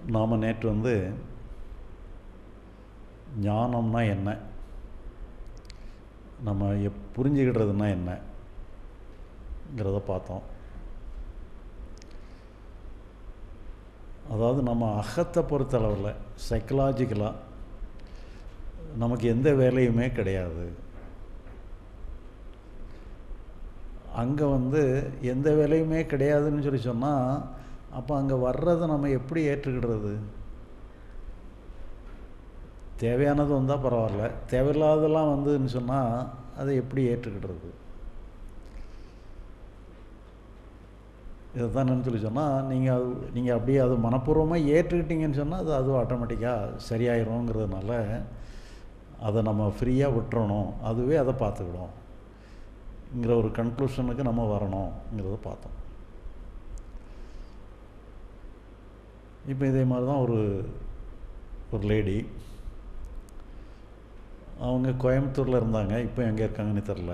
நாம் நேற்று ஞானம்னா என்ன, நம்ம புரிஞ்சுக்கிடுறதுனா என்னங்கிறத பார்த்தோம். அதாவது நம்ம அகத்தை பொறுத்தளவில் சைக்கலாஜிக்கலாக நமக்கு எந்த வேலையுமே கிடையாது. அங்கே எந்த வேலையுமே கிடையாதுன்னு சொல்லி சொன்னால் அப்போ அங்கே வர்றதை நம்ம எப்படி ஏற்றுக்கிடுறது? தேவையானது வந்தால் பரவாயில்ல, தேவையில்லாதெல்லாம் வந்துன்னு சொன்னால் அதை எப்படி ஏற்றுக்கிடுறது? இதை தான் சொல்லி சொன்னால் நீங்கள் அப்படியே அது மனப்பூர்வமாக ஏற்றுக்கிட்டீங்கன்னு சொன்னால் அது ஆட்டோமேட்டிக்காக சரியாயிரும்ங்கிறதுனால அதை நம்ம ஃப்ரீயாக விட்டுறணும், அதுவே அதை பார்த்துக்கிடும்ங்கிற ஒரு கன்க்ளூஷனுக்கு நம்ம வரணுங்கிறத பார்த்தோம். இப்போ இதே மாதிரி தான் ஒரு லேடி, அவங்க கோயம்புத்தூரில் இருந்தாங்க, இப்போ எங்கே இருக்காங்கன்னு தெரில.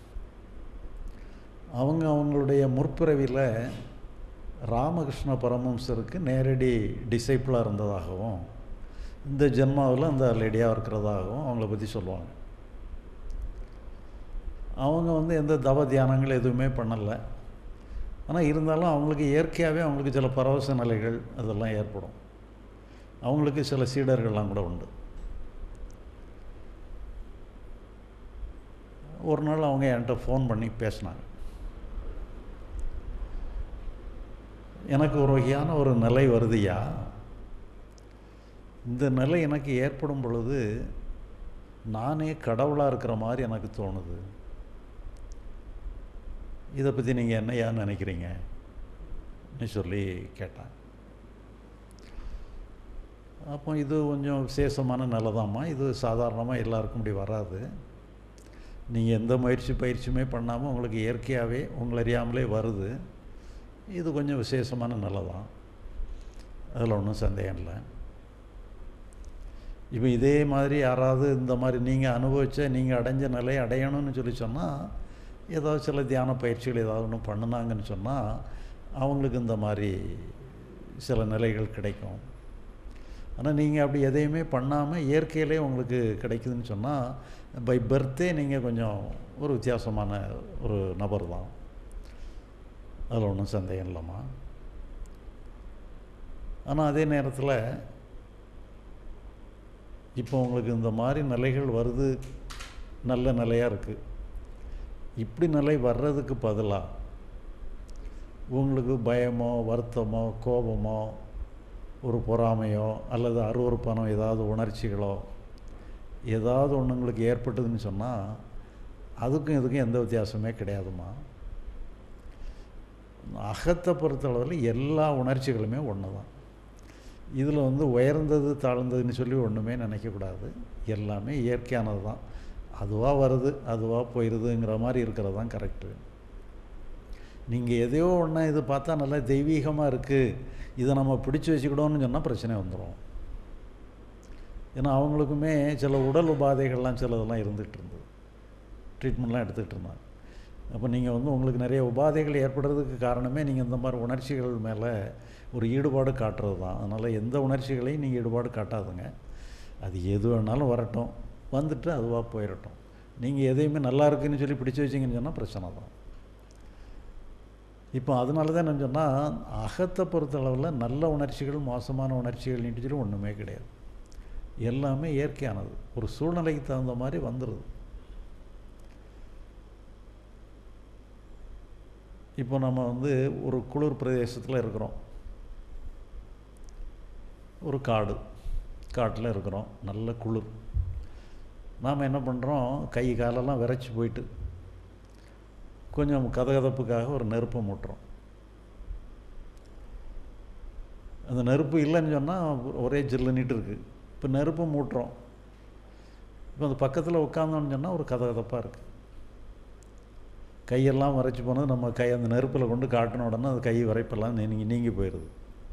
அவங்களுடைய முற்பிறவியில் ராமகிருஷ்ண பரமஹம்சருக்கு நேரடி டிசைப்பிளாக இருந்ததாகவும் இந்த ஜென்மாவில் அந்த லேடியாக இருக்கிறதாகவும் அவங்கள பற்றி சொல்லுவாங்க. அவங்க எந்த தவ தியானங்கள் எதுவுமே பண்ணலை. ஆனால் இருந்தாலும் அவங்களுக்கு இயற்கையாகவே அவங்களுக்கு சில பரவச நிலைகள் அதெல்லாம் ஏற்படும். அவங்களுக்கு சில சீடர்கள்லாம் கூட உண்டு. ஒரு நாள் அவங்க என்கிட்ட ஃபோன் பண்ணி பேசினாங்க. எனக்கு ஒரு வகையான ஒரு நிலை வருதுயா, இந்த நிலை எனக்கு ஏற்படும் பொழுது நானே கடவுளாக இருக்கிற மாதிரி எனக்கு தோணுது. இதை பற்றி நீங்கள் என்னையா நினைக்கிறீங்கன்னு சொல்லி கேட்டாங்க. அப்போ இது கொஞ்சம் விசேஷமான நிலை தான்மா, இது சாதாரணமாக எல்லாருக்கும் இப்படி வராது. நீங்கள் எந்த பயிற்சியுமே பண்ணாமல் உங்களுக்கு இயற்கையாகவே உங்களை அறியாமலே வருது. இது கொஞ்சம் விசேஷமான நிலை தான், அதில் ஒன்றும் சந்தேகம் இல்லை. இப்போ இதே மாதிரி யாராவது இந்த மாதிரி நீங்கள் அனுபவித்த நீங்கள் அடைஞ்ச நிலையை அடையணும்னு சொல்லி சொன்னால் ஏதாவது சில தியான பயிற்சிகள் ஏதாவது ஒன்று பண்ணினாங்கன்னு சொன்னால் அவங்களுக்கு இந்த மாதிரி சில நிலைகள் கிடைக்கும். ஆனால் நீங்கள் அப்படி எதையுமே பண்ணாமல் இயற்கையிலே உங்களுக்கு கிடைக்குதுன்னு சொன்னால் பை பர்த்தே நீங்கள் கொஞ்சம் ஒரு வித்தியாசமான ஒரு நபர் தான், அதில் ஒன்றும் சந்தேகம் இல்லைம்மா. ஆனால் அதே நேரத்தில் இப்போ உங்களுக்கு இந்த மாதிரி நிலைகள் வருது, நல்ல நிலையாக இருக்குது. இப்படி நிலை வர்றதுக்கு பதிலாக உங்களுக்கு பயமோ வருத்தமோ கோபமோ ஒரு பொறாமையோ அல்லது அருவருப்பானோ ஏதாவது உணர்ச்சிகளோ ஏதாவது ஒன்று உங்களுக்கு ஏற்பட்டதுன்னு சொன்னால் அதுக்கும் இதுக்கும் எந்த வித்தியாசமே கிடையாதுமா. அகத்தை பொறுத்தளவில் எல்லா உணர்ச்சிகளுமே ஒன்று தான். இதில் உயர்ந்தது தாழ்ந்ததுன்னு சொல்லி ஒன்றுமே நினைக்கக்கூடாது. எல்லாமே இயற்கையானது தான். அதுவாக வருது அதுவாக போயிடுதுங்கிற மாதிரி இருக்கிறது தான் கரெக்டு. நீங்கள் எதையோ ஒன்று இது பார்த்தா நல்லா தெய்வீகமாக இருக்குது, இதை நம்ம பிடிச்சி வச்சுக்கிடோன்னு சொன்னால் பிரச்சனை வந்துடும். ஏன்னா அவங்களுக்குமே சில உடல் உபாதைகள்லாம் சிலதெல்லாம் இருந்துகிட்டு இருந்தது, ட்ரீட்மெண்ட்லாம் எடுத்துகிட்டு இருந்தாங்க. அப்போ நீங்கள் உங்களுக்கு நிறைய உபாதைகள் ஏற்படுறதுக்கு காரணமே நீங்கள் இந்த மாதிரி உணர்ச்சிகள் மேலே ஒரு ஈடுபாடு காட்டுறது தான். அதனால் எந்த உணர்ச்சிகளையும் நீங்கள் ஈடுபாடு காட்டாதுங்க. அது எது வேணாலும் வரட்டும், வந்துட்டு அதுவாக போயிடட்டும். நீங்கள் எதையுமே நல்லா இருக்குன்னு சொல்லி பிடிச்சி வச்சிங்கன்னு சொன்னால் பிரச்சனை தான். இப்போ அதனால தான் என்ன சொன்னால் அகத்தை பொறுத்தளவில் நல்ல உணர்ச்சிகள் மோசமான உணர்ச்சிகள் நீட்டு சொல்லி ஒன்றுமே கிடையாது. எல்லாமே இயற்கையானது, ஒரு சூழ்நிலைக்கு தகுந்த மாதிரி வந்துடுது. இப்போ நம்ம ஒரு குளிர் பிரதேசத்தில் இருக்கிறோம், ஒரு காட்டில் இருக்கிறோம், நல்ல குளிர். நாம் என்ன பண்ணுறோம், கை காலெல்லாம் விரைச்சி போயிட்டு கொஞ்சம் கதகதப்புக்காக ஒரு நெருப்பை மூட்டுறோம். அந்த நெருப்பு இல்லைன்னு சொன்னால் ஒரே ஜில்லுன்னிட்டு இருக்குது. இப்போ நெருப்பு மூட்டுறோம், இப்போ அந்த பக்கத்தில் உட்காந்தோன்னு சொன்னால் ஒரு கதகதப்பாக இருக்குது. கையெல்லாம் வரைச்சி போனது நம்ம அந்த நெருப்பில் கொண்டு காட்டின உடனே அந்த கை விரைப்பெல்லாம் நீங்கி போயிடுது.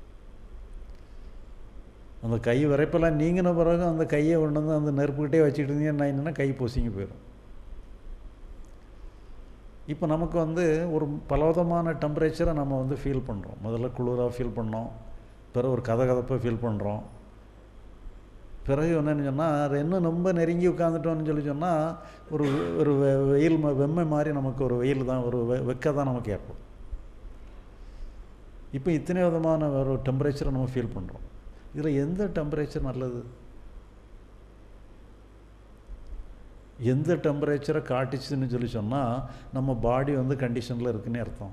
அந்த கை விரைப்பெல்லாம் நீங்கின பிறகு அந்த கையை கொண்டு அந்த நெருப்புக்கிட்டே வச்சுக்கிட்டு இருந்தீங்கன்னா என்னென்னா கை பொசுங்கி போயிடும். இப்போ நமக்கு ஒரு பலவிதமான டெம்பரேச்சரை நம்ம ஃபீல் பண்ணுறோம். முதல்ல குளிராக ஃபீல் பண்ணோம், பிறகு ஒரு கதகதப்பை ஃபீல் பண்ணுறோம். பிறகு என்னென்னு சொன்னால் இன்னும் ரொம்ப நெருங்கி உட்காந்துட்டோன்னு சொன்னால் ஒரு ஒரு வெயில் வெம்மை மாதிரி நமக்கு ஒரு வெயில் தான், ஒரு வெக்க தான் நமக்கு ஏற்படும். இப்போ இத்தனை விதமான ஒரு டெம்பரேச்சரை நம்ம ஃபீல் பண்ணுறோம். இதில் எந்த டெம்பரேச்சர் நல்லது? எந்த டெம்பரேச்சரை காட்டிச்சுன்னு சொன்னால் நம்ம பாடி கண்டிஷனில் இருக்குன்னு அர்த்தம்.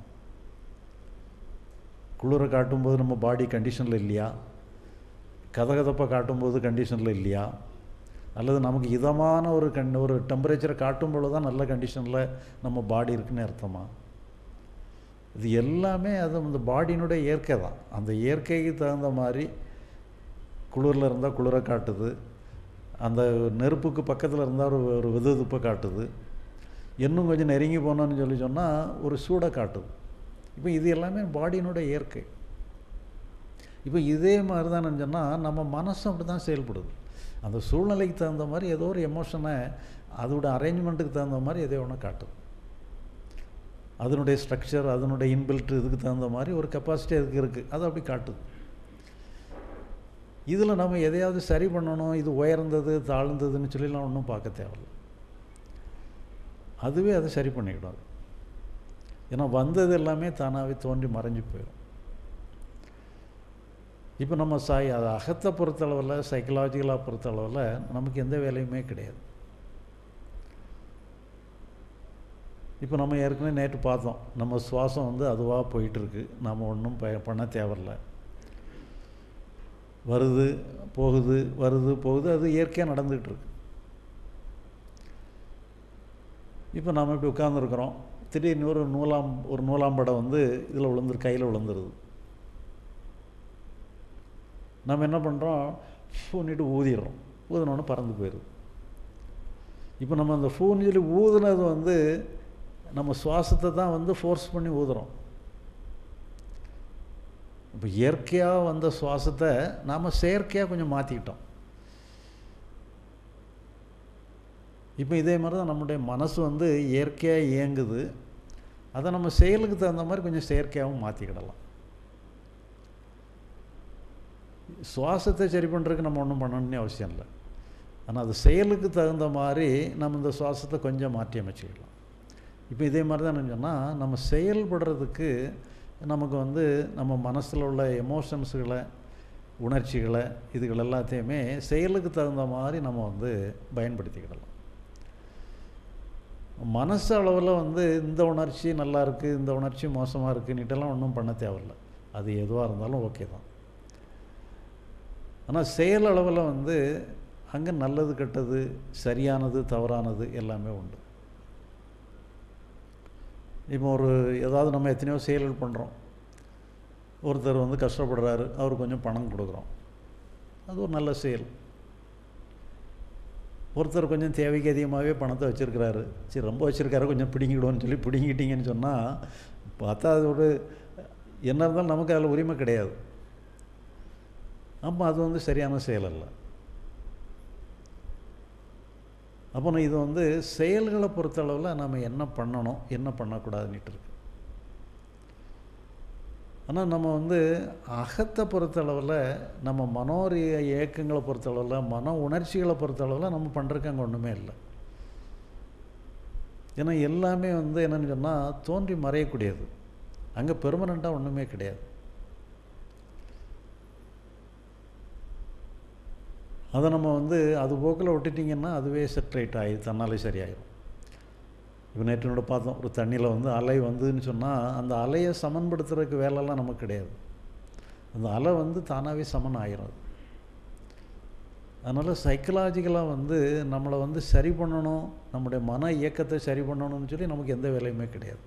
குளிரை காட்டும்போது நம்ம பாடி கண்டிஷனில் இல்லையா? கதகதப்பை காட்டும்போது கண்டிஷனில் இல்லையா? அல்லது நமக்கு இதமான ஒரு டெம்பரேச்சரை காட்டும் பொழுது தான் நல்ல கண்டிஷனில் நம்ம பாடி இருக்குன்னு அர்த்தமா? இது எல்லாமே அது அந்த பாடியினுடைய இயற்கை தான். அந்த இயற்கைக்கு தகுந்த மாதிரி குளிரில் இருந்தால் குளிரை காட்டுது, அந்த நெருப்புக்கு பக்கத்தில் இருந்தால் ஒரு வெதுவெதுப்பை காட்டுது, இன்னும் கொஞ்சம் நெருங்கி போனோன்னு சொன்னால் ஒரு சூடை காட்டுது. இப்போ இது எல்லாமே பாடியினுடைய இயற்கை. இப்போ இதே மாதிரி தான் சொன்னால் நம்ம மனசும் அப்படி தான் செயல்படுது. அந்த சூழ்நிலைக்கு தகுந்த மாதிரி ஏதோ ஒரு எமோஷனை அதோட அரேஞ்ச்மெண்ட்டுக்கு தகுந்த மாதிரி எதோ ஒன்று காட்டுது. அதனுடைய ஸ்ட்ரக்சர், அதனுடைய இன்பில்ட் இதுக்கு தகுந்த மாதிரி ஒரு கெப்பாசிட்டி அதுக்கு இருக்குது, அது அப்படி காட்டுது. இதில் நம்ம எதையாவது சரி பண்ணணும், இது உயர்ந்தது தாழ்ந்ததுன்னு சொல்லிலாம் ஒன்றும் பார்க்க தேவையில்லை. அதுவே அதை சரி பண்ணிக்கிடும். ஏன்னா வந்தது எல்லாமே தானாகவே தோன்றி மறைஞ்சு போயிடும். இப்போ நம்ம அதை அகத்தை பொறுத்தளவில், சைக்கலாஜிக்கலாக பொறுத்தளவில் நமக்கு எந்த வேலையுமே கிடையாது. இப்போ நம்ம ஏற்கனவே நேற்று பார்த்தோம், நம்ம சுவாசம் அதுவாக போயிட்டுருக்கு, நம்ம ஒன்றும் பண்ண தேவையில்லை. வருது போகுது, வருது போகுது, அது இயற்கையாக நடந்துகிட்ருக்கு. இப்போ நாம் இப்படி உட்காந்துருக்குறோம், திடீர்னு ஒரு நூலாம்படம் இதில் கையில் விழுந்துருது. நம்ம என்ன பண்ணுறோம், ஃபூன்னிட்டு ஊதிடுறோம், ஊதினோன்னு பறந்து போயிடுது. இப்போ நம்ம அந்த ஃபூன்னு சொல்லி ஊதுனது நம்ம சுவாசத்தை தான் ஃபோர்ஸ் பண்ணி ஊதுறோம். இப்போ இயற்கையாக வந்த சுவாசத்தை நாம் செயற்கையாக கொஞ்சம் மாற்றிக்கிட்டோம். இப்போ இதே மாதிரி தான் நம்முடைய மனசு இயற்கையாக இயங்குது, அதை நம்ம செயலுக்கு தகுந்த மாதிரி கொஞ்சம் செயற்கையாகவும் மாற்றிக்கிடலாம். சுவாசத்தை சரி பண்ணுறதுக்கு நம்ம ஒன்றும் பண்ணணும்னு அவசியம் இல்லை. ஆனால் அது செயலுக்கு தகுந்த மாதிரி நம்ம இந்த சுவாசத்தை கொஞ்சம் மாற்றி அமைச்சிக்கலாம். இப்போ இதே மாதிரி தான் சொன்னால் நம்ம செயல்படுறதுக்கு நமக்கு நம்ம மனசில் உள்ள எமோஷன்ஸுகளை, உணர்ச்சிகளை, இதுகள் எல்லாத்தையுமே செயலுக்கு தகுந்த மாதிரி நம்ம பயன்படுத்திக்கிடலாம். மனசு அளவில் இந்த உணர்ச்சி நல்லா இருக்குது, இந்த உணர்ச்சி மோசமாக இருக்குன்னுட்டெல்லாம் ஒன்றும் பண்ண தேவையில்லை. அது எதுவாக இருந்தாலும் ஓகே தான். ஆனால் செயல் அளவில் அங்கே நல்லது கெட்டது, சரியானது தவறானது எல்லாமே உண்டு. இப்போ ஏதாவது நம்ம எத்தனையோ செயல்கள் பண்ணுறோம். ஒருத்தர் கஷ்டப்படுறாரு, அவருக்கு கொஞ்சம் பணம் கொடுக்குறோம், அது ஒரு நல்ல செயல். ஒருத்தர் கொஞ்சம் தேவைக்கு அதிகமாகவே பணத்தை வச்சுருக்கிறாரு, சரி ரொம்ப வச்சுருக்காரு கொஞ்சம் பிடிங்கிடுவோன்னு சொல்லி பிடிங்கிட்டிங்கன்னு சொன்னால் பார்த்தா அது என்ன இருந்தாலும் நமக்கு அதில் உரிமை கிடையாது. அப்போ அது சரியான செயல் அல்ல. அப்போ இது செயல்களை பொறுத்தளவில் நம்ம என்ன பண்ணணும், என்ன பண்ணக்கூடாதுன்னுட்டு இருக்கு. ஆனால் நம்ம அகத்தை பொறுத்தளவில், நம்ம இயக்கங்களை பொறுத்தளவில், மன உணர்ச்சிகளை பொறுத்தளவில் நம்ம பண்ணுறதுக்கு அங்கே ஒன்றுமே இல்லை. ஏன்னா எல்லாமே என்னென்னு சொன்னால் தோன்றி மறையக்கூடியது, அங்கே பெர்மனண்ட்டாக ஒன்றுமே கிடையாது. அதை நம்ம அது போக்கில் விட்டுட்டிங்கன்னா அதுவே செட்ரைட் ஆகி தன்னாலே சரியாயிடும். இப்போ நேற்றோட பார்த்தோம், ஒரு தண்ணியில் அலை வந்துன்னு சொன்னால் அந்த அலையை சமன்படுத்துறதுக்கு வேலைலாம் நமக்கு கிடையாது. அந்த அலை தானாகவே சமன் ஆகிடும். அதனால் சைக்கலாஜிக்கலாக நம்மளை சரி பண்ணணும், நம்முடைய மன இயக்கத்தை சரி பண்ணணும்னு சொல்லி நமக்கு எந்த வேலையுமே கிடையாது.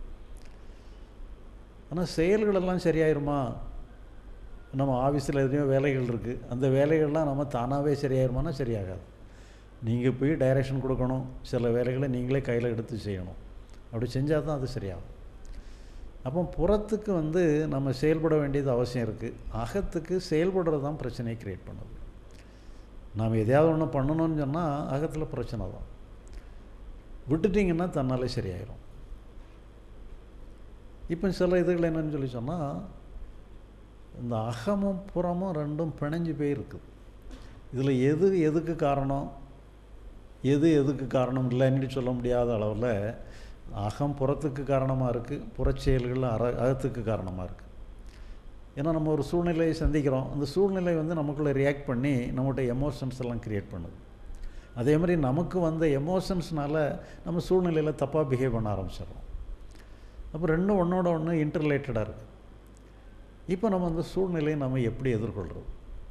ஆனால் செயல்களெல்லாம் சரியாயிருமா? நம்ம ஆஃபீஸில் எதுலையோ வேலைகள் இருக்குது, அந்த வேலைகள்லாம் நம்ம தானாகவே சரியாயிருமானா சரியாகாது. நீங்கள் போய் டைரெக்ஷன் கொடுக்கணும், சில வேலைகளை நீங்களே கையில் எடுத்து செய்யணும். அப்படி செஞ்சால் தான் அது சரியாகும். அப்போ புறத்துக்கு நம்ம செயல்பட வேண்டியது அவசியம் இருக்குது. அகத்துக்கு செயல்படுறது தான் பிரச்சனையை க்ரியேட் பண்ணுது. நாம் எதையாவது ஒன்று பண்ணணும்னு சொன்னால் அகத்தில் பிரச்சனை தான். விட்டுட்டிங்கன்னா தன்னாலே சரியாயிடும். இப்போ சில இதுகள் என்னன்னு சொன்னால் இந்த அகமும் புறமும் ரெண்டும் பிணைஞ்சு போயிருக்குது. இதில் எது எதுக்கு காரணம், எது எதுக்கு காரணம் இல்லைன்னு சொல்ல முடியாத அளவில் அகம் புறத்துக்கு காரணமாக இருக்குது, புறச்செயல்கள் அகத்துக்கு காரணமாக இருக்குது. ஏன்னா நம்ம ஒரு சூழ்நிலையை சந்திக்கிறோம், அந்த சூழ்நிலை வந்து நமக்குள்ளே ரியாக்ட் பண்ணி நம்மகிட்ட எமோஷன்ஸ் எல்லாம் க்ரியேட் பண்ணுது. அதே மாதிரி நமக்கு வந்த எமோஷன்ஸ்னால நம்ம சூழ்நிலையில் தப்பாக பிஹேவ் பண்ண ஆரம்பிச்சிடுறோம். அப்போ ரெண்டும் ஒன்றோட ஒன்று இன்டர்ரிலேட்டடாக இருக்குது. இப்போ நம்ம அந்த சூழ்நிலையை நம்ம எப்படி எதிர்கொள்கிறது?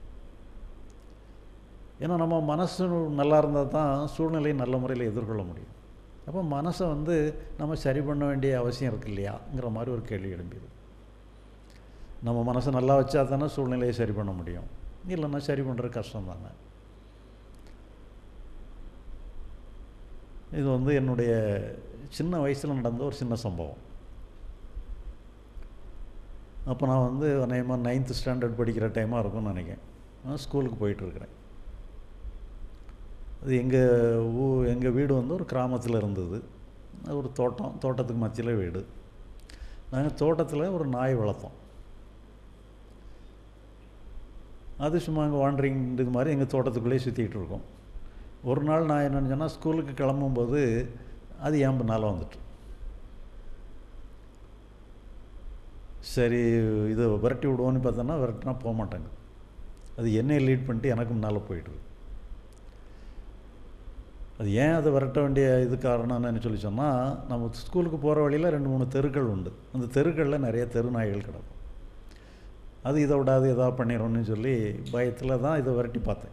ஏன்னா நம்ம மனசு நல்லா இருந்தால் தான் சூழ்நிலையை நல்ல முறையில் எதிர்கொள்ள முடியும். அப்போ மனசை வந்து நம்ம சரி பண்ண வேண்டிய அவசியம் இருக்கு இல்லையாங்கிற மாதிரி ஒரு கேள்வி எழும்பிது. நம்ம மனசை நல்லா வச்சா தானே சூழ்நிலையை சரி பண்ண முடியும், இல்லைன்னா சரி பண்ணுறது கஷ்டம் தானே. இது வந்து என்னுடைய சின்ன வயசில் நடந்த ஒரு சின்ன சம்பவம். அப்போ நான் வந்து அநேகமாக 9th ஸ்டாண்டர்ட் படிக்கிற டைமாக இருக்கும்னு நினைக்கிறேன். நான் ஸ்கூலுக்கு போயிட்டுருக்கிறேன். அது எங்கள் வீடு வந்து ஒரு கிராமத்தில் இருந்தது. ஒரு தோட்டத்துக்கு மத்தியில் வீடு. நாங்கள் தோட்டத்தில் ஒரு நாய் வளர்த்தோம். அது சும்மா அங்கே வாண்டரிங் இது மாதிரி எங்கள் தோட்டத்துக்குள்ளேயே சுற்றிக்கிட்டு இருக்கோம். ஒரு நாள் நான் என்னென்னு சொன்னால், ஸ்கூலுக்கு கிளம்பும்போது அது என் பின்னால் வந்துட்டு, சரி இதை விரட்டி விடுவோன்னு பார்த்தோன்னா விரட்டினா போக மாட்டாங்க. அது என்னையை லீட் பண்ணிட்டு எனக்கு முன்னால் போயிடுது. அது ஏன் அதை விரட்ட வேண்டிய இது காரணம் என்னன்னு சொல்லி சொன்னால், நம்ம ஸ்கூலுக்கு போகிற வழியில் 2-3 தெருக்கள் உண்டு. அந்த தெருக்களில் நிறைய தெரு நாய்கள் கிடக்கும். அது இதை விடாது எதாவது பண்ணிடும்னு சொல்லி பயத்தில் தான் இதை விரட்டி பார்த்தேன்.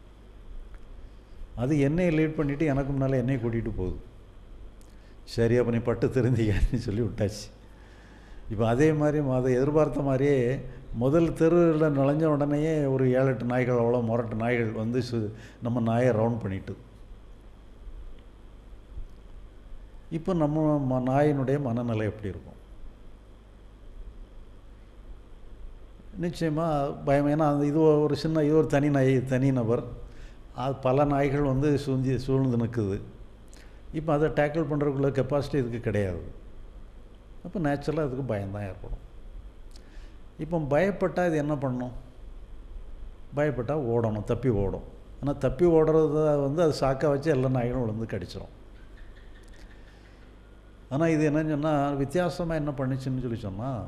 அது என்னையை லீட் பண்ணிவிட்டு எனக்கு முன்னால் என்னையை கூட்டிகிட்டு போகுது. சரி அப்போ நீ பட்டு தெரிஞ்சிக்கன்னு சொல்லி விட்டாச்சு. இப்போ அதே மாதிரி அதை எதிர்பார்த்த மாதிரியே முதல் தெருவில் நுழைஞ்ச உடனேயே ஒரு 7-8 நாய்கள், அவ்வளோ முரட்டு நாய்கள் வந்து நம்ம நாயை ரவுண்ட் பண்ணிட்டு. இப்போ நம்ம நாயினுடைய மனநிலை எப்படி இருக்கும்? நிச்சயமாக பயம். ஏன்னா இது ஒரு தனி நபர். அது பல நாய்கள் வந்து சூழ்ந்து நிற்குது. இப்போ அதை டேக்கிள் பண்ணுறதுக்குள்ள கெப்பாசிட்டி இதுக்கு கிடையாது. அப்போ நேச்சுரலாக அதுக்கு பயம்தான் ஏற்படும். இப்போ பயப்பட்டால் இது என்ன பண்ணணும்? பயப்பட்டால் ஓடணும், தப்பி ஓடும். ஆனால் தப்பி ஓடுறத வந்து அது சாக்கா வச்சு எல்லா நாய்களும் விழுந்து கடிச்சிடும். ஆனால் இது என்னன்னு சொன்னால், வித்தியாசமாக என்ன பண்ணிச்சுன்னு சொல்லி சொன்னால்,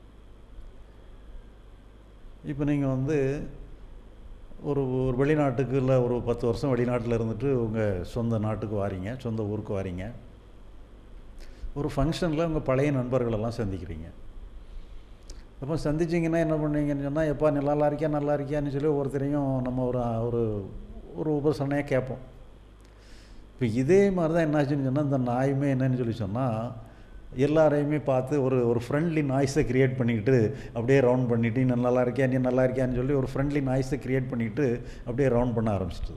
இப்போ நீங்கள் வந்து ஒரு வெளிநாட்டுக்கு இல்லை ஒரு 10 வருஷம் வெளிநாட்டில் இருந்துட்டு உங்கள் சொந்த நாட்டுக்கு வாரீங்க, சொந்த ஊருக்கு வாரீங்க. ஒரு ஃபங்க்ஷனில் உங்கள் பழைய நண்பர்களெல்லாம் சந்திக்கிறீங்க. அப்போ சந்திச்சிங்கன்னா என்ன பண்ணுவீங்கன்னு சொன்னால், எப்போ நல்லா இருக்கியான்னு சொல்லி ஒவ்வொருத்தரையும் நம்ம ஒரு உபசரணையாக கேட்போம். இப்போ இதே மாதிரி தான் என்னாச்சுன்னு சொன்னால், இந்த நாயுமே என்னன்னு சொல்லி சொன்னால், எல்லாரையுமே பார்த்து ஒரு ஃப்ரெண்ட்லி நாய்ஸை க்ரியேட் பண்ணிக்கிட்டு அப்படியே ரவுண்ட் பண்ணிவிட்டு, நீ நல்லா இருக்கியான்னு சொல்லி ஒரு ஃப்ரெண்ட்லி நாய்ஸை க்ரியேட் பண்ணிவிட்டு அப்படியே ரவுண்ட் பண்ண ஆரம்பிச்சிட்டது.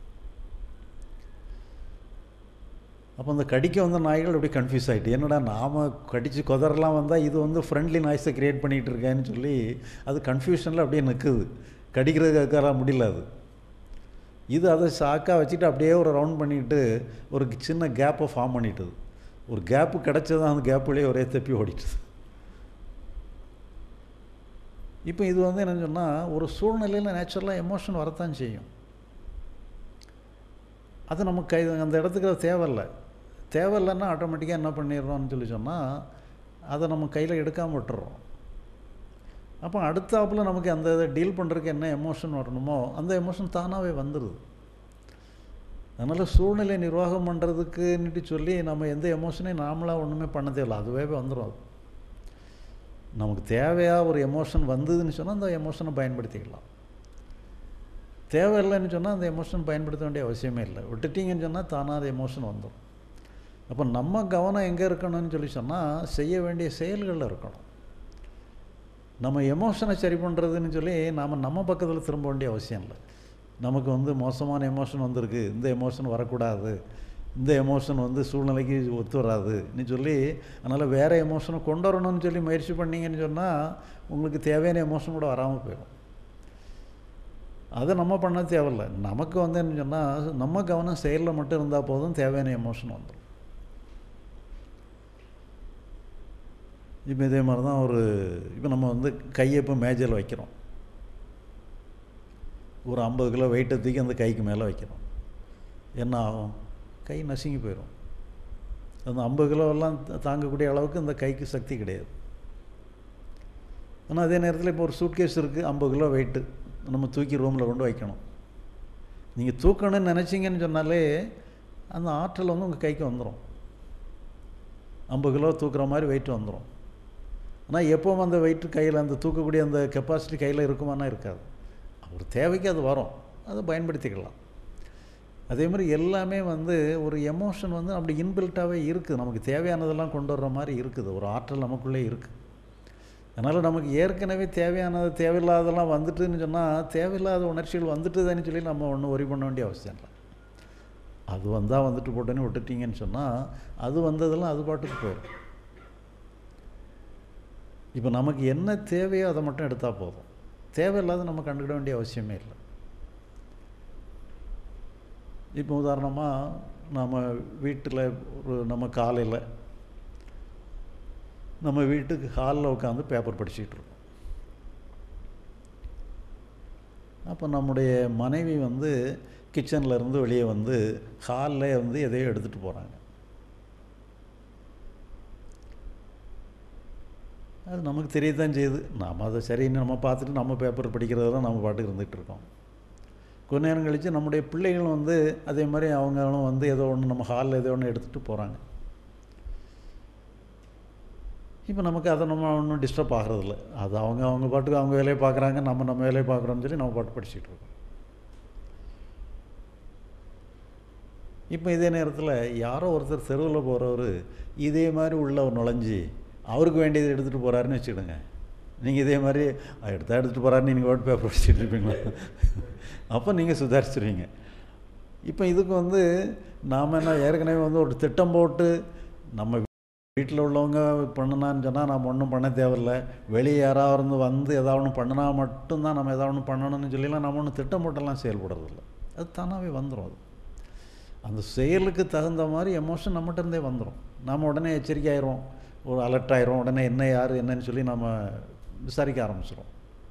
அப்போ அந்த கடிக்க வந்த நாய்கள் அப்படியே கன்ஃபியூஸ் ஆகிட்டு, என்னடா நாம் கடித்து கொதறலாம் வந்தால் இது வந்து ஃப்ரெண்ட்லி நாய்ஸை க்ரியேட் பண்ணிகிட்டு இருக்கேன்னு சொல்லி அது கன்ஃபியூஷனில் அப்படியே நிற்குது. கடிக்கிறதுக்காக முடியல. இது அதை சாக்காக வச்சுட்டு அப்படியே ஒரு ரவுண்ட் பண்ணிவிட்டு ஒரு சின்ன கேப்பை ஃபார்ம் பண்ணிட்டுது. ஒரு கேப்பு கிடச்சதான் அந்த கேப்புலேயே ஒரே தப்பி ஓடிட்டுது. இப்போ இது வந்து என்னன்னு சொன்னால், ஒரு சூழ்நிலையில் நேச்சுரலாக எமோஷன் வரத்தான் செய்யும். அது நமக்கு அந்த இடத்துக்கு அது தேவையில்லைன்னா ஆட்டோமேட்டிக்காக என்ன பண்ணிடுறோம்னு சொல்லி சொன்னால், அதை நம்ம கையில் எடுக்காமல் விட்டுறோம். அப்போ அடுத்தாப்பில் நமக்கு அந்த இதை டீல் பண்ணுறதுக்கு என்ன எமோஷன் வரணுமோ அந்த எமோஷன் தானாகவே வந்துடுது. அதனால் சூழ்நிலை நிர்வாகம் பண்ணுறதுக்குன்னுட்டு சொல்லி நம்ம எந்த எமோஷனையும் நாமளாக ஒன்றுமே பண்ண தேவையில்லை, அதுவே வந்துடும். அது நமக்கு தேவையாக ஒரு எமோஷன் வந்ததுன்னு சொன்னால் அந்த எமோஷனை பயன்படுத்திக்கலாம். தேவையில்லைன்னு சொன்னால் அந்த எமோஷன் பயன்படுத்த வேண்டிய அவசியமே இல்லை. விட்டுட்டிங்கன்னு சொன்னால் தானாக அந்த எமோஷன் வந்துடும். அப்போ நம்ம கவனம் எங்கே இருக்கணும்னு சொல்லி சொன்னால், செய்ய வேண்டிய செயல்களில் இருக்கணும். நம்ம எமோஷனை சரி பண்ணுறதுன்னு சொல்லி நம்ம பக்கத்தில் திரும்ப வேண்டிய அவசியம் இல்லை. நமக்கு வந்து மோசமான எமோஷன் வந்திருக்கு, இந்த எமோஷன் வரக்கூடாது, இந்த எமோஷன் வந்து சூழ்நிலைக்கு ஒத்து வராதுன்னு சொல்லி அதனால் வேறு எமோஷனை கொண்டு வரணும்னு சொல்லி முயற்சி பண்ணிங்கன்னு சொன்னால் உங்களுக்கு தேவையான எமோஷன் கூட வராமல் போயிடும். அதை நம்ம பண்ண தேவையில்லை. நமக்கு வந்து என்ன சொன்னால், நம்ம கவனம் செயலில் மட்டும் இருந்தால் போதும், தேவையான எமோஷன் வந்துடும். இப்போ இதே மாதிரி தான் இப்போ நம்ம வந்து கையை இப்போ மேஜையில் வைக்கிறோம். ஒரு 50 கிலோ வெயிட்டை தூக்கி அந்த கைக்கு மேலே வைக்கிறோம். என்ன ஆகும்? கை நசுங்கி போயிடும். அந்த 50 கிலோவெல்லாம் தாங்கக்கூடிய அளவுக்கு அந்த கைக்கு சக்தி கிடையாது. ஆனால் அதே நேரத்தில் இப்போ ஒரு சூட்கேஸ் இருக்குது, 50 கிலோ வெயிட்டு நம்ம தூக்கி ரூமில் கொண்டு வைக்கணும். நீங்கள் தூக்கணும்னு நினச்சிங்கன்னு சொன்னாலே அந்த ஆற்றல் வந்து உங்கள் கைக்கு வந்துடும். 50 கிலோ தூக்குற மாதிரி வெயிட் வந்துடும். ஆனால் எப்போவும் அந்த வெயிட்டு கையில் அந்த தூக்கக்கூடிய அந்த கெப்பாசிட்டி கையில் இருக்குமானா இருக்காது. ஒரு தேவைக்கு அது வரும், அதை பயன்படுத்திக்கலாம். அதே மாதிரி எல்லாமே வந்து ஒரு எமோஷன் வந்து அப்படி இன்பில்ட்டாகவே இருக்குது. நமக்கு தேவையானதெல்லாம் கொண்டு வர்ற மாதிரி இருக்குது, ஒரு ஆற்றல் நமக்குள்ளே இருக்குது. அதனால் நமக்கு ஏற்கனவே தேவையானது தேவையில்லாதெல்லாம் வந்துட்டுன்னு சொன்னால், தேவையில்லாத உணர்ச்சிகள் வந்துட்டுதுன்னு சொல்லி நம்ம ஒன்றும் ஒரி பண்ண வேண்டிய அவசியம் இல்லை. அது வந்தால் வந்துட்டு போட்டோன்னு விட்டுட்டிங்கன்னு சொன்னால், அது வந்ததெல்லாம் அது பாட்டுக்கு போயிடும். இப்போ நமக்கு என்ன தேவையோ அதை மட்டும் எடுத்தால் போதும். தேவையில்லாத நம்ம கண்டுக்கிட வேண்டிய அவசியமே இல்லை. இப்போ உதாரணமாக நம்ம வீட்டில் நம்ம காலையில் நம்ம வீட்டுக்கு ஹாலில் உட்காந்து பேப்பர் படிச்சுக்கிட்டு இருக்கோம். அப்போ நம்முடைய மனைவி வந்து கிச்சனில் இருந்து வெளியே வந்து ஹாலில் வந்து எதையோ எடுத்துகிட்டு போகிறாங்க. அது நமக்கு தெரியத்தான் செய்யுது. நாம் அதை சரின்னு நம்ம பார்த்துட்டு நம்ம பேப்பர் படிக்கிறதெல்லாம் நம்ம பாட்டுக்கு இருந்துகிட்டு இருக்கோம். கொஞ்ச நேரம் கழித்து நம்முடைய பிள்ளைகளும் வந்து அதே மாதிரி அவங்களும் வந்து ஏதோ ஒன்று நம்ம ஹாலில் ஏதோ ஒன்று எடுத்துகிட்டு போகிறாங்க. இப்போ நமக்கு அதை நம்ம ஒன்றும் டிஸ்டர்ப் ஆகிறதில்ல. அது அவங்க பாட்டுக்கு அவங்க வேலையை பார்க்குறாங்க, நம்ம வேலையை பார்க்குறோம்னு சொல்லி நம்ம பாட்டு படிச்சுட்டு இருக்கோம். இப்போ இதே நேரத்தில் யாரோ ஒருத்தர் தெருவில் போகிறவர் இதே மாதிரி உள்ள நுழைஞ்சி அவருக்கு வேண்டியதை எடுத்துகிட்டு போகிறாருன்னு வச்சுக்கிடுங்க. நீங்கள் இதே மாதிரி எடுத்துகிட்டு போகிறாருன்னு நீங்கள் ஓட் பேப்பர் படிச்சுட்டு இருப்பீங்களா? அப்போ நீங்கள் சுதாரிச்சிருவீங்க. இப்போ இதுக்கு வந்து நாம் என்ன ஏற்கனவே வந்து ஒரு திட்டம் போட்டு நம்ம வீட்டில் உள்ளவங்க பண்ணுனான்னு சொன்னால் நாம் ஒன்றும் பண்ண தேவையில்லை. வெளியே யாராவது வந்து எதாவது ஒன்று பண்ணினா மட்டும்தான் நம்ம எதாவது ஒன்று பண்ணணும்னு சொல்லிலாம் நம்ம ஒன்று திட்டம் போட்டெல்லாம் செயல்படுறதில்ல. அது தானாகவே வந்துடும். அது அந்த செயலுக்கு தகுந்த மாதிரி எமோஷன் நம்மகிட்ட இருந்தே வந்துடும். நாம் உடனே எச்சரிக்கை ஆயிரும், ஒரு அலர்ட் ஆயிரும். உடனே என்ன யார் என்னன்னு சொல்லி நம்ம விசாரிக்க ஆரம்பிச்சிடும்.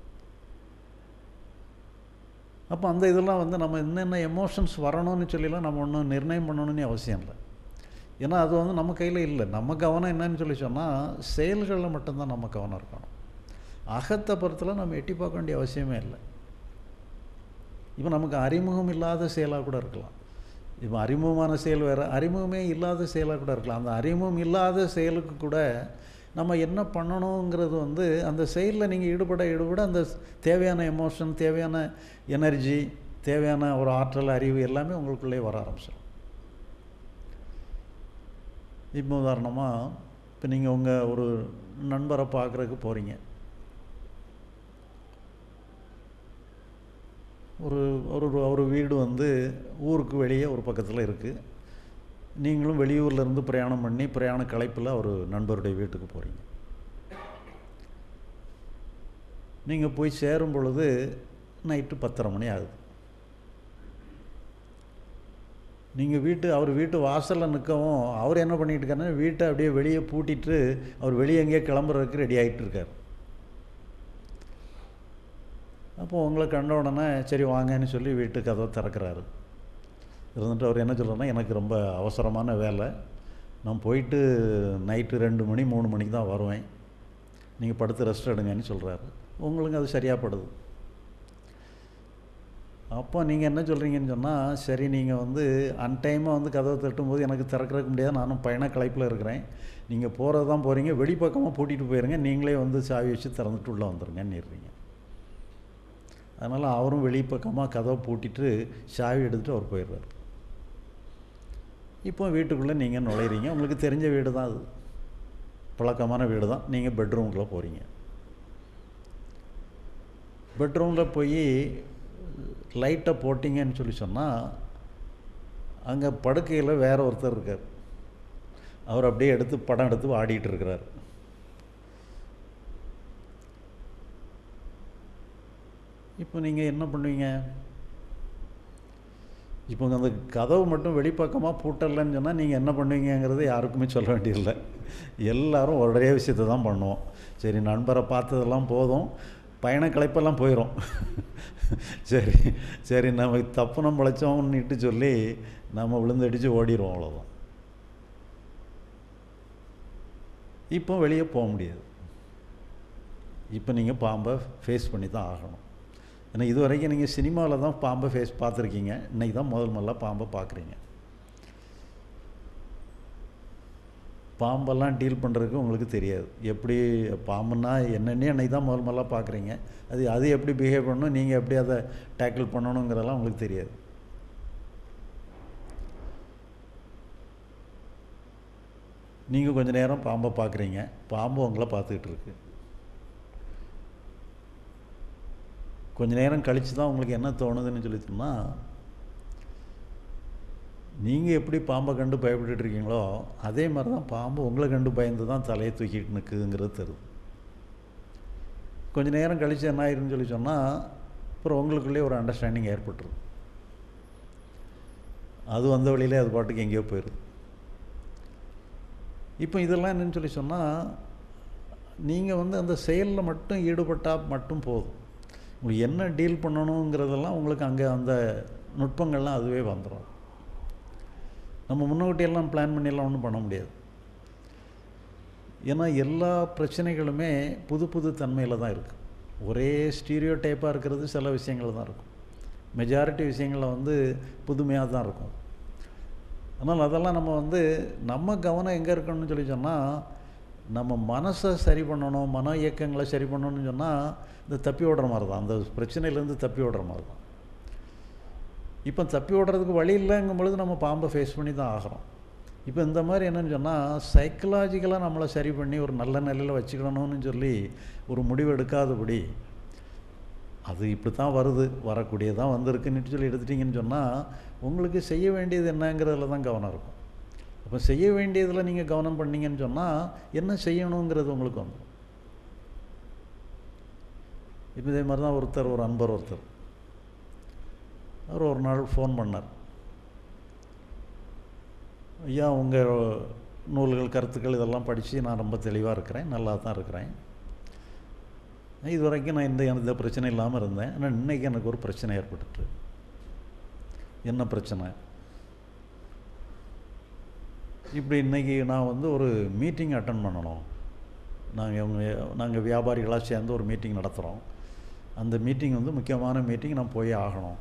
அப்போ அந்த இதெல்லாம் வந்து நம்ம என்னென்ன எமோஷன்ஸ் வரணும்னு சொல்லிலாம் நம்ம ஒன்றும் நிர்ணயம் பண்ணணும்னு அவசியம் இல்லை. ஏன்னா அது வந்து நம்ம கையில் இல்லை. நம்ம கவனம் என்னன்னு சொல்லி சொன்னால் செயல்களில் மட்டும்தான் நம்ம கவனம் இருக்கணும். அகத்தை பொறுத்தல நம்ம எட்டி பார்க்க வேண்டிய அவசியமே இல்லை. இப்போ நமக்கு அறிமுகம் இல்லாத செயலாக கூட இருக்கலாம். இப்போ அறிமுகமான செயல் வேறு, அறிமுகமே இல்லாத செயலாக கூட இருக்கலாம். அந்த அறிமுகம் இல்லாத செயலுக்கு கூட நம்ம என்ன பண்ணணுங்கிறது வந்து அந்த செயலில் நீங்கள் ஈடுபட அந்த தேவையான எமோஷன், தேவையான எனர்ஜி, தேவையான ஒரு ஆற்றல், அறிவு எல்லாமே உங்களுக்குள்ளே வர ஆரம்பிச்சிடும். இப்போ உதாரணமாக இப்போ நீங்கள் உங்கள் ஒரு நண்பரை பார்க்குறதுக்கு போகிறீங்க. ஒரு வீடு வந்து ஊருக்கு வெளியே ஒரு பக்கத்தில் இருக்குது. நீங்களும் வெளியூர்லேருந்து பிரயாணம் பண்ணி பிரயாண களைப்பில் ஒரு நண்பருடைய வீட்டுக்கு போகிறீங்க. நீங்கள் போய் சேரும் பொழுது நைட்டு 10:30 மணி ஆகுது. நீங்கள் அவர் வீட்டு வாசலில் நிற்கவும் அவர் என்ன பண்ணிகிட்டு இருக்காருன்னா வீட்டை அப்படியே வெளியே பூட்டிட்டு அவர் வெளியே எங்கேயோ கிளம்புறதுக்கு ரெடி ஆகிட்டு இருக்கார். அப்போது உங்களை கண்ட உடனே சரி வாங்கன்னு சொல்லி வீட்டு கதவை திறக்கிறாரு. இருந்துட்டு அவர் என்ன சொல்கிறாருன்னா, எனக்கு ரொம்ப அவசரமான வேலை, நான் போயிட்டு நைட்டு 2 மணி 3 மணிக்கு தான் வருவேன், நீங்கள் படுத்து ரெஸ்ட் எடுங்கன்னு சொல்கிறாரு. உங்களுக்கு அது சரியாக படுது. அப்போ நீங்கள் என்ன சொல்கிறீங்கன்னு சொன்னால், சரி நீங்கள் வந்து அன்டைமாக வந்து கதவை தட்டும்போது எனக்கு திறக்கிறதுக்கு முடியாது, நானும் பயண களைப்பில் இருக்கிறேன், நீங்கள் போகிறது தான் போகிறீங்க, வெளிப்பக்கமாக பூட்டிகிட்டு போயிருங்க, நீங்களே வந்து சாவி வச்சு திறந்துட்டு உள்ளே வந்துடுங்கன்னு இருறீங்க. அதனால் அவரும் வெளிப்பக்கமாக கதவை பூட்டிட்டு சாவி எடுத்துகிட்டு அவர் போயிடுறார். இப்போ வீட்டுக்குள்ளே நீங்கள் நுழையிறீங்க. உங்களுக்கு தெரிஞ்ச வீடு தான், அது பழக்கமான வீடு தான். நீங்கள் பெட்ரூமுக்குள்ளே போகிறீங்க. பெட்ரூமில் போய் லைட்டை போட்டிங்கன்னு சொல்லி சொன்னால் அங்கே படுக்கையில் வேற ஒருத்தர் இருக்கார். அவர் அப்படியே படம் எடுத்து ஆடிட்டு இருக்கிறார். இப்போ நீங்கள் என்ன பண்ணுவீங்க? இப்போ அந்த கதவு மட்டும் வெளிப்பக்கமாக பூட்டலைன்னு சொன்னால் நீங்கள் என்ன பண்ணுவீங்கிறது யாருக்குமே சொல்ல வேண்டியதில்லை. எல்லாரும் ஒரே விஷயத்தை தான் பண்ணுவோம். சரி, நண்பரை பார்த்ததெல்லாம் போதும், பயண களைப்பெல்லாம் போயிடும். சரி சரி நம்ம தப்புனம் பிழைச்சோம்னுட்டு சொல்லி நம்ம விழுந்தடிச்சு ஓடிடுவோம், அவ்வளோதான். இப்போ வெளியே போக முடியாது. இப்போ நீங்கள் பாம்பை ஃபேஸ் பண்ணி தான் ஆகணும். ஏன்னா இது வரைக்கும் நீங்கள் சினிமாவில் தான் பாம்பை பார்த்துருக்கீங்க, இன்றைக்கி தான் முதல்ல பாம்பை பார்க்குறீங்க. பாம்பெல்லாம் டீல் பண்ணுறதுக்கு உங்களுக்கு தெரியாது. எப்படி பாம்புன்னா என்னென்னே அன்றைக்கி தான் முதல்ல பார்க்குறீங்க. அது எப்படி பிஹேவ் பண்ணணும், நீங்கள் எப்படி அதை டேக்கிள் பண்ணணுங்கிறதெல்லாம் உங்களுக்கு தெரியாது. நீங்கள் கொஞ்சம் நேரம் பாம்பை பார்க்குறீங்க, பாம்பு உங்களை பார்த்துக்கிட்டு இருக்கு. கொஞ்சம் நேரம் கழித்து தான் உங்களுக்கு என்ன தோணுதுன்னு சொல்லிட்டோம்னா, நீங்கள் எப்படி பாம்பை கண்டு பயப்பட்டுட்டு இருக்கீங்களோ அதே மாதிரி தான் பாம்பு உங்களை கண்டு பயந்து தான் தலையை தூக்கிட்டு நிற்குதுங்கிறது தருது. கொஞ்சம் நேரம் கழித்து என்ன ஆயிருன்னு சொல்லி சொன்னால், அப்புறம் உங்களுக்குள்ளே ஒரு அண்டர்ஸ்டாண்டிங் ஏற்பட்டுருது. அது வந்த வழியிலே அது பாட்டுக்கு எங்கேயோ போயிடுது. இப்போ இதெல்லாம் என்னன்னு சொல்லி சொன்னால், நீங்கள் அந்த செயலில் மட்டும் ஈடுபட்டால் மட்டும் போதும். உங்களுக்கு என்ன டீல் பண்ணணுங்கிறதெல்லாம் உங்களுக்கு அங்கே அந்த நுட்பங்கள்லாம் அதுவே வந்துடும். நம்ம முன்னோட்டியெல்லாம் பிளான் பண்ணியெல்லாம் ஒன்றும் பண்ண முடியாது. ஏன்னா எல்லா பிரச்சனைகளுமே புது புது தன்மையில் தான் இருக்குது. ஒரே ஸ்டீரியோ டைப்பாக இருக்கிறது சில விஷயங்கள் தான் இருக்கும். மெஜாரிட்டி விஷயங்களில் புதுமையாக தான் இருக்கும். ஆனால் அதெல்லாம் நம்ம கவனம் எங்கே இருக்கணும்னு சொல்லி சொன்னால், நம்ம மனசை சரி பண்ணணும், மன இயக்கங்களை சரி பண்ணணும்னு சொன்னால் இந்த தப்பி ஓடுற மாதிரி தான், அந்த பிரச்சனையிலேருந்து தப்பி ஓடுற மாதிரி தான். இப்போ தப்பி ஓடுறதுக்கு வழி இல்லைங்கும் பொழுது நம்ம பாம்பை ஃபேஸ் பண்ணி தான் ஆகிறோம். இப்போ இந்த மாதிரி என்னென்னு சொன்னால், சைக்கலாஜிக்கலாக நம்மளை சரி பண்ணி ஒரு நல்ல நிலையில் வச்சுக்கணும்னு சொல்லி ஒரு முடிவு எடுக்காதபடி, அது இப்படி தான் வருது, வரக்கூடியதான் வந்திருக்குன்னு சொல்லி எடுத்துட்டிங்கன்னு சொன்னால், உங்களுக்கு செய்ய வேண்டியது என்னங்கிறதுல தான் கவனம் இருக்கும். அப்போ செய்ய வேண்டியதில் நீங்கள் கவனம் பண்ணிங்கன்னு சொன்னால் என்ன செய்யணுங்கிறது உங்களுக்கு வந்துடும். இப்போ இதே மாதிரி தான் ஒரு அன்பர் அவர் ஒரு நாள் ஃபோன் பண்ணார். ஐயா, உங்கள் நூல்கள், கருத்துக்கள் இதெல்லாம் படித்து நான் ரொம்ப தெளிவாக இருக்கிறேன், நல்லா தான் இருக்கிறேன். இது வரைக்கும் நான் எந்த பிரச்சனை இல்லாமல் இருந்தேன். ஆனால் இன்றைக்கி எனக்கு ஒரு பிரச்சனை ஏற்பட்டுட்டு. என்ன பிரச்சனை? இப்படி இன்றைக்கி நான் ஒரு மீட்டிங் அட்டன் பண்ணணும். நாங்கள் வியாபாரிகளாக சேர்ந்து ஒரு மீட்டிங் நடத்துகிறோம். அந்த மீட்டிங் முக்கியமான மீட்டிங், நான் போய் ஆகணும்.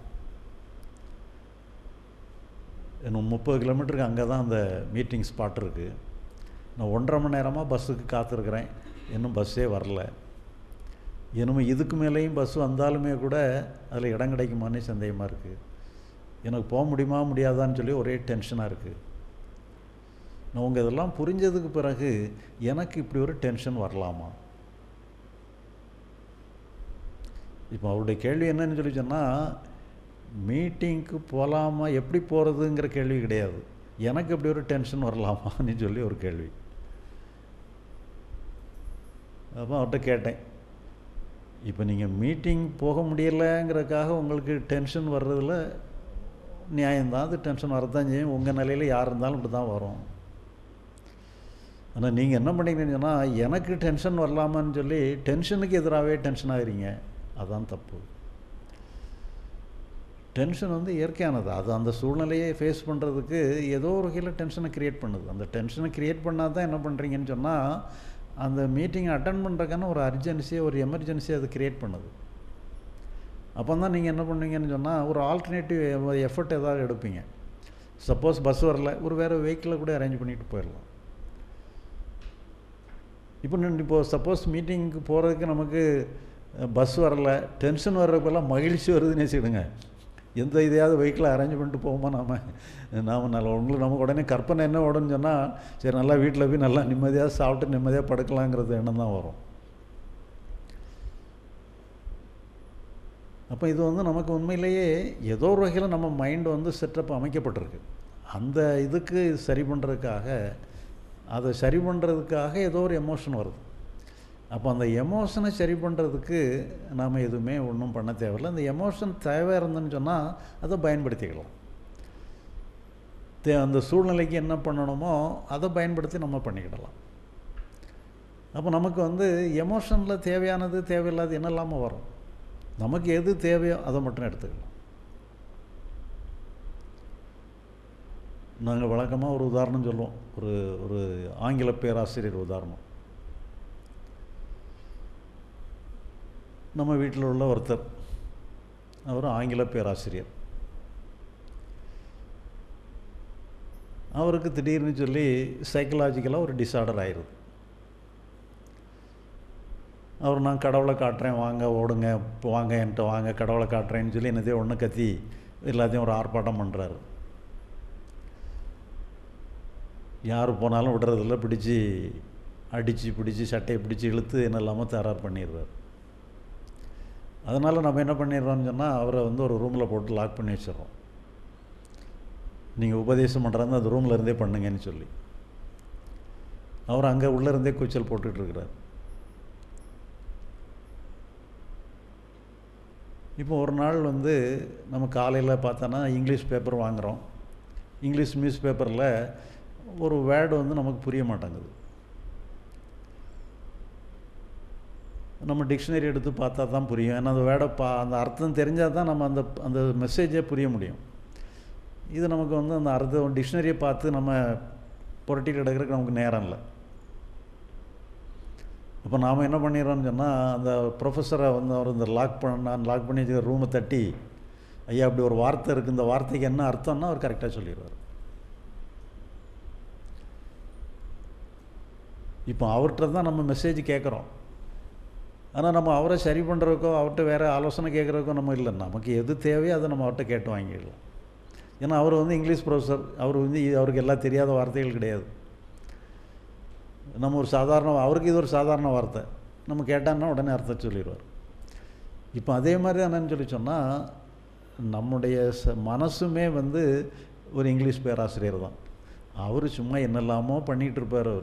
இன்னும் 30 கிலோமீட்டருக்கு அங்கே தான் அந்த மீட்டிங் ஸ்பாட் இருக்குது. நான் 1.5 மணி நேரமாக பஸ்ஸுக்கு காத்திருக்கிறேன், இன்னும் பஸ்ஸே வரல. இனிமேல் இதுக்கு மேலேயும் பஸ் வந்தாலுமே கூட அதில் இடம் கிடைக்குமானே சந்தேகமாக இருக்குது. எனக்கு போக முடியுமா முடியாதான்னு சொல்லி ஒரே டென்ஷனாக இருக்குது. நான் உங்கள் இதெல்லாம் புரிஞ்சதுக்கு பிறகு எனக்கு இப்படி ஒரு டென்ஷன் வரலாமா? இப்போ அவருடைய கேள்வி என்னன்னு சொல்லி சொன்னால், மீட்டிங்க்கு போகலாமா, எப்படி போகிறதுங்கிற கேள்வி கிடையாது. எனக்கு இப்படி ஒரு டென்ஷன் வரலாமான்னு சொல்லி ஒரு கேள்வி. அப்போ அவர்கிட்ட கேட்டேன், இப்போ நீங்கள் மீட்டிங் போக முடியலைங்கிறதுக்காக உங்களுக்கு டென்ஷன் வர்றதில் நியாயம்தான். அது டென்ஷன் வரத்தான் செய்யும். உங்கள் நிலையில் யார் இருந்தாலும் இப்படி தான் வரும். ஆனால் நீங்கள் என்ன பண்ணிங்கன்னு சொன்னால், எனக்கு டென்ஷன் வரலாமான்னு சொல்லி டென்ஷனுக்கு எதிராகவே டென்ஷன் ஆகிறீங்க. அதுதான் தப்பு. டென்ஷன் இயற்கையானது. அது அந்த சூழ்நிலையை ஃபேஸ் பண்ணுறதுக்கு ஏதோ ஒரு வகையில் டென்ஷனை க்ரியேட் பண்ணுது. அந்த டென்ஷனை க்ரியேட் பண்ணால் தான் என்ன பண்ணுறீங்கன்னு சொன்னால், அந்த மீட்டிங்கை அட்டன் பண்ணுறதுக்கான ஒரு அர்ஜென்சியை, ஒரு எமர்ஜென்சியை அது க்ரியேட் பண்ணுது. அப்போ தான் நீங்கள் என்ன பண்ணுவீங்கன்னு சொன்னால், ஒரு ஆல்டர்னேட்டிவ் எஃபர்ட் ஏதாவது எடுப்பீங்க. சப்போஸ் பஸ் வரல, ஒரு வேறு வெஹிக்கிளை கூட அரேஞ்ச் பண்ணிட்டு போயிடலாம். இப்போது சப்போஸ் மீட்டிங்க்கு போகிறதுக்கு நமக்கு பஸ் வரல, டென்ஷன் வர்றதுக்கெல்லாம் மகிழ்ச்சி வருதுன்னு வச்சுக்கிடுங்க. எந்த இதையாவது வெஹிக்கிளை அரேஞ்ச் பண்ணிட்டு போவோமா நாம் நல்லா உங்களுக்கு நமக்கு உடனே கற்பனை என்ன ஓடுன்னு சொன்னால், சரி நல்லா வீட்டில் போய் நல்லா நிம்மதியாக சாப்பிட்டு நிம்மதியாக படுக்கலாங்கிறது எண்ணம் தான் வரும். அப்போ இது நமக்கு உண்மையிலேயே ஏதோ ஒரு வகையில் நம்ம மைண்டு செட்டப் அமைக்கப்பட்டிருக்கு. அந்த இதுக்கு சரி பண்ணுறதுக்காக, அதை சரி பண்ணுறதுக்காக ஏதோ ஒரு எமோஷன் வருது. அப்போ அந்த எமோஷனை சரி பண்ணுறதுக்கு நாம் எதுவுமே ஒன்றும் பண்ண தேவையில்லை. அந்த எமோஷன் தேவை இருந்துன்னு சொன்னால் அதை பயன்படுத்திக்கலாம். அந்த சூழ்நிலைக்கு என்ன பண்ணணுமோ அதை பயன்படுத்தி நம்ம பண்ணிக்கிடலாம். அப்போ நமக்கு வந்து எமோஷனில் தேவையானது தேவையில்லாது என்னெல்லாமல் வரும். நமக்கு எது தேவையோ அதை மட்டும் எடுத்துக்கலாம். நாங்கள் வழக்கமாக ஒரு உதாரணம் சொல்லுவோம். ஒரு ஆங்கில பேராசிரியர் உதாரணம். நம்ம வீட்டில் உள்ள ஒருத்தர், அவர் ஆங்கில பேராசிரியர். அவருக்கு திடீர்னு சொல்லி சைக்கலாஜிக்கலாக ஒரு டிஸார்டர் ஆயிடுது. அவர் நான் கடவுளை காட்டுறேன், வாங்க ஓடுங்க, வாங்க என்கிட்ட வாங்க, கடவுளை காட்டுறேன்னு சொல்லி என்னதையும் ஒன்று கத்தி எல்லாத்தையும் ஒரு ஆர்ப்பாட்டம் பண்ணுறாரு. யார் போனாலும் விடுறதில்ல, பிடிச்சி சட்டையை பிடிச்சி இழுத்து என்னெல்லாமல் தயார் பண்ணிடுறாரு. அதனால் நம்ம என்ன பண்ணிடுறோம்னு சொன்னால், அவரை வந்து ஒரு ரூமில் போட்டு லாக் பண்ணி வச்சிடறோம். நீங்கள் உபதேசம் பண்ணுறாங்க அந்த ரூமில் இருந்தே பண்ணுங்கன்னு சொல்லி. அவர் அங்கே உள்ளே இருந்தே கூச்சல் போட்டுட்ருக்கிறார். இப்போ ஒரு நாள் வந்து நம்ம காலையில் பார்த்தோன்னா இங்கிலீஷ் பேப்பர் வாங்குகிறோம். இங்கிலீஷ் நியூஸ் பேப்பரில் ஒரு வேர்டு வந்து நமக்கு புரிய மாட்டேங்குது. நம்ம டிக்ஷனரி எடுத்து பார்த்தா தான் புரியும். ஏன்னா அந்த வேர்டை அந்த அர்த்தம் தெரிஞ்சால் தான் நம்ம அந்த மெசேஜை புரிய முடியும். இது நமக்கு வந்து அந்த அர்த்தம் டிக்ஷனரியை பார்த்து நம்ம புரட்டிட்டு கிடக்கிறதுக்கு நமக்கு நேரம் இல்லை. அப்போ நாம் என்ன பண்ணிடுறோம்னு சொன்னால், அந்த ப்ரொஃபஸரை வந்து அவர் இந்த லாக் பண்ணி வச்சுக்கிற ரூமை தட்டி, ஐயா அப்படி ஒரு வார்த்தை இருக்குது, இந்த வார்த்தைக்கு என்ன அர்த்தம்னா அவர் கரெக்டாக சொல்லிடுவார். இப்போ அவர்கிட்ட தான் நம்ம மெசேஜ் கேட்குறோம். ஆனால் நம்ம அவரை சரி பண்ணுறதுக்கோ அவர்கிட்ட வேறு ஆலோசனை கேட்குறதுக்கோ நம்ம இல்லை. நமக்கு எது தேவையோ அதை நம்ம அவர்கிட்ட கேட்டு வாங்கிடலாம். ஏன்னா அவர் வந்து இங்கிலீஷ் ப்ரொஃபஸர், அவருக்கு எல்லாம் தெரியாத வார்த்தைகள் கிடையாது. நம்ம அவருக்கு இது ஒரு சாதாரண வார்த்தை, நம்ம கேட்டான்னா உடனே அர்த்தம் சொல்லிடுவார். இப்போ அதே மாதிரி என்னன்னு சொல்லி சொன்னால், நம்முடைய மனசுமே வந்து ஒரு இங்கிலீஷ் பேராசிரியர் தான். அவர் சும்மா என்னெல்லாமோ பண்ணிகிட்டு இருப்பார்.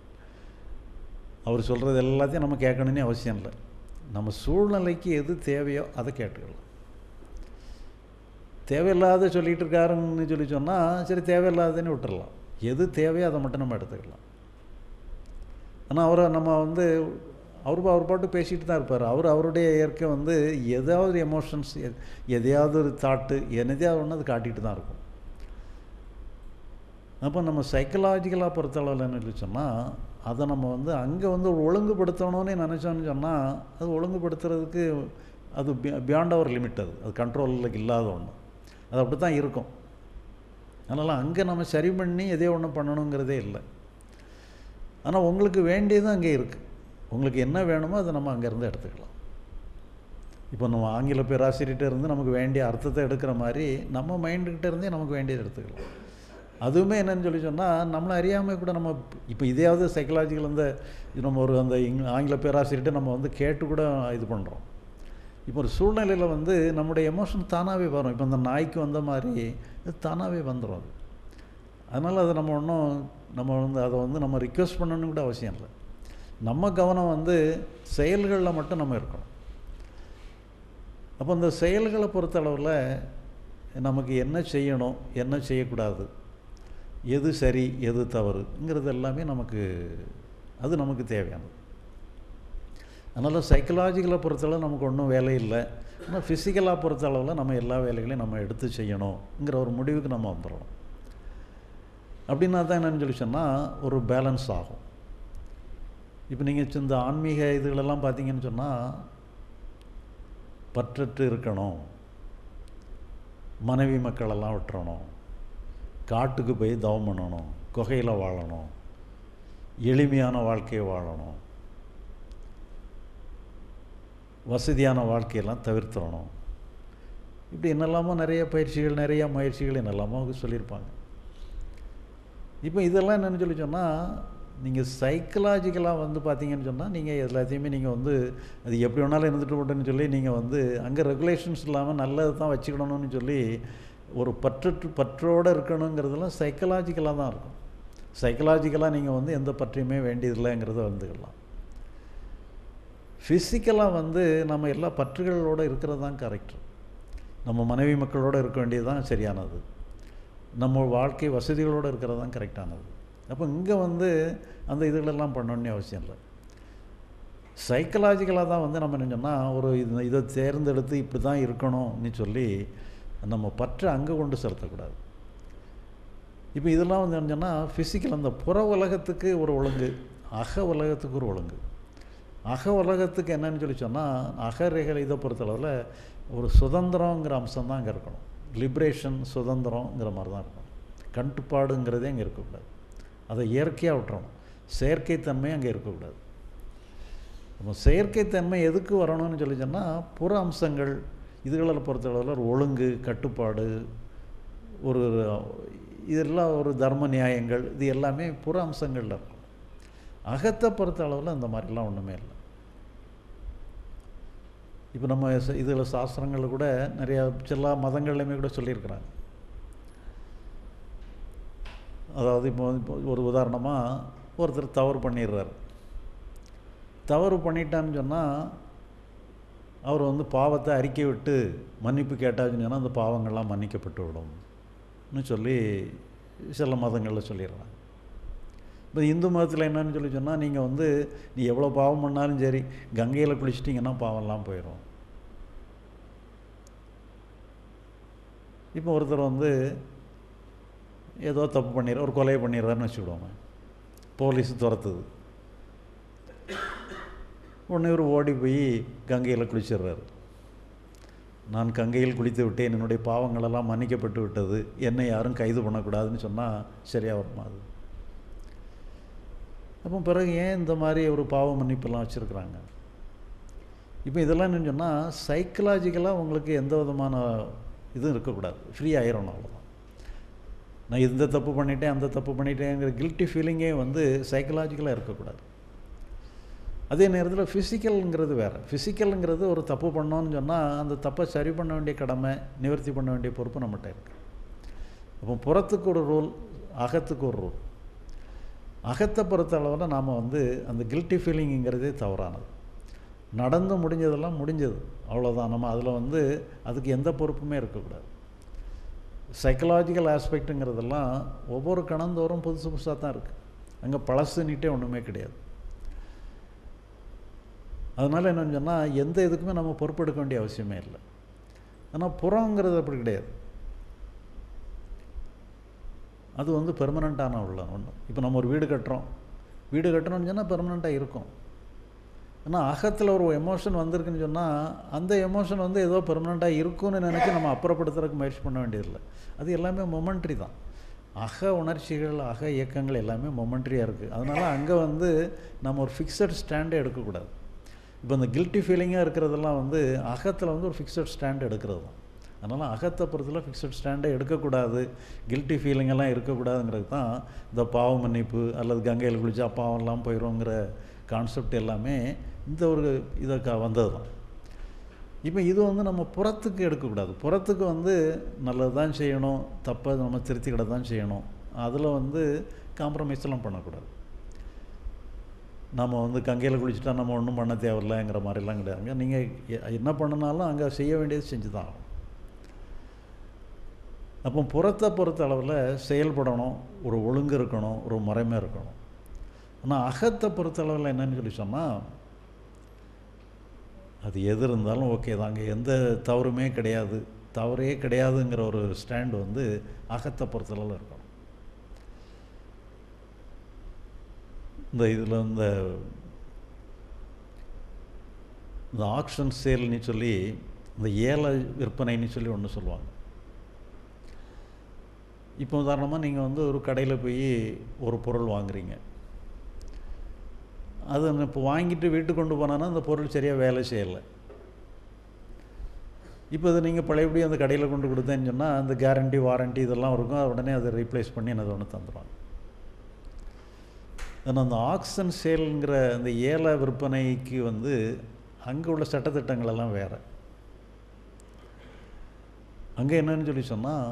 அவர் சொல்கிறது எல்லாத்தையும் நம்ம கேட்கணுன்னே அவசியம் இல்லை. நம்ம சூழ்நிலைக்கு எது தேவையோ அதை கேட்டுக்கலாம். தேவையில்லாத சொல்லிகிட்டு இருக்காருன்னு சொல்லி சொன்னால், சரி தேவையில்லாததுன்னு விட்டுடலாம். எது தேவையோ அதை மட்டும் நம்ம எடுத்துக்கலாம். ஆனால் அவரை நம்ம வந்து அவர் பாட்டு பேசிகிட்டு தான் இருப்பார். அவருடைய இயற்கை வந்து ஏதாவது எமோஷன்ஸ், எதையாவது ஒரு தாட்டு, என்னதையாவது ஒன்று அது காட்டிகிட்டு தான் இருக்கும். அப்போ நம்ம சைக்கலாஜிக்கலாக பொறுத்தளவில் என்ன சொன்னால், அதை நம்ம வந்து அங்கே வந்து ஒழுங்குபடுத்தணும்னு நினச்சோன்னு சொன்னால், அது ஒழுங்குபடுத்துறதுக்கு அது பியாண்ட் அவர் லிமிட். அது கண்ட்ரோலில் இல்லாத ஒன்று. அது அப்படி தான் இருக்கும். அதனால் அங்கே நம்ம சரி பண்ணி எதே ஒன்று பண்ணணுங்கிறதே இல்லை. ஆனால் உங்களுக்கு வேண்டியது அங்கே இருக்குது. உங்களுக்கு என்ன வேணுமோ அதை நம்ம அங்கேருந்து எடுத்துக்கலாம். இப்போ நம்ம ஆங்கில பேராசிரியர்கிட்ட இருந்து நமக்கு வேண்டிய அர்த்தத்தை எடுக்கிற மாதிரி நம்ம மைண்டுக்கிட்ட இருந்தே நமக்கு வேண்டியதை எடுத்துக்கலாம். அதுவுமே என்னன்னு சொல்லி சொன்னால், நம்மளை அறியாமல் கூட நம்ம இப்போ இதையாவது சைக்கலாஜிக்கல் நம்ம அந்த ஆங்கில பேராசிரியர்கிட்ட நம்ம வந்து கேட்டு கூட இது பண்ணுறோம். இப்போ ஒரு சூழ்நிலையில் வந்து நம்முடைய எமோஷன் தானாகவே வரும். இப்போ அந்த நாய்க்கு வந்த மாதிரி அது தானாகவே வந்துடும். அது அதனால் அதை நம்ம அதை வந்து நம்ம ரிக்வெஸ்ட் பண்ணணும்னு கூட அவசியம் இல்லை. நம்ம கவனம் வந்து செயல்களில் மட்டும் நம்ம இருக்கணும். அப்போ அந்த செயல்களை பொறுத்தளவில் நமக்கு என்ன செய்யணும், என்ன செய்யக்கூடாது, எது சரி எது தவறுங்கிறது எல்லாமே நமக்கு தேவையானது. அதனால் சைக்கலாஜிக்கலை பொறுத்தளவு நமக்கு ஒன்றும் வேலை இல்லை. ஆனால் ஃபிசிக்கலாக பொறுத்தளவில் நம்ம எல்லா வேலைகளையும் நம்ம எடுத்து செய்யணுங்கிற ஒரு முடிவுக்கு நம்ம வந்துடணும். அப்படின்னா தான் என்னென்னு சொல்லி சொன்னால் ஒரு பேலன்ஸ் ஆகும். இப்போ நீங்கள் இந்த ஆன்மீக இதுகளெல்லாம் பார்த்தீங்கன்னு சொன்னால், பற்றற்று இருக்கணும், மனைவி மக்களெல்லாம் விட்டுறணும், காட்டுக்கு போய் தவம் பண்ணணும், குகையில் வாழணும், எளிமையான வாழ்க்கையை வாழணும், வசதியான வாழ்க்கையெல்லாம் தவிர்த்துடணும், இப்படி என்னெல்லாமோ நிறைய பயிற்சிகள், நிறைய முயற்சிகள் என்னெல்லாமோ சொல்லியிருப்பாங்க. இப்போ இதெல்லாம் என்னென்னு சொல்லி சொன்னால், நீங்கள் சைக்கலாஜிக்கலாக வந்து பார்த்தீங்கன்னு சொன்னால், நீங்கள் எல்லாத்தையுமே நீங்கள் வந்து அது எப்படி வேணாலும் இருந்துட்டு போட்டுன்னு சொல்லி நீங்கள் வந்து அங்கே ரெகுலேஷன்ஸ் இல்லாமல் நல்லது தான் வச்சுக்கணும்னு சொல்லி ஒரு பற்றோடு இருக்கணுங்கிறதுலாம் சைக்கலாஜிக்கலாக தான் இருக்கும். சைக்கலாஜிக்கலாக நீங்கள் வந்து எந்த பற்றியுமே வேண்டியதில்லைங்கிறத வந்துக்கலாம். ஃபிசிக்கலாக வந்து நம்ம எல்லா பற்றுகளோடு இருக்கிறது தான் கரெக்டு. நம்ம மனைவி மக்களோடு இருக்க வேண்டியது தான் சரியானது. நம்ம வாழ்க்கை வசதிகளோடு இருக்கிறது தான் கரெக்டானது. அப்போ இங்கே வந்து அந்த இதுகளெல்லாம் பண்ணணுன்னு அவசியம் இல்லை. சைக்கலாஜிக்கலாக தான் வந்து நம்ம என்ன சொன்னால் ஒரு இதை தேர்ந்தெடுத்து இப்படி தான் இருக்கணும்னு சொல்லி நம்ம பற்ற அங்கே கொண்டு செலுத்தக்கூடாது. இப்போ இதெல்லாம் வந்து என்ன சொன்னால் ஃபிசிக்கல் அந்த புற உலகத்துக்கு ஒரு ஒழுங்கு, அக உலகத்துக்கு ஒரு ஒழுங்கு. அக உலகத்துக்கு என்னன்னு சொல்லி சொன்னால் அகரேகை இதை பொறுத்தளவில் ஒரு சுதந்திரங்கிற அம்சம் தான் அங்கே இருக்கணும். லிபரேஷன், சுதந்திரங்கிற மாதிரி தான் இருக்கணும். கட்டுப்பாடுங்கிறதே அங்கே இருக்கக்கூடாது. அதை இயற்கையாக விட்டுறணும். செயற்கைத்தன்மை அங்கே இருக்கக்கூடாது. நம்ம செயற்கைத்தன்மை எதுக்கு வரணும்னு சொல்லி சொன்னால் புற அம்சங்கள் இதுகளில் பொறுத்தளவில் ஒரு ஒழுங்கு, கட்டுப்பாடு, ஒரு இதெல்லாம் ஒரு தர்ம நியாயங்கள், இது எல்லாமே புற அம்சங்களில் இருக்கும். அகத்தை பொறுத்த அளவில் அந்த மாதிரிலாம் ஒன்றுமே இல்லை. இப்போ நம்ம இதில் சாஸ்திரங்களில் கூட நிறையா எல்லா மதங்கள்லையுமே கூட சொல்லியிருக்கிறாங்க. அதாவது இப்போ ஒரு உதாரணமாக ஒருத்தர் தவறு பண்ணிடுறார். தவறு பண்ணிட்டான்னு சொன்னால் அவர் வந்து பாவத்தை அறிக்கை விட்டு மன்னிப்பு கேட்டாச்சுன்னு சொன்னால் அந்த பாவங்கள்லாம் மன்னிக்கப்பட்டு விடும்னு சொல்லி சில மதங்களில் சொல்லிடுறாங்க. இப்போ இந்து மதத்தில் என்னன்னு சொல்லி சொன்னால் நீங்கள் வந்து நீ எவ்வளோ பாவம் பண்ணாலும் சரி கங்கையில் குளிச்சிட்டிங்கன்னா பாவம்லாம் போயிடும். இப்போ ஒருத்தர் வந்து ஏதோ தப்பு பண்ணிடுற, ஒரு கொலை பண்ணிடுறாருன்னு வச்சுக்கிடுவாங்க. போலீஸ் துரத்துது. உடனே இவர் ஓடி போய் கங்கையில் குளிச்சிடுறாரு. நான் கங்கையில் குளித்து விட்டேன், என்னுடைய பாவங்களெல்லாம் மன்னிக்கப்பட்டு விட்டது, என்னை யாரும் கைது பண்ணக்கூடாதுன்னு சொன்னால் சரியாக வருமா அது? அப்போ பிறகு ஏன் இந்த மாதிரி ஒரு பாவ மன்னிப்பெல்லாம் வச்சுருக்குறாங்க? இப்போ இதெல்லாம் என்னன்னு சொன்னால் சைக்கலாஜிக்கலாக உங்களுக்கு எந்த விதமான இதுவும் இருக்கக்கூடாது, ஃப்ரீ ஆயிரணும், அவ்வளோதான். நான் இந்த தப்பு பண்ணிட்டேன் அந்த தப்பு பண்ணிட்டேங்கிற கில்ட்டி ஃபீலிங்கே வந்து சைக்கலாஜிக்கலாக இருக்கக்கூடாது. அதே நேரத்தில் ஃபிசிக்கலுங்கிறது வேறு. ஃபிசிக்கலுங்கிறது ஒரு தப்பு பண்ணோன்னு சொன்னால் அந்த தப்பை சரி பண்ண வேண்டிய கடமை, நிவர்த்தி பண்ண வேண்டிய பொறுப்பு நம்மகிட்ட இருக்குது. அப்போ புறத்துக்கு ஒரு ரூல், அகத்துக்கு ஒரு ரூல். அகத்தை பொறுத்த அளவில் நாம் வந்து அந்த கில்ட்டி ஃபீலிங்கிறதே தவறானது. நடந்து முடிஞ்சதெல்லாம் முடிஞ்சது, அவ்வளோதான். நம்ம அதில் வந்து அதுக்கு எந்த பொறுப்புமே இருக்கக்கூடாது. சைக்கலாஜிக்கல் ஆஸ்பெக்ட்டுங்கிறதெல்லாம் ஒவ்வொரு கணந்தோறும் புதுசு புதுசாக தான் இருக்குது. அங்கே பழசுன்னிட்டே ஒன்றுமே கிடையாது. அதனால் என்னென்னு சொன்னால் எந்த இதுக்குமே நம்ம பொறுப்பெடுக்க வேண்டிய அவசியமே இல்லை. ஆனால் புறங்கிறது அப்படி கிடையாது. அது வந்து பெர்மனண்ட்டான உள்ள ஒன்று. இப்போ நம்ம ஒரு வீடு கட்டுறோம்னு சொன்னால் பெர்மனண்ட்டாக இருக்கும். ஆனால் அகத்தில் ஒரு எமோஷன் வந்திருக்குன்னு சொன்னால் அந்த எமோஷன் வந்து ஏதோ பெர்மனண்ட்டாக இருக்கும்னு நினச்சி நம்ம அப்புறப்படுத்துறதுக்கு முயற்சி பண்ண வேண்டியதில்லை. அது எல்லாமே மொமெண்ட்ரி தான். அக உணர்ச்சிகள், அக இயக்கங்கள் எல்லாமே மொமெண்ட்ரியாக இருக்குது. அதனால் அங்கே வந்து நம்ம ஒரு ஃபிக்ஸட் ஸ்டாண்டே எடுக்கக்கூடாது. இப்போ இந்த கில்ட்டி ஃபீலிங்காக இருக்கிறதெல்லாம் வந்து அகத்தில் வந்து ஒரு ஃபிக்ஸட் ஸ்டாண்ட் எடுக்கிறது தான். அதனால் அகத்தை பொறுத்தல ஃபிக்ஸட் ஸ்டாண்டை எடுக்கக்கூடாது, கில்ட்டி ஃபீலிங்கெல்லாம் இருக்கக்கூடாதுங்கிறது தான் இந்த பாவ மன்னிப்பு அல்லது கங்கையில் குளிச்சா பாவம்லாம் போயிடும்ங்கிற கான்செப்ட் எல்லாமே இந்த ஒரு இதை வந்தது தான். இப்போ இது வந்து நம்ம புறத்துக்கு எடுக்கக்கூடாது. புறத்துக்கு வந்து நல்லது தான் செய்யணும், தப்பை நம்ம திருத்திக்கிட தான் செய்யணும். அதில் வந்து காம்ப்ரமைஸ் எல்லாம் பண்ணக்கூடாது. நம்ம வந்து கங்கையில் குளிச்சுட்டா நம்ம ஒன்றும் பண்ண தேவையில்லைங்கிற மாதிரிலாம் கிடையாதுங்க. நீங்கள் என்ன பண்ணினாலும் அங்கே செய்ய வேண்டியது செஞ்சு தான் ஆகும். அப்போ புறத்தை பொறுத்த அளவில் செயல்படணும், ஒரு ஒழுங்கு இருக்கணும், ஒரு முறைமை இருக்கணும். ஆனால் அகத்தை பொறுத்த அளவில் என்னன்னு சொல்லி சொன்னால் அது எது இருந்தாலும் ஓகே தாங்க, எந்த தவறுமே கிடையாது, தவறே கிடையாதுங்கிற ஒரு ஸ்டாண்டு வந்து அகத்தை பொறுத்தளவில் இருக்கணும். இந்த இதில் இந்த ஆக்ஷன் சேல்னு சொல்லி இந்த ஏல விற்பனைன்னு சொல்லி ஒன்று சொல்லுவாங்க. இப்போ உதாரணமாக நீங்கள் வந்து ஒரு கடையில் போய் ஒரு பொருள் வாங்குறீங்க. அது இப்போ வாங்கிட்டு வீட்டுக்கு கொண்டு போனான்னா அந்த பொருள் சரியாக வேலை செய்யலை. இப்போ அதை நீங்கள் பழையபடி அந்த கடையில் கொண்டு கொடுத்தேன்னு சொன்னால் அந்த கேரண்டி, வாரண்ட்டி இதெல்லாம் இருக்கும். உடனே அதை ரீப்ளேஸ் பண்ணி என்னது ஒன்று தந்துடுவாங்க. ஆனால் அந்த ஆக்ஷன் சேலுங்கிற அந்த ஏல விற்பனைக்கு வந்து அங்கே உள்ள சட்டத்திட்டங்கள் எல்லாம் வேறு. அங்கே என்னன்னு சொல்லி சொன்னால்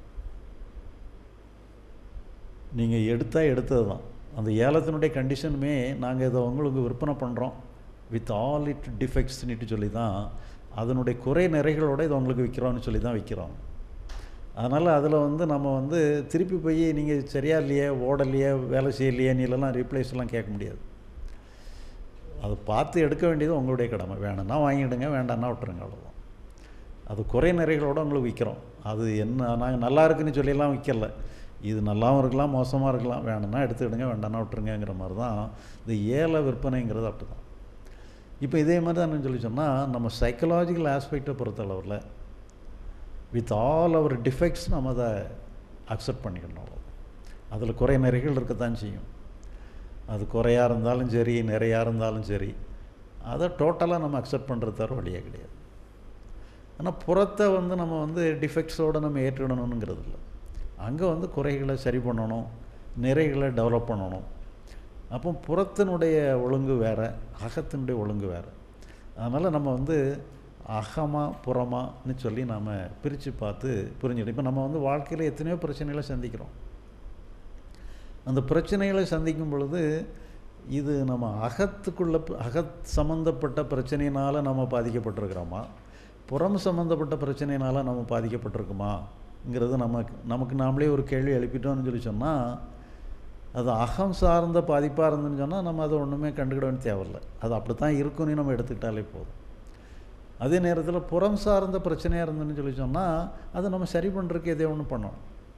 நீங்கள் எடுத்தது தான். அந்த ஏலத்தினுடைய கண்டிஷனுமே நாங்கள் இதை உங்களுக்கு விற்பனை பண்ணுறோம் வித் ஆல் இட் டிஃபெக்ட்ஸ்னுட்டு சொல்லி தான், அதனுடைய குறை நிறைகளோடு இதை உங்களுக்கு விற்கிறோம்னு சொல்லி தான் விற்கிறோம். அதனால் அதில் வந்து நம்ம வந்து திருப்பி போய் நீங்கள் சரியாக இல்லையே, ஓடலையே, வேலை செய்யலையே, நீலாம் ரீப்ளேஸ்லாம் கேட்க முடியாது. அதை பார்த்து எடுக்க வேண்டியது உங்களுடைய கடமை. வேணும்னா வாங்கிடுங்க, வேண்டாம்னா விட்டுருங்க, அவ்வளோதான். அது குறை நிறைகளோடு உங்களுக்கு விற்கிறோம். அது என்ன, நாங்கள் நல்லா இருக்குன்னு சொல்லியெல்லாம் விற்கல. இது நல்லாவும் இருக்கலாம், மோசமாக இருக்கலாம், வேணும்னா எடுத்துக்கிடுங்க, வேண்டாம்னா விட்டுருங்கிற மாதிரி தான் இந்த ஏல விற்பனைங்கிறது. அப்படி தான். இப்போ இதே மாதிரி தான் சொல்லி சொன்னால், நம்ம சைக்கலாஜிக்கல் ஆஸ்பெக்டை பொறுத்தளவில் வித் ஆல் அவர் டிஃபெக்ட்ஸ் நம்ம அதை அக்செப்ட் பண்ணிக்கணும். அதில் குறை நிறைகள் இருக்கத்தான் செய்யும். அது குறையாக இருந்தாலும் சரி, நிறையாக இருந்தாலும் சரி, அதை டோட்டலாக நம்ம அக்செப்ட் பண்ணுறது தவிர வழியே கிடையாது. ஆனால் புறத்தை நம்ம டிஃபெக்ட்ஸோடு நம்ம ஏற்றுடணுங்கிறது இல்லை. அங்கே குறைகளை சரி பண்ணணும், நிறைகளை டெவலப் பண்ணணும். அப்போ புறத்தினுடைய ஒழுங்கு வேறு, அகத்தினுடைய ஒழுங்கு வேறு. அதனால் நம்ம அகமா புறமான்னு சொல்லி நாம் பிரித்து பார்த்து புரிஞ்சுக்கணும். இப்போ நம்ம வாழ்க்கையில் எத்தனையோ பிரச்சனைகளை சந்திக்கிறோம். அந்த பிரச்சனைகளை சந்திக்கும் பொழுது இது நம்ம அகத் சம்மந்தப்பட்ட பிரச்சனையினால் நம்ம பாதிக்கப்பட்டிருக்கிறோமா, புறம் சம்மந்தப்பட்ட பிரச்சனையினால் நம்ம பாதிக்கப்பட்டிருக்குமாங்கிறது நமக்கு நாமளே ஒரு கேள்வி எழுப்பிட்டோம்னு சொல்லி சொன்னால், அது அகம் சார்ந்த பாதிப்பாக இருந்துன்னு சொன்னால் நம்ம அதை ஒன்றுமே கண்டுக்கிட வேண்டிய தேவையில்லை. அது அப்படி தான் இருக்குன்னு நம்ம எடுத்துக்கிட்டாலே போதும். அதே நேரத்தில் புறம் சார்ந்த பிரச்சனையாக இருந்துன்னு சொல்லி சொன்னால் அதை நம்ம சரி பண்ணுறதுக்கு எதோ ஒன்று பண்ணணும்.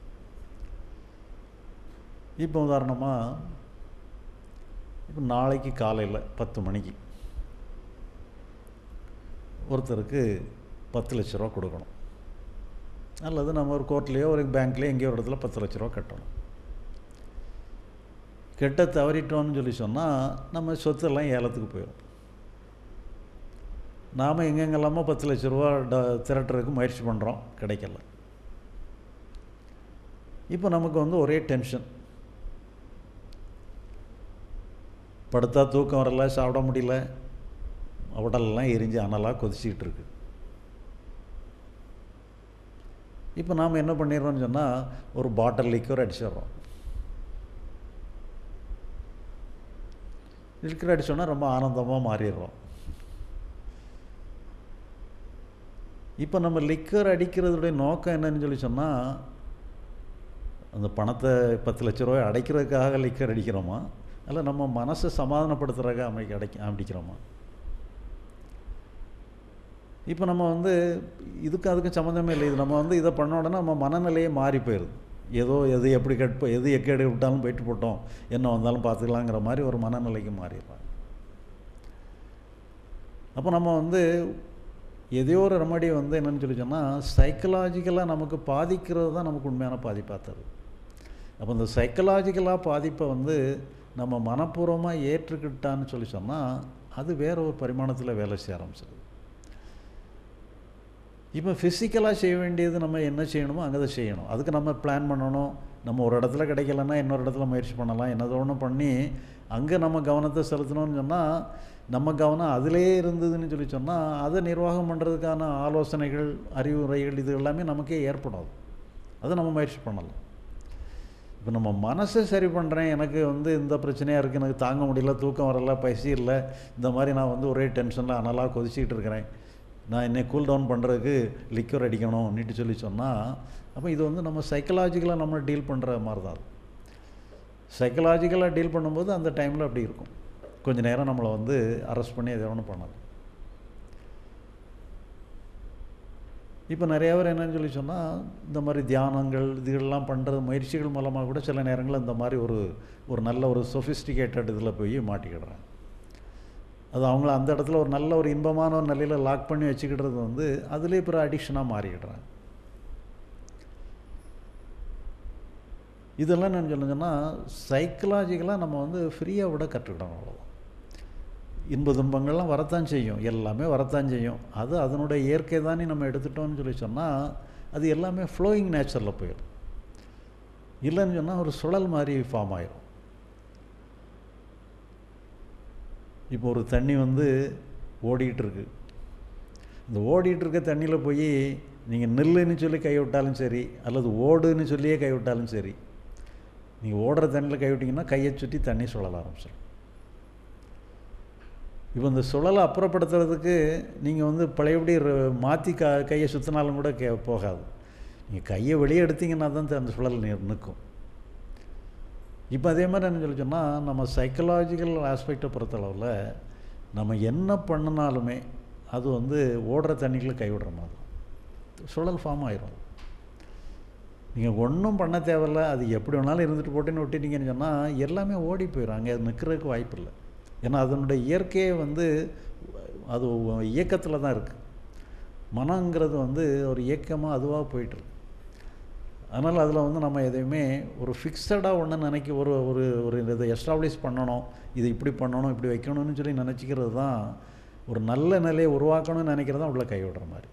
இப்போ உதாரணமாக, இப்போ நாளைக்கு காலையில் 10 மணிக்கு ஒருத்தருக்கு 10 லட்ச ரூபா கொடுக்கணும், அல்லது நம்ம ஒரு கோர்ட்லேயோ ஒரு பேங்க்லேயோ எங்கேயோ ஒரு இடத்துல 10 லட்ச ரூபா கட்டணும். கெட்ட தவறிட்டோன்னு சொல்லி சொன்னால் நம்ம சொத்தெல்லாம் ஏலத்துக்கு போயிடும். நாம் எங்கெங்கெல்லாமோ 10 லட்ச ரூபா திரட்டுறதுக்கு முயற்சி பண்ணுறோம், கிடைக்கல. இப்போ நமக்கு ஒரே டென்ஷன். படுத்தா தூக்கம் வரல, சாப்பிட முடியல, உடலெல்லாம் எரிஞ்சு அனலாக கொதிச்சிக்கிட்டு இருக்கு. இப்போ நாம் என்ன பண்ணிடுறோம்னு சொன்னால் ஒரு பாட்டில் லிக்வர் அடிச்சிடுறோம். லிக்வர் அடித்தோன்னா ரொம்ப ஆனந்தமாக மாறிடுறோம். இப்போ நம்ம லிக்வர் அடிக்கிறதுடைய நோக்கம் என்னன்னு சொல்லி சொன்னால், அந்த பணத்தை 10 லட்ச ரூபாய் அடைக்கிறதுக்காக லிக்வர் அடிக்கிறோமா, அல்ல நம்ம மனசை சமாதானப்படுத்துறதுக்காக அடிக்கிறோமா? இப்போ நம்ம அதுக்கும் சம்மந்தமே இல்லை. இது நம்ம இதை பண்ண உடனே நம்ம மனநிலையே மாறி போயிடுது. எது எப்படி எது எக்கேடு விட்டாலும் போயிட்டு போட்டோம், என்ன வந்தாலும் பார்த்துக்கலாங்கிற மாதிரி ஒரு மனநிலைக்கு மாறிடுறாங்க. அப்போ நம்ம எதையோ ஒரு ரெமடி என்னன்னு சொல்லி சொன்னால், சைக்கலாஜிக்கலாக நமக்கு பாதிக்கிறது தான் நமக்கு உண்மையான பாதிப்பாக தருது. அப்போ இந்த சைக்கலாஜிக்கலாக பாதிப்பை நம்ம மனப்பூர்வமாக ஏற்றுக்கிட்டான்னு சொல்லி சொன்னால் அது வேற ஒரு பரிமாணத்தில் வேலை செய்ய ஆரம்பிச்சிடுது. இப்போ ஃபிசிக்கலாக செய்ய வேண்டியது நம்ம என்ன செய்யணுமோ அங்கே தான் செய்யணும். அதுக்கு நம்ம பிளான் பண்ணணும். நம்ம ஒரு இடத்துல கிடைக்கலன்னா இன்னொரு இடத்துல முயற்சி பண்ணலாம். என்னதோ ஒன்று பண்ணி அங்கே நம்ம கவனத்தை செலுத்தணும்னு சொன்னால், நம்ம கவனம் அதிலே இருந்ததுன்னு சொல்லி சொன்னால் அதை நிர்வாகம் பண்ணுறதுக்கான ஆலோசனைகள், அறிவுரைகள் இது எல்லாமே நமக்கே ஏற்படும். அதை நம்ம முயற்சி பண்ணலாம். இப்போ நம்ம மனசை சரி பண்ணுறேன், எனக்கு இந்த பிரச்சனையாக இருக்குது, எனக்கு தாங்க முடியல, தூக்கம் வரல, பசி இல்லை, இந்த மாதிரி நான் ஒரே டென்ஷனில் அனலாக கொதிச்சிக்கிட்டு இருக்கிறேன், நான் என்னை கூல் டவுன் பண்ணுறதுக்கு லிக்வர் அடிக்கணும்னுட்டு சொல்லி சொன்னால், அப்போ இது நம்ம சைக்கலாஜிக்கலாக நம்ம டீல் பண்ணுற மாதிரி தான். சைக்கலாஜிக்கலாக டீல் பண்ணும்போது அந்த டைமில் அப்படி இருக்கும். கொஞ்சம் நேரம் நம்மளை அரெஸ்ட் பண்ணி எதை ஒன்று பண்ணலாம். இப்போ நிறைய பேர் என்னன்னு சொல்லி சொன்னால், இந்த மாதிரி தியானங்கள் இதுகள்லாம் பண்ணுறது முயற்சிகள் மூலமாக கூட சில நேரங்களில் இந்த மாதிரி ஒரு நல்ல ஒரு சொஃபிஸ்டிகேட்டட் இதில் போய் மாட்டிக்கிடுறாங்க. அது அவங்கள அந்த இடத்துல ஒரு நல்ல ஒரு இன்பமான ஒரு நிலையில் லாக் பண்ணி வச்சுக்கிடுறது அதிலே பிற அடிக்ஷனாக மாறிக்கிடுறாங்க. இதெல்லாம் என்ன சொல்லுங்கன்னா, சைக்கலாஜிக்கலாக நம்ம ஃப்ரீயாக விட கற்றுக்கிடணும். அவ்வளோதான். இன்ப துன்பங்கள்லாம் வரத்தான் செய்யும், எல்லாமே வரத்தான் செய்யும். அது அதனுடைய இயற்கை தானே நம்ம எடுத்துட்டோம்னு சொல்லி சொன்னால் அது எல்லாமே ஃப்ளோயிங் நேச்சரில் போயிடும். இல்லைன்னு சொன்னால் ஒரு சுழல் மாதிரி ஃபார்ம் ஆயிரும். இப்போ ஒரு தண்ணி ஓடிக்கிட்டு இருக்கு. இந்த ஓடிக்கிட்டு இருக்க தண்ணியில் போய் நீங்கள் நில்லுன்னு சொல்லி கை விட்டாலும் சரி, அல்லது ஓடுன்னு சொல்லியே கை விட்டாலும் சரி, நீங்கள் ஓடுற தண்ணியில் கை விட்டிங்கன்னா கையை சுற்றி தண்ணி சுழல ஆரம்பிச்சிடும். இப்போ இந்த சுழலை அப்புறப்படுத்துறதுக்கு நீங்கள் பழையபடி மாற்றி கையை சுற்றினாலும் கூட போகாது. நீங்கள் கையை வெளியே எடுத்தீங்கன்னா தான் அந்த சுழல் நிற்கும். இப்போ அதே மாதிரி என்ன சொல்லி சொன்னால், நம்ம சைக்கலாஜிக்கல் ஆஸ்பெக்டை பொறுத்தளவில் நம்ம என்ன பண்ணினாலுமே அது வந்து ஓடுற தண்ணிக்குள்ளே கைவிடுற மாதிரி சுழல் ஃபார்ம் ஆயிரும். நீங்கள் ஒன்றும் பண்ண தேவையில்ல, அது எப்படி வேணாலும் இருந்துட்டு போட்டுன்னு விட்டுட்டீங்கன்னு சொன்னால் எல்லாமே ஓடி போயிடும், அங்கே அது நிற்கிறதுக்கு வாய்ப்பு இல்லை. ஏன்னா அதனுடைய இயற்கையே வந்து அது இயக்கத்தில் தான் இருக்குது. மனங்கிறது வந்து ஒரு இயக்கமாக அதுவாக போயிட்டுருக்கு. அதனால் அதில் வந்து நம்ம எதையுமே ஒரு ஃபிக்ஸடாக ஒன்று நினைக்க ஒரு ஒரு ஒரு இதை எஸ்டாப்ளிஷ் பண்ணணும், இது இப்படி பண்ணணும், இப்படி வைக்கணும்னு சொல்லி நினச்சிக்கிறது தான் ஒரு நல்ல நிலையை உருவாக்கணும்னு நினைக்கிறது தான் உள்ள கைவிடுற மாதிரி.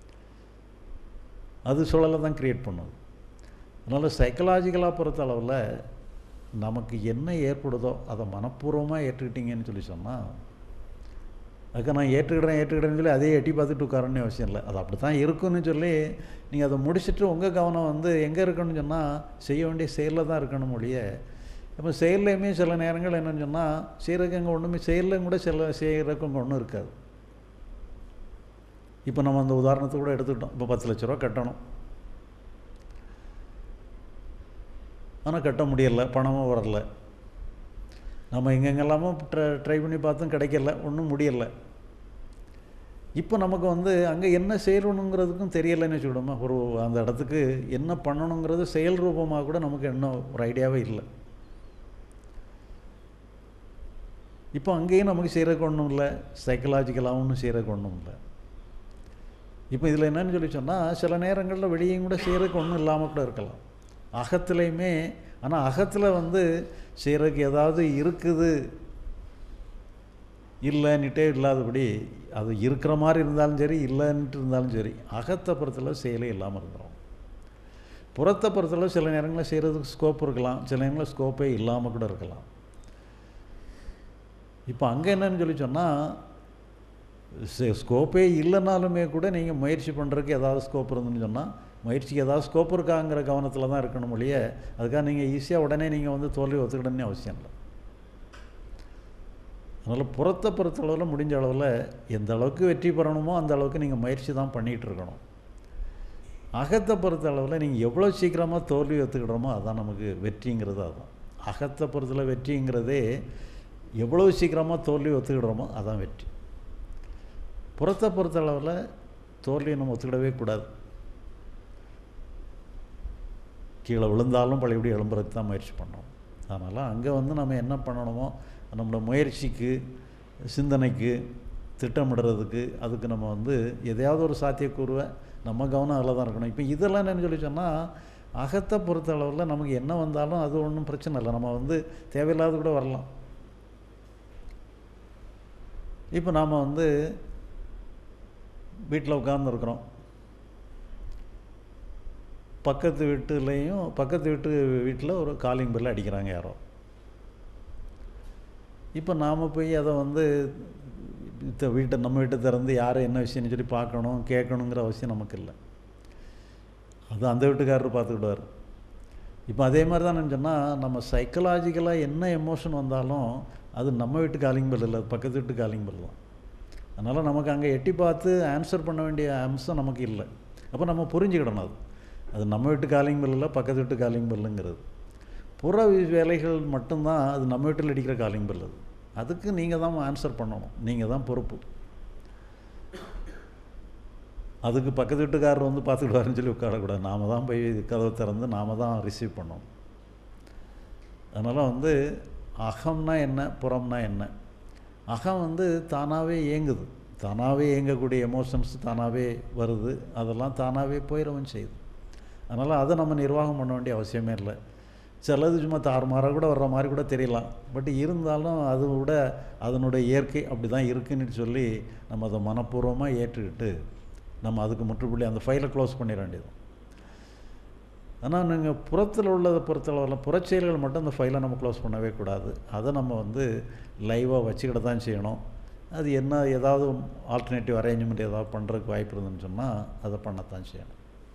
அது சூழலை தான் க்ரியேட் பண்ணுது. அதனால் சைக்கலாஜிக்கலாக பொறுத்த அளவில் நமக்கு என்ன ஏற்படுதோ அதை மனப்பூர்வமாக ஏற்றுக்கிட்டீங்கன்னு சொல்லி சொன்னால், அதுக்கு நான் ஏற்றுக்கிட்டேன்னு சொல்லி அதையே எட்டி பார்த்துட்டு உட்காரன்னு அவசியம் இல்லை. அது அப்படி தான் இருக்குன்னு சொல்லி நீங்கள் அதை முடிச்சுட்டு உங்கள் கவனம் வந்து எங்கே இருக்கணும்னு சொன்னால் செய்ய வேண்டிய செயலில் தான் இருக்கணும் ஒழிய, இப்போ செயல்லையுமே சில நேரங்கள் என்னென்னு சொன்னால் செய்கிறதுக்கு அங்கே ஒன்றுமே செயலில் கூட செய்கிறதுக்கு அங்கே ஒன்றும் இருக்காது. இப்போ நம்ம அந்த உதாரணத்தை கூட எடுத்துக்கிட்டோம். இப்போ 10 லட்ச ரூபா கட்டணும், ஆனால் கட்ட முடியலை, பணமும் வரல. நம்ம எங்கெங்கெல்லாமோ ட்ரை பண்ணி பார்த்தும் கிடைக்கல, ஒன்றும் முடியலை. இப்போ நமக்கு வந்து அங்கே என்ன செய்யணுங்கிறதுக்கும் தெரியலைன்னு வச்சுக்கிட்டோமா. ஒரு அந்த இடத்துக்கு என்ன பண்ணணுங்கிறது செயல் ரூபமாக கூட நமக்கு இன்னும் ஒரு ஐடியாவே இல்லை. இப்போ அங்கேயும் நமக்கு செய்கிறதுக்கு ஒன்றும் இல்லை, சைக்கலாஜிக்கலாகவும் ஒன்றும் செய்கிறதுக்கு ஒன்றும் இல்லை. இப்போ இதில் என்னன்னு சொல்லி சொன்னால் சில நேரங்களில் வெளியும் கூட செய்கிறதுக்கு ஒன்றும் இல்லாமல் கூட இருக்கலாம் அகத்துலேயுமே. ஆனால் அகத்தில் வந்து செய்கிறதுக்கு ஏதாவது இருக்குது இல்லைன்னுட்டே இல்லாதபடி, அது இருக்கிற மாதிரி இருந்தாலும் சரி இல்லைன்ட்டு இருந்தாலும் சரி, அகத்தை பொறுத்தளவு செயலே இல்லாமல் இருந்துடும். புறத்தை பொறுத்தளவு சில நேரங்களில் செய்கிறதுக்கு ஸ்கோப் இருக்கலாம், சில நேரங்களில் ஸ்கோப்பே இல்லாமல் கூட இருக்கலாம். இப்போ அங்கே என்னன்னு சொல்லி சொன்னால் ஸ்கோப்பே இல்லைனாலுமே கூட நீங்கள் முயற்சி பண்ணுறதுக்கு ஏதாவது ஸ்கோப் இருந்துன்னு சொன்னால் முயற்சிக்கு ஏதாவது ஸ்கோப் இருக்காங்கிற கவனத்தில் தான் இருக்கணும் ஒழிய, அதுக்காக நீங்கள் ஈஸியாக உடனே நீங்கள் வந்து தோல்வி ஒத்துக்கிடணும்னு அவசியம் இல்லை. அதனால் புறத்தை பொறுத்தளவில் முடிஞ்ச அளவில் எந்த அளவுக்கு வெற்றி பெறணுமோ அந்த அளவுக்கு நீங்கள் முயற்சி தான் பண்ணிகிட்டு இருக்கணும். அகத்தை பொறுத்த அளவில் நீங்கள் எவ்வளோ சீக்கிரமாக தோல்வி ஒத்துக்கிடுறோமோ அதுதான் நமக்கு வெற்றிங்கிறது. அதுதான் அகத்தை பொறுத்தளவு வெற்றிங்கிறதே எவ்வளோ சீக்கிரமாக தோல்வி ஒத்துக்கிடுறோமோ அதுதான் வெற்றி. புறத்தை பொறுத்தளவில் தோல்வியை நம்ம ஒத்துக்கிடவே கூடாது. கீழே விழுந்தாலும் பழையபடி எழும்புறதுக்கு தான் முயற்சி பண்ணணும். அதனால் அங்கே வந்து நம்ம என்ன பண்ணணுமோ நம்மளோட முயற்சிக்கு, சிந்தனைக்கு, திட்டமிடுறதுக்கு, அதுக்கு நம்ம வந்து எதையாவது ஒரு சாத்தியக்கூறுவை நம்ம கவனம் அதில் தான் இருக்கணும். இப்போ இதெல்லாம் என்னென்னு சொல்லி சொன்னால் அகத்தை பொறுத்த அளவில் நமக்கு என்ன வந்தாலும் அது ஒன்றும் பிரச்சனை இல்லை, நம்ம வந்து தேவையில்லாத கூட வரலாம். இப்போ நாம் வந்து வீட்டில் உட்கார்ந்துருக்குறோம், பக்கத்து வீட்டில் ஒரு காலிங் பெல் அடிக்கிறாங்க யாரோ. இப்போ நாம் போய் அதை வந்து நம்ம வீட்டை திறந்து யார் என்ன விஷயம்னு சொல்லி பார்க்கணும் கேட்கணுங்கிற அவசியம் நமக்கு இல்லை. அது அந்த வீட்டுக்காரர் பார்த்துக்கிடுவார். இப்போ அதே மாதிரி தான் சொன்னால் நம்ம சைக்கலாஜிக்கலாக என்ன எமோஷன் வந்தாலும் அது நம்ம வீட்டு காலிங் பெல் இல்லை, அது பக்கத்து வீட்டு காலிங் பெல் தான். அதனால் நமக்கு அங்கே எட்டி பார்த்து ஆன்சர் பண்ண வேண்டிய அம்சம் நமக்கு இல்லை. அப்போ நம்ம புரிஞ்சுக்கிடணும் அது நம்ம வீட்டு காலிங் பெல் இல்லை, பக்கத்து வீட்டு காலிங் பெல்லுங்கிறது. புற வேலைகள் மட்டும்தான் அது நம்ம வீட்டில் அடிக்கிற காலிங் பெல். அதுக்கு நீங்கள் தான் ஆன்சர் பண்ணணும், நீங்கள் தான் பொறுப்பு. அதுக்கு பக்கத்து வீட்டுக்காரர் வந்து பார்த்துக்கிடுவாருன்னு சொல்லி உட்காரக்கூடாது, நாம் தான் போய் கதவை திறந்து நாம் தான் ரிசீவ் பண்ணணும். அதனால் வந்து அகம்னா என்ன, புறம்னா என்ன? அகம் வந்து தானாகவே இயங்குது, தானாகவே இயங்கக்கூடிய எமோஷன்ஸ் தானாகவே வருது, அதெல்லாம் தானாகவே போயிடவும் செய்யுது. அதனால் அதை நம்ம நிர்வாகம் பண்ண வேண்டிய அவசியமே இல்லை. சிலது சும்மா தாறுமாறாக கூட வர்ற மாதிரி கூட தெரியலாம், பட் இருந்தாலும் அது கூட அதனுடைய இயற்கை அப்படி தான் இருக்குன்னு சொல்லி நம்ம அதை மனப்பூர்வமாக ஏற்றுக்கிட்டு நம்ம அதுக்கு முற்றுப்புள்ளி அந்த ஃபைலை க்ளோஸ் பண்ணிட வேண்டியது. ஆனால் நீங்கள் புறத்தில் உள்ளதை பொறுத்தளவில் புறச்செயல்கள் மட்டும் அந்த ஃபைலை நம்ம க்ளோஸ் பண்ணவே கூடாது. அதை நம்ம வந்து லைவாக வச்சுக்கிட தான் செய்யணும். அது என்ன ஏதாவது ஆல்டர்னேட்டிவ் அரேஞ்ச்மெண்ட் ஏதாவது பண்ணுறதுக்கு வாய்ப்பு இருந்துன்னு சொன்னால் அதை பண்ணத்தான் செய்யணும்.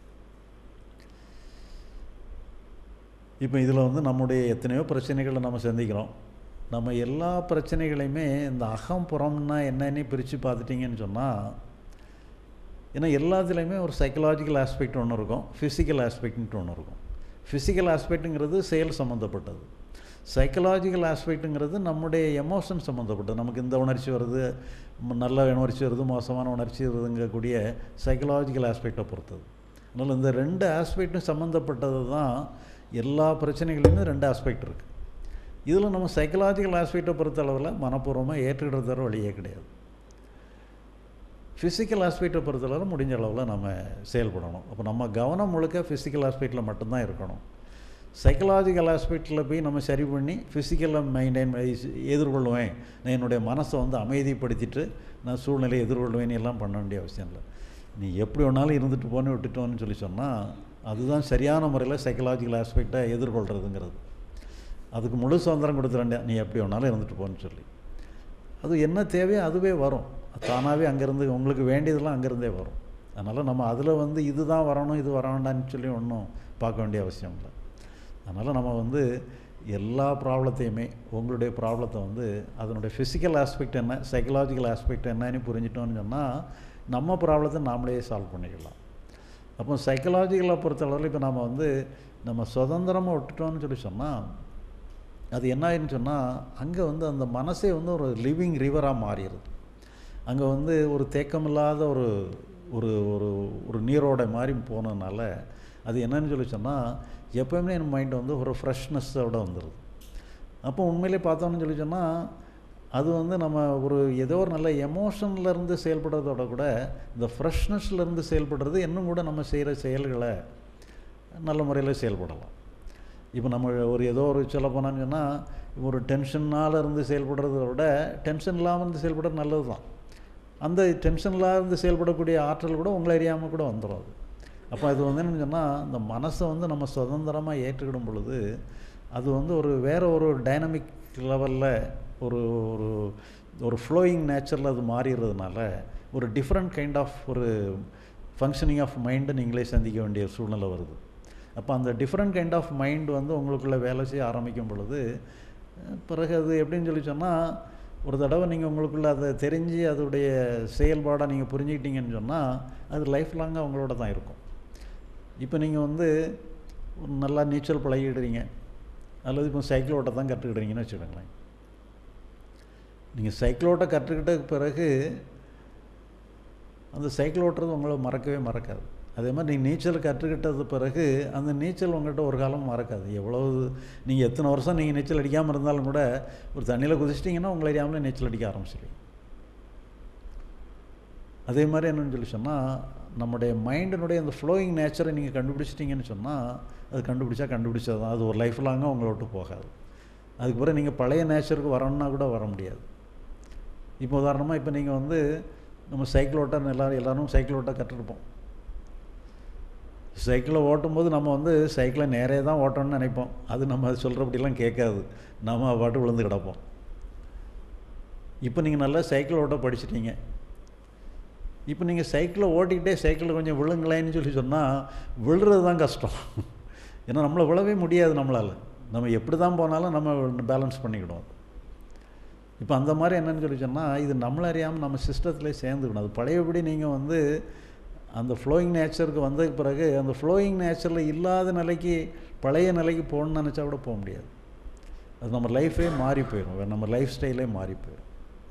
இப்போ இதில் வந்து நம்முடைய எத்தனையோ பிரச்சனைகளை நம்ம சந்திக்கிறோம். நம்ம எல்லா பிரச்சனைகளையுமே இந்த அகம் புறம்னா என்னன்னு பிரித்து பார்த்துட்டிங்கன்னு சொன்னால், ஏன்னா எல்லாத்துலேயுமே ஒரு சைக்கலாஜிக்கல் ஆஸ்பெக்ட் ஒன்று இருக்கும், ஃபிசிக்கல் ஆஸ்பெக்ட்ன்ட்டு ஒன்று இருக்கும். ஃபிசிக்கல் ஆஸ்பெக்ட்டுங்கிறது செயல் சம்மந்தப்பட்டது, சைக்கலாஜிக்கல் ஆஸ்பெக்ட்டுங்கிறது நம்முடைய எமோஷன் சம்மந்தப்பட்டது. நமக்கு இந்த உணர்ச்சி வருது, நல்ல உணர்ச்சி வருது, மோசமான உணர்ச்சி வருதுங்கக்கூடிய சைக்கலாஜிக்கல் ஆஸ்பெக்டை பொறுத்தது. அதனால் இந்த 2 ஆஸ்பெக்டும் சம்மந்தப்பட்டது தான். எல்லா பிரச்சனைகளையுமே 2 ஆஸ்பெக்ட் இருக்குது. இதில் நம்ம சைக்கலாஜிக்கல் ஆஸ்பெக்டை பொறுத்த அளவில் மனப்பூர்வமாக ஏற்றுக்கிட்டு தர வழியே கிடையாது. ஃபிசிக்கல் ஆஸ்பெக்டை பொறுத்தளவில் முடிஞ்ச அளவில் நம்ம செயல்படணும். அப்போ நம்ம கவனம் முழுக்க ஃபிசிக்கல் ஆஸ்பெக்டில் மட்டும்தான் இருக்கணும். சைக்கலாஜிக்கல் ஆஸ்பெக்டில் போய் நம்ம சரி பண்ணி ஃபிசிக்கலாக மெயின்டைன் எதிர்கொள்வேன், நான் என்னுடைய மனசை வந்து அமைதிப்படுத்திட்டு நான் சூழ்நிலையை எதிர்கொள்வேன்னு எல்லாம் பண்ண வேண்டிய அவசியம் இல்லை. நீ எப்படி வேணாலும் இருந்துட்டு போன்னு விட்டுட்டோன்னு சொல்லி சொன்னால் அதுதான் சரியான முறையில் சைக்கலாஜிக்கல் ஆஸ்பெக்டை எதிர்கொள்கிறதுங்கிறது. அதுக்கு முழு சுதந்திரம் கொடுத்துறேன், நீ எப்படி வேணாலும் இருந்துட்டு போன்னு சொல்லி. அது என்ன தேவையோ அதுவே வரும், தானாகவே அங்கேருந்து உங்களுக்கு வேண்டியதெல்லாம் அங்கேருந்தே வரும். அதனால் நம்ம அதில் வந்து இது தான் வரணும் இது வர வேண்டான்னு சொல்லி ஒன்றும் பார்க்க வேண்டிய அவசியம் இல்லை. அதனால் நம்ம வந்து எல்லா ப்ராப்ளத்தையுமே உங்களுடைய ப்ராப்ளத்தை வந்து அதனுடைய ஃபிசிக்கல் ஆஸ்பெக்ட் என்ன, சைக்கலாஜிக்கல் ஆஸ்பெக்ட் என்னன்னு புரிஞ்சிட்டோன்னு சொன்னால் நம்ம ப்ராப்ளத்தை நாமளே சால்வ் பண்ணிக்கலாம். அப்போ சைக்கலாஜிக்கலை பொறுத்தளவில் இப்போ நம்ம வந்து நம்ம சுதந்திரமாக விட்டுட்டோன்னு சொல்லி சொன்னால் அது என்ன ஆயிடுன்னு சொன்னால் அங்கே வந்து அந்த மனசே வந்து ஒரு லிவிங் ரிவராக மாறிடுது. அங்கே வந்து ஒரு தேக்கமில்லாத ஒரு ஒரு ஒரு ஒரு நீரோடை மாதிரி போனதுனால அது என்னன்னு சொல்லி சொன்னால் எப்போயுமே என் மைண்ட் வந்து ஒரு ஃப்ரெஷ்னஸோடு வந்துடுது. அப்போ உண்மையிலே பார்த்தோம்னு சொல்லி சொன்னால் அது வந்து நம்ம ஒரு ஏதோ ஒரு நல்ல எமோஷன்லேருந்து செயல்படுறதோட கூட இந்த ஃப்ரெஷ்னஸ்லேருந்து செயல்படுறது இன்னும் கூட நம்ம செய்கிற செயல்களை நல்ல முறையில் செயல்படலாம். இப்போ நம்ம ஒரு ஏதோ ஒரு சொல்ல போனான்னு சொன்னால் ஒரு டென்ஷனால் இருந்து செயல்படுறத விட டென்ஷன் இல்லாமல் இருந்து செயல்படுறது நல்லது தான். அந்த டென்ஷன்லாம் இருந்து செயல்படக்கூடிய ஆற்றல் கூட உங்களை அறியாமல் கூட வந்துடும் அது. அப்போ அது வந்து என்னன்னு சொன்னால் இந்த மனசை வந்து நம்ம சுதந்திரமாக ஏற்றுக்கிடும் பொழுது அது வந்து ஒரு வேறு ஒரு டைனமிக் லெவலில் ஒரு ஒரு ஒரு ஃப்ளோயிங் நேச்சரில் அது மாறிடுறதுனால ஒரு டிஃப்ரெண்ட் கைண்ட் ஆஃப் ஒரு ஃபங்க்ஷனிங் ஆஃப் மைண்டை நீங்களே சந்திக்க வேண்டிய சூழ்நிலை வருது. அப்போ அந்த டிஃப்ரெண்ட் கைண்ட் ஆஃப் மைண்ட் வந்து உங்களுக்குள்ளே வேலை செய்ய ஆரம்பிக்கும் பொழுது பிறகு அது எப்படின்னு சொல்லி சொன்னால் ஒரு தடவை நீங்கள் உங்களுக்குள்ளே அதை தெரிஞ்சு அதோடைய செயல்பாடாக நீங்கள் புரிஞ்சுக்கிட்டீங்கன்னு சொன்னால் அது லைஃப் லாங்காக உங்களோட தான் இருக்கும். இப்போ நீங்கள் வந்து நல்லா நீச்சல் பழகிடுறீங்க அல்லது இப்போ சைக்கிள் ஓட்ட தான் கற்றுக்கிடுறீங்கன்னு வச்சுக்கோங்களேன். நீங்கள் சைக்கிள் ஓட்ட கற்றுக்கிட்ட பிறகு அந்த சைக்கிள் ஓட்டுறது உங்களை மறக்கவே மறக்காது. அதே மாதிரி நீங்கள் நீச்சல் கற்றுக்கிட்டது பிறகு அந்த நீச்சல் உங்கள்கிட்ட ஒரு காலம் மறக்காது. எவ்வளவு நீங்கள் எத்தனை வருஷம் நீங்கள் நீச்சல் அடிக்காமல் இருந்தாலும் கூட ஒரு தண்ணியில் குதிச்சிட்டிங்கன்னா உங்களை அறியாமலே நீச்சல் அடிக்க ஆரம்பிச்சிடுவீங்க. அதே மாதிரி என்னென்னு சொல்லி சொன்னால் நம்முடைய மைண்டினுடைய அந்த ஃப்ளோயிங் நேச்சரை நீங்கள் கண்டுபிடிச்சிட்டிங்கன்னு சொன்னால் அது கண்டுபிடிச்சது தான். அது ஒரு லைஃப் லாங்காக உங்களை விட்டு போகாது. அதுக்கு பிறகு நீங்கள் பழைய நேச்சருக்கு வரணுன்னா கூட வர முடியாது. இப்போ உதாரணமாக இப்போ நீங்கள் வந்து நம்ம சைக்கிள் ஓட்ட எல்லோரும் சைக்கிள் ஓட்ட கற்றுருப்போம். சைக்கிளை ஓட்டும்போது நம்ம வந்து சைக்கிளை நேரே தான் ஓட்டணும்னு நினைப்போம். அது நம்ம அது சொல்கிறபடிலாம் கேட்காது, நம்ம பாட்டு விழுந்து கிடப்போம். இப்போ நீங்கள் நல்லா சைக்கிள் ஓட்ட படிச்சிட்டீங்க. இப்போ நீங்கள் சைக்கிளை ஓட்டிக்கிட்டே சைக்கிளில் கொஞ்சம் விழுங்களேன்னு சொல்லி சொன்னால் விழுறது தான் கஷ்டம். ஏன்னா நம்மளை விழவே முடியாது நம்மளால். நம்ம எப்படி தான் போனாலும் நம்ம பேலன்ஸ் பண்ணிக்கிடுவோம். இப்போ அந்த மாதிரி என்னென்னு சொல்லி சொன்னால் இது நம்மளை அறியாமல் நம்ம சிஸ்டத்துலேயே சேர்ந்துக்கணும். அது பழையபடி நீங்கள் வந்து அந்த ஃப்ளோயிங் நேச்சருக்கு வந்ததுக்கு பிறகு அந்த ஃப்ளோயிங் நேச்சரில் இல்லாத நிலைக்கு பழைய நிலைக்கு போகணுன்னு நினச்சா கூட போக முடியாது. அது நம்ம லைஃபே மாறி போயிடும், நம்ம லைஃப் ஸ்டைலே மாறி போயிடும்.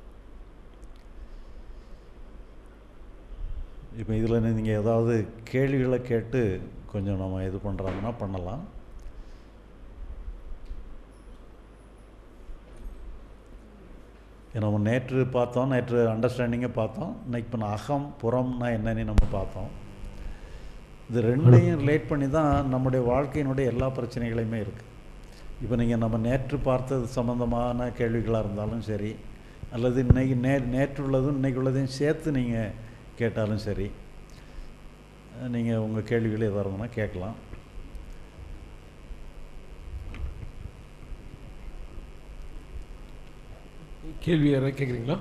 இப்போ இதில் நீங்கள் ஏதாவது கேள்விகளை கேட்டு கொஞ்சம் நம்ம இது பண்ணுறாங்கன்னா பண்ணலாம். நம்ம நேற்று அண்டர்ஸ்டாண்டிங்கை பார்த்தோம். இன்றைக்கி இப்போ அகம் புறம்னா என்னன்னு நம்ம பார்த்தோம். இது ரெண்டையும் ரிலேட் பண்ணி தான் நம்முடைய வாழ்க்கையினுடைய எல்லா பிரச்சனைகளையுமே இருக்குது. இப்போ நீங்கள் நம்ம நேற்று பார்த்தது சம்மந்தமான கேள்விகளாக இருந்தாலும் சரி, அல்லது இன்றைக்கி நேற்று உள்ளதும் இன்றைக்கி உள்ளதையும் சேர்த்து நீங்கள் கேட்டாலும் சரி, நீங்கள் உங்கள் கேள்விகளை எதாக இருந்ததுன்னா கேட்கலாம். கேள்வி யாராவது கேட்குறீங்களா?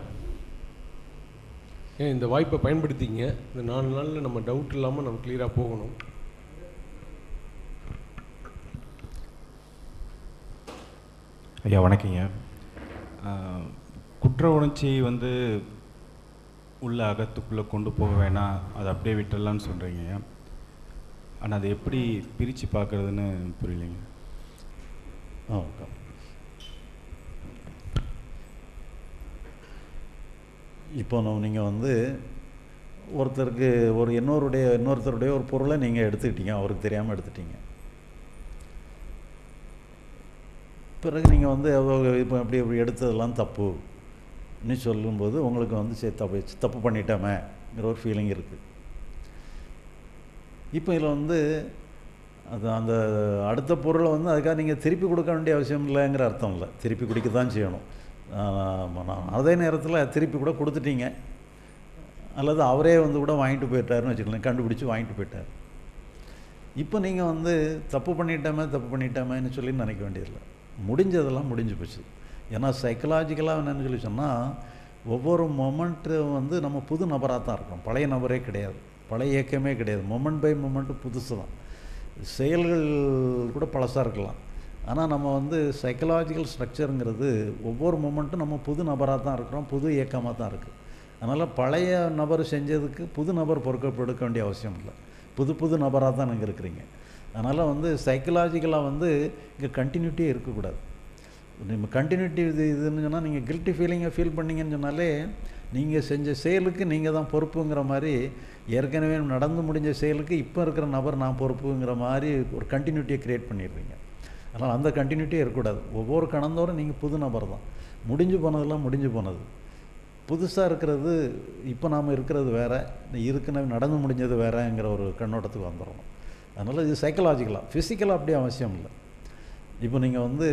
ஏன் இந்த வாய்ப்பை பயன்படுத்திங்க. இந்த 4 நாளில் நம்ம டவுட் இல்லாமல் நம்ம கிளியராக போகணும். ஐயா வணக்கங்க. குற்ற உணர்ச்சி வந்து உள்ள அகத்துக்குள்ளே கொண்டு போக வேணாம், அதை அப்படியே விட்டுடலான்னு சொல்கிறீங்க. ஆனால் அதை எப்படி பிரித்து பார்க்குறதுன்னு புரியலைங்க. இப்போ நீங்கள் வந்து ஒருத்தருக்கு இன்னொருத்தருடைய ஒரு பொருளை நீங்கள் எடுத்துக்கிட்டீங்க, அவருக்கு தெரியாமல் எடுத்துட்டீங்க. பிறகு நீங்கள் வந்து இப்போ இப்படி எடுத்ததெல்லாம் தப்புன்னு சொல்லும்போது உங்களுக்கு வந்து சரி தப்பு பண்ணிட்டோமேங்கிற ஒரு ஃபீலிங் இருக்குது. இப்போ இதில் வந்து அந்த அடுத்த பொருளை வந்து அதுக்காக நீங்கள் திருப்பி கொடுக்க வேண்டிய அவசியம் இல்லைங்கிற அர்த்தம் இல்லை. திருப்பி கொடுக்க தான் செய்யணும். அதே நேரத்தில் திருப்பி கூட கொடுத்துட்டீங்க, அல்லது அவரே வந்து கூட வாங்கிட்டு போயிட்டாருன்னு வச்சுக்கலாம், கண்டுபிடிச்சி வாங்கிட்டு போயிட்டார். இப்போ நீங்கள் வந்து தப்பு பண்ணிட்டோமேன்னு சொல்லி நினைக்க வேண்டியதில்லை. முடிஞ்சதெல்லாம் முடிஞ்சு போச்சு. ஏன்னா சைக்கலாஜிக்கலாக என்னென்னு சொல்லி சொன்னால், ஒவ்வொரு மொமெண்ட்டு வந்து நம்ம புது நபராக தான் இருக்கோம். பழைய நபரே கிடையாது, பழைய இயக்கமே கிடையாது. மொமெண்ட் பை மொமெண்ட்டு புதுசு தான். செயல்கள் கூட பழசாக இருக்கலாம். ஆனால் நம்ம வந்து சைக்கலாஜிக்கல் ஸ்ட்ரக்சருங்கிறது ஒவ்வொரு மொமெண்ட்டும் நம்ம புது நபராக தான் இருக்கிறோம், புது இயக்கமாக தான் இருக்குது. அதனால் பழைய நபர் செஞ்சதுக்கு புது நபர் பொறுப்பெடுக்க வேண்டிய அவசியம் இல்லை. புது நபராக தான் நீங்கள் இருக்கிறீங்க. அதனால் வந்து சைக்கலாஜிக்கலாக வந்து இங்கே கண்டினியூட்டியே இருக்கக்கூடாது. நம்ம கண்டினியூட்டி இதுன்னு சொன்னால், நீங்கள் கில்ட்டி ஃபீலிங்கை ஃபீல் பண்ணிங்கன்னு சொன்னாலே நீங்கள் செஞ்ச செயலுக்கு நீங்கள் தான் பொறுப்புங்கிற மாதிரி, ஏற்கனவே நடந்து முடிஞ்ச செயலுக்கு இப்போ இருக்கிற நபர் நான் பொறுப்புங்கிற மாதிரி ஒரு கண்டினியூட்டியை க்ரியேட் பண்ணிடுறீங்க. அதனால் அந்த கண்டினியூட்டியே இருக்கக்கூடாது. ஒவ்வொரு கணந்தோறும் நீங்கள் புது நபர் தான். முடிஞ்சு போனதெல்லாம் முடிஞ்சு போனது. புதுசாக இருக்கிறது, இப்போ நாம் இருக்கிறது வேறு, நடந்து முடிஞ்சது வேறுங்கிற ஒரு கண்ணோட்டத்துக்கு வந்துடணும். அதனால் இது சைக்கலாஜிக்கலாக. ஃபிசிக்கலாக அப்படி அவசியம் இல்லை. இப்போ நீங்கள் வந்து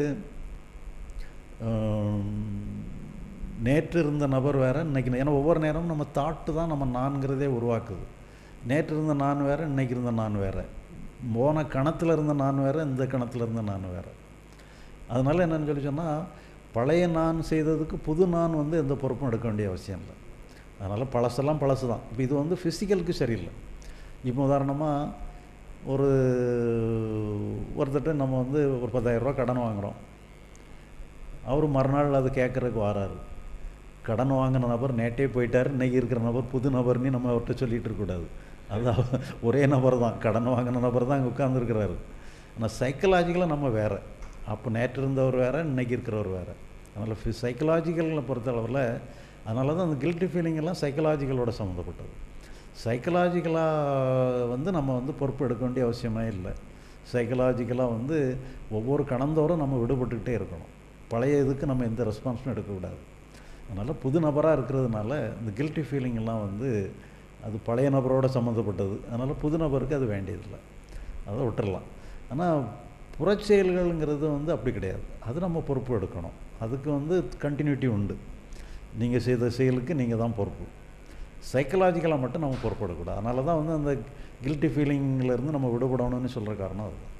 நேற்று இருந்த நபர் வேறு, இன்றைக்கி, ஏன்னா ஒவ்வொரு நேரமும் நம்ம தாட்டு தான் நம்ம நான்கிறதே உருவாக்குது. நேற்று இருந்த நான் வேறு, இன்றைக்கி இருந்த நான் வேறு, போன கணத்தில் இருந்த நான் வேறு, இந்த கணத்தில் இருந்த நான் வேறு. அதனால் என்னென்னு சொல்லி சொன்னால், பழைய நான் செய்ததுக்கு புது நான் வந்து எந்த பொறுப்பும் எடுக்க வேண்டிய அவசியம் இல்லை. அதனால் பழசெல்லாம் பழசு தான். இப்போ இது வந்து ஃபிசிக்கலுக்கு சரியில்லை. இப்போ உதாரணமாக ஒருத்தட்ட நம்ம வந்து ஒரு 10,000 ரூபா கடன் வாங்குகிறோம். அவர் மறுநாள் அது கேட்குறதுக்கு வராரு. கடன் வாங்கின நபர் நேற்றே போயிட்டார், இன்றைக்கி இருக்கிற நபர் புது நபர்னு நம்ம அவர்கிட்ட சொல்லிகிட்டு இருக்கக்கூடாது. அது ஒரே நபர் தான், கடன் வாங்கின நபர் தான் அங்கே உட்காந்துருக்கிறாரு. ஆனால் சைக்கலாஜிக்கலாக நம்ம வேறு. அப்போ நேற்று இருந்தவர் வேறு, இன்றைக்கி இருக்கிறவர் வேறு. அதனால் சைக்கலாஜிக்கலில் பொறுத்தளவில், அதனால தான் அந்த கில்ட்டி ஃபீலிங் எல்லாம் சைக்கலாஜிக்கலோட சம்மந்தப்பட்டது. சைக்கலாஜிக்கலாக வந்து நம்ம வந்து பொறுப்பு எடுக்க வேண்டிய அவசியமே இல்லை. சைக்கலாஜிக்கலாக வந்து ஒவ்வொரு கணந்தோறும் நம்ம விடுபட்டுக்கிட்டே இருக்கணும். பழைய இதுக்கு நம்ம எந்த ரெஸ்பான்ஸும் எடுக்கக்கூடாது. அதனால் புது நபராக இருக்கிறதுனால இந்த கில்ட்டி ஃபீலிங் எல்லாம் வந்து அது பழைய நபரோடு சம்மந்தப்பட்டது. அதனால் புது நபருக்கு அது வேண்டியதில்லை, அதை விட்டுடலாம். ஆனால் புறச்செயல்கள்ங்கிறது வந்து அப்படி கிடையாது. அது நம்ம பொறுப்பு எடுக்கணும். அதுக்கு வந்து கண்டினியூட்டி உண்டு. நீங்கள் செய்த செயலுக்கு நீங்கள் தான் பொறுப்பு. சைக்கலாஜிக்கலாக மட்டும் நம்ம பொறுப்பு எடுக்கக்கூடாது. அதனால தான் வந்து அந்த கில்ட்டி ஃபீலிங்கிலேருந்து நம்ம விடுபடணும்னு சொல்கிற காரணம் அதுதான்.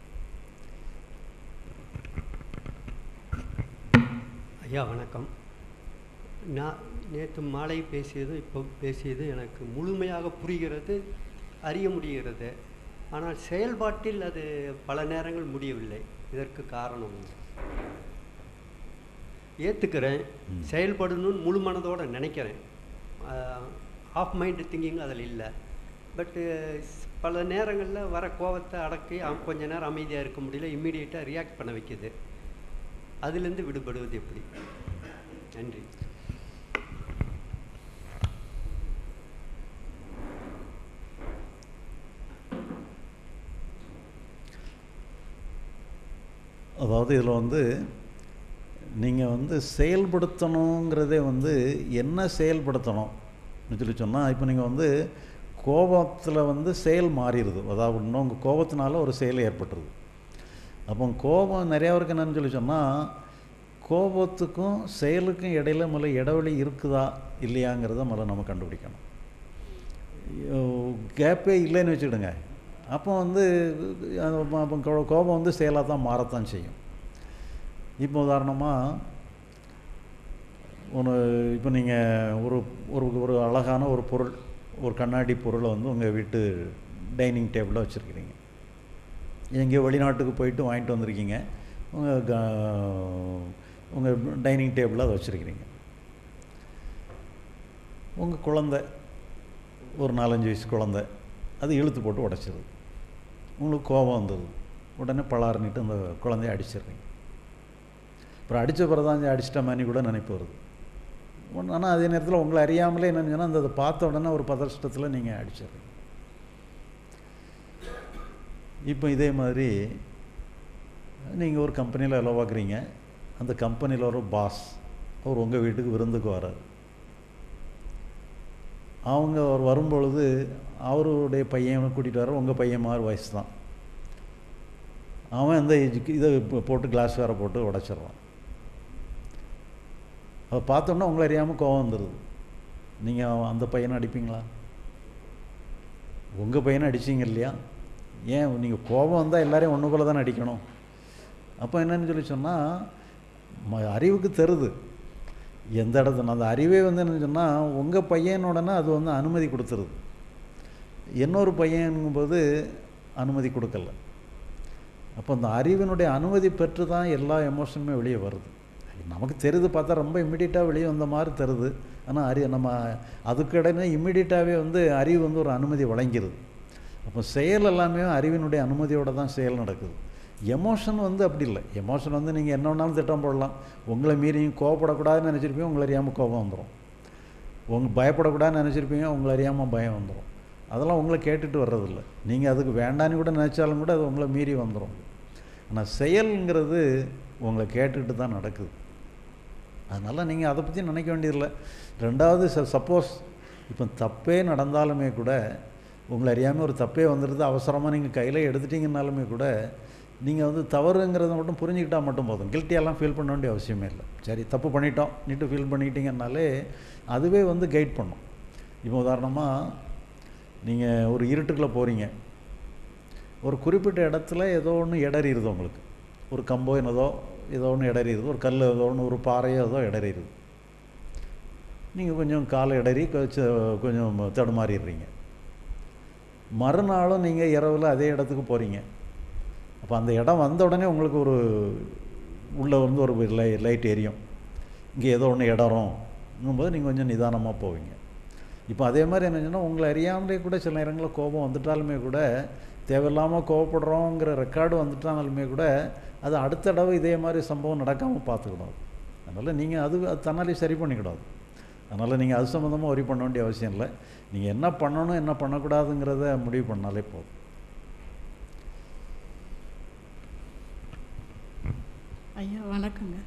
ஐயா வணக்கம். நான் நேற்று மாலை பேசியது இப்போ பேசியது எனக்கு முழுமையாக புரிகிறது, அறிய முடிகிறது. ஆனால் செயல்பாட்டில் அது பல நேரங்கள் முடியவில்லை. இதற்கு காரணம் ஏற்றுக்கிறேன், செயல்படணும்னு முழு மனதோடு நினைக்கிறேன். ஆஃப் மைண்டு திங்கிங் அதில் இல்லை. பட்டு பல நேரங்களில் வர கோபத்தை அடக்கி கொஞ்ச நேரம் அமைதியாக இருக்க முடியல, இம்மீடியட்டாக ரியாக்ட் பண்ண வைக்கிது. அதிலிருந்து விடுபடுவது எப்படி? நன்றி. அதாவது இதில் வந்து நீங்கள் வந்து செயல்படுத்தணுங்கிறதே வந்து என்ன செயல்படுத்தணும்னு சொல்லி சொன்னால், இப்போ நீங்கள் வந்து கோபத்தில் வந்து செயல் மாறிடுது. அதாவது இன்னும் உங்கள் கோபத்தினால ஒரு செயல் ஏற்பட்டுருது. அப்போ கோபம் நிறையாவருக்கு என்னன்னு சொல்லி சொன்னால், கோபத்துக்கும் செயலுக்கும் இடையில முதல்ல இடைவெளி இருக்குதா இல்லையாங்கிறத முதல்ல நம்ம கண்டுபிடிக்கணும். கேப்பே இல்லைன்னு வச்சுக்கிடுங்க, அப்போ வந்து கோபம் வந்து செயலாக தான் மாறத்தான் செய்யும். இப்போ உதாரணமாக இப்போ நீங்கள் ஒரு அழகான ஒரு பொருள், ஒரு கண்ணாடி பொருளை வந்து உங்கள் வீட்டு டைனிங் டேபிளில் வச்சுருக்கிறீங்க. எங்கேயோ வெளிநாட்டுக்கு போயிட்டு வாங்கிட்டு வந்திருக்கீங்க, உங்கள் டைனிங் டேபிளில் அதை வச்சுருக்கிறீங்க. உங்கள் குழந்தை, ஒரு 4-5 வயசு குழந்தை, அது இழுத்து போட்டு உடைச்சிருது. உங்களுக்கு கோபம் வந்துடுது. உடனே பலார்னிட்டு அந்த குழந்தைய அடிச்சிடுறீங்க. அப்புறம் அடித்த பிறகு தான் அடிச்சிட்ட மாதிரி கூட நினைப்பு வருது. ஆனால் அதே நேரத்தில் உங்களை அறியாமலே என்னன்னு சொன்னால் அந்த அதை பார்த்த உடனே ஒரு பதஷ்டத்தில் நீங்கள் அடிச்சிடுறீங்க. இப்போ இதே மாதிரி நீங்கள் ஒரு கம்பெனியில் வேலை பார்க்குறீங்க. அந்த கம்பெனியில் ஒரு பாஸ் அவர் உங்கள் வீட்டுக்கு விருந்துக்கு வரார். அவர் வரும்பொழுது அவருடைய பையனை கூட்டிகிட்டு வர, உங்கள் பையன் மாதிரி வயசு தான். அவன் இந்த இதை போட்டு கிளாஸ் வேறு போட்டு உடைச்சிட்றான். அதை பார்த்தோன்னா உங்களை அறியாமல் கோபம் வந்துடுது. நீங்கள் அந்த பையனை அடிப்பீங்களா? உங்கள் பையனை அடிச்சிங்க இல்லையா? ஏன் நீங்கள் கோபம் வந்தால் எல்லாரையும் ஒன்று போல தானே அடிக்கணும். அப்போ என்னன்னு சொல்லி சொன்னால் அறிவுக்கு தருது எந்த இடத்துல அந்த அறிவே என்னன்னு சொன்னால் உங்கள் பையனோடனே அது அனுமதி கொடுத்துருது. இன்னொரு பையனுங்கும்போது அனுமதி கொடுக்கல. அப்போ அந்த அறிவினுடைய அனுமதி பெற்று தான் எல்லா எமோஷனுமே வெளியே வருது. நமக்கு தெரியுது, பார்த்தா ரொம்ப இம்மிடியட்டாக வெளியே வந்த மாதிரி தருது. ஆனால் நம்ம அதுக்கிடையே இம்மிடியட்டாகவே அறிவு ஒரு அனுமதி வழங்கிடுது. அப்போ செயல் எல்லாமே அறிவினுடைய அனுமதியோடு தான் செயல் நடக்குது. எமோஷன் அப்படி இல்லை. எமோஷன் நீங்கள் என்ன வேணாலும் திட்டம் போடலாம். உங்களை மீறியும் கோவப்படக்கூடாதுன்னு நினச்சிருப்பீங்க, உங்களை அறியாமல் கோபம் வந்துடும். பயப்படக்கூடாதுன்னு நினச்சிருப்பீங்க, உங்களை அறியாமல் பயம் வந்துடும். அதெல்லாம் உங்களை கேட்டுட்டு வர்றதில்லை. நீங்கள் அதுக்கு வேண்டான்னு கூட நினச்சாலும் கூட அது உங்களை மீறி வந்துடும். ஆனால் செயல்ங்கிறது உங்களை கேட்டுக்கிட்டு தான் நடக்குது. அதனால் நீங்கள் அதை பற்றி நினைக்க வேண்டியதில்லை. ரெண்டாவது, சப்போஸ் இப்போ தப்பே நடந்தாலுமே கூட உங்களை அறியாமல் ஒரு தப்பே வந்துடுது, அவசரமாக நீங்கள் கையில் எடுத்துட்டிங்கனாலுமே கூட நீங்கள் தவறுங்கிறத மட்டும் புரிஞ்சுக்கிட்டால் மட்டும் போதும். கில்ட்டியெல்லாம் ஃபீல் பண்ண வேண்டிய அவசியமே இல்லை. சரி, தப்பு பண்ணிட்டோம் நீட்டு ஃபீல் பண்ணிக்கிட்டீங்கன்னாலே அதுவே கைட் பண்ணும். இப்போ உதாரணமாக நீங்கள் ஒரு இருட்டுக்குள்ளே போகிறீங்க. ஒரு குறிப்பிட்ட இடத்துல ஏதோ ஒன்று இடறிடுது. உங்களுக்கு ஒரு கம்போ ஏதோ ஒன்று இடறிடுது, ஒரு கல் ஏதோ ஒன்று, ஒரு பாறையோ ஏதோ இடறிடுது. நீங்கள் கொஞ்சம் காலை இடறி கொஞ்சம் தடுமாறிடுறீங்க. மறுநாளும் நீங்கள் இரவில் அதே இடத்துக்கு போகிறீங்க. அப்போ அந்த இடம் வந்த உடனே உங்களுக்கு ஒரு உள்ளே ஒரு லைட் எரியும், இங்கே ஏதோ ஒன்று இடறோங்கும்போது நீங்கள் கொஞ்சம் நிதானமாக போவீங்க. இப்போ அதே மாதிரி என்னச்சுன்னா உங்களை அறியாமலே கூட சில நேரங்களில் கோபம் வந்துட்டாலுமே கூட, தேவையில்லாமல் கோவப்படுறோங்கிற ரெக்கார்டு வந்துட்டாலுமே கூட அது அடுத்த தடவை இதே மாதிரி சம்பவம் நடக்காமல் பார்த்துக்கணும். அதனால் நீங்கள் அது தன்னாலே சரி பண்ணிக்கிடாது. அதனால் நீங்கள் அது சம்மந்தமாக ஒரி பண்ண வேண்டிய அவசியம் இல்லை. நீங்கள் என்ன பண்ணணும் என்ன பண்ணக்கூடாதுங்கிறத முடிவு பண்ணாலே போதும். ஐயா வணக்கங்க.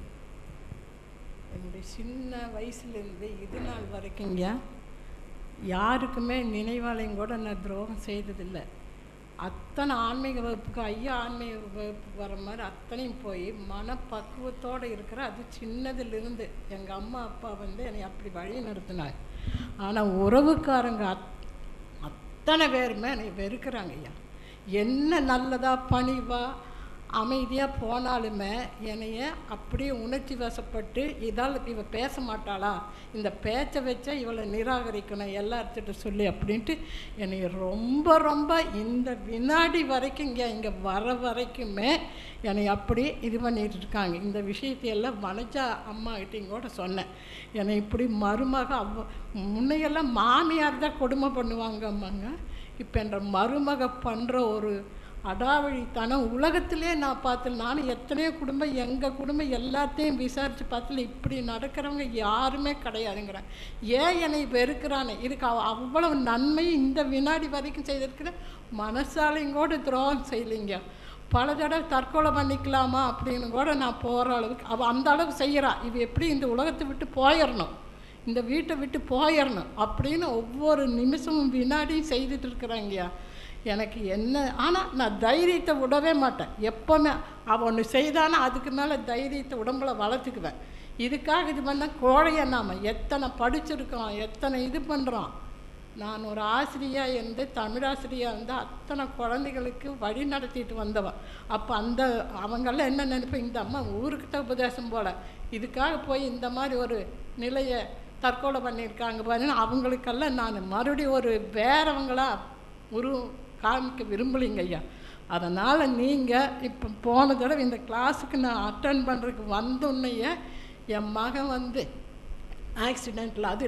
என்னுடைய சின்ன வயசுலேருந்து இது நாள் வரைக்குங்க யாருக்குமே நினைவாலயம் கூட நான் துரோகம் செய்ததில்லை. அத்தனை ஆன்மீக வகுப்புக்கு ஐயா ஆன்மீக வகுப்புக்கு வர மாதிரி அத்தனையும் போய் மனப்பக்குவத்தோடு இருக்கிற, அது சின்னதிலிருந்து எங்கள் அம்மா அப்பா என்னை அப்படி வழி நடத்தினாங்க. ஆனால் உறவுக்காரங்க அத்தனை பேருமே என்னை வெறுக்கிறாங்க ஐயா. என்ன நல்லதா பணிவா அமைதியாக போனாலுமே என்னைய அப்படியே உணர்ச்சி வசப்பட்டு இவ பேச மாட்டாளா, இந்த பேச்சை வச்சா இவளை நிராகரிக்கணும் எல்லார்த்திட்ட சொல்லி அப்படின்ட்டு என்னை ரொம்ப ரொம்ப இந்த வினாடி வரைக்கும் இங்கே வர வரைக்குமே என்னை அப்படி இது பண்ணிட்டு இருக்காங்க. இந்த விஷயத்தையெல்லாம் வனஜா அம்மாகிட்டையும் கூட சொன்னேன். என்னை இப்படி மருமக முன்னையெல்லாம் மாமியார் தான் கொடுமை பண்ணுவாங்க அம்மாங்க. இப்போ என்ற மருமக பண்ணுற ஒரு அடாவழித்தனம் உலகத்திலே நான் பார்த்தேன். நானும் எத்தனையோ குடும்பம், எங்கள் குடும்பம் எல்லாத்தையும் விசாரித்து பார்த்தல இப்படி நடக்கிறவங்க யாருமே கிடையாதுங்கிறேன். ஏன் என்னை வெறுக்கிறானே, இதுக்கு அவ்வளவு நன்மை இந்த வினாடி வரைக்கும் செய்திருக்கிறேன். மனசாலையும் கூட துரோகம் செய்யலைங்க. பல தடவை தற்கொலை பண்ணிக்கலாமா அப்படின்னு கூட நான் போகிற அளவுக்கு அவள் அந்த அளவுக்கு செய்கிறா. இவ எப்படி இந்த உலகத்தை விட்டு போயிடணும், இந்த வீட்டை விட்டு போயிடணும் அப்படின்னு ஒவ்வொரு நிமிஷமும் வினாடியும் செய்துட்டு இருக்கிறாங்கய்யா. எனக்கு என்ன, ஆனால் நான் தைரியத்தை விடவே மாட்டேன். எப்போவுமே அவள் ஒன்று செய்தானா அதுக்கு மேலே தைரியத்தை உடம்புல வளர்த்துக்குவேன். இதுக்காக இது பண்ணால் கோழையை நாம் எத்தனை படிச்சிருக்கோம், எத்தனை இது பண்ணுறோம். நான் ஒரு ஆசிரியாக இருந்து தமிழாசிரியாக இருந்து அத்தனை குழந்தைகளுக்கு வழி நடத்திட்டு வந்தவன். அப்போ அவங்கெல்லாம் என்ன நினைப்பேன், இந்த அம்மா ஊருக்கிட்ட உபதேசம் போல் இதுக்காக போய் இந்த மாதிரி ஒரு நிலையை தற்கொலை பண்ணியிருக்காங்க பாருன்னு அவங்களுக்கெல்லாம் நான் மறுபடியும் ஒரு வேறவங்களா காமிக்க விரும்பலைங்க ஐயா. அதனால் நீங்கள் இப்போ போன தடவை இந்த கிளாஸுக்கு நான் அட்டன் பண்ணுறதுக்கு வந்தோன்னையே என் மகன் ஆக்சிடெண்ட்டில், அது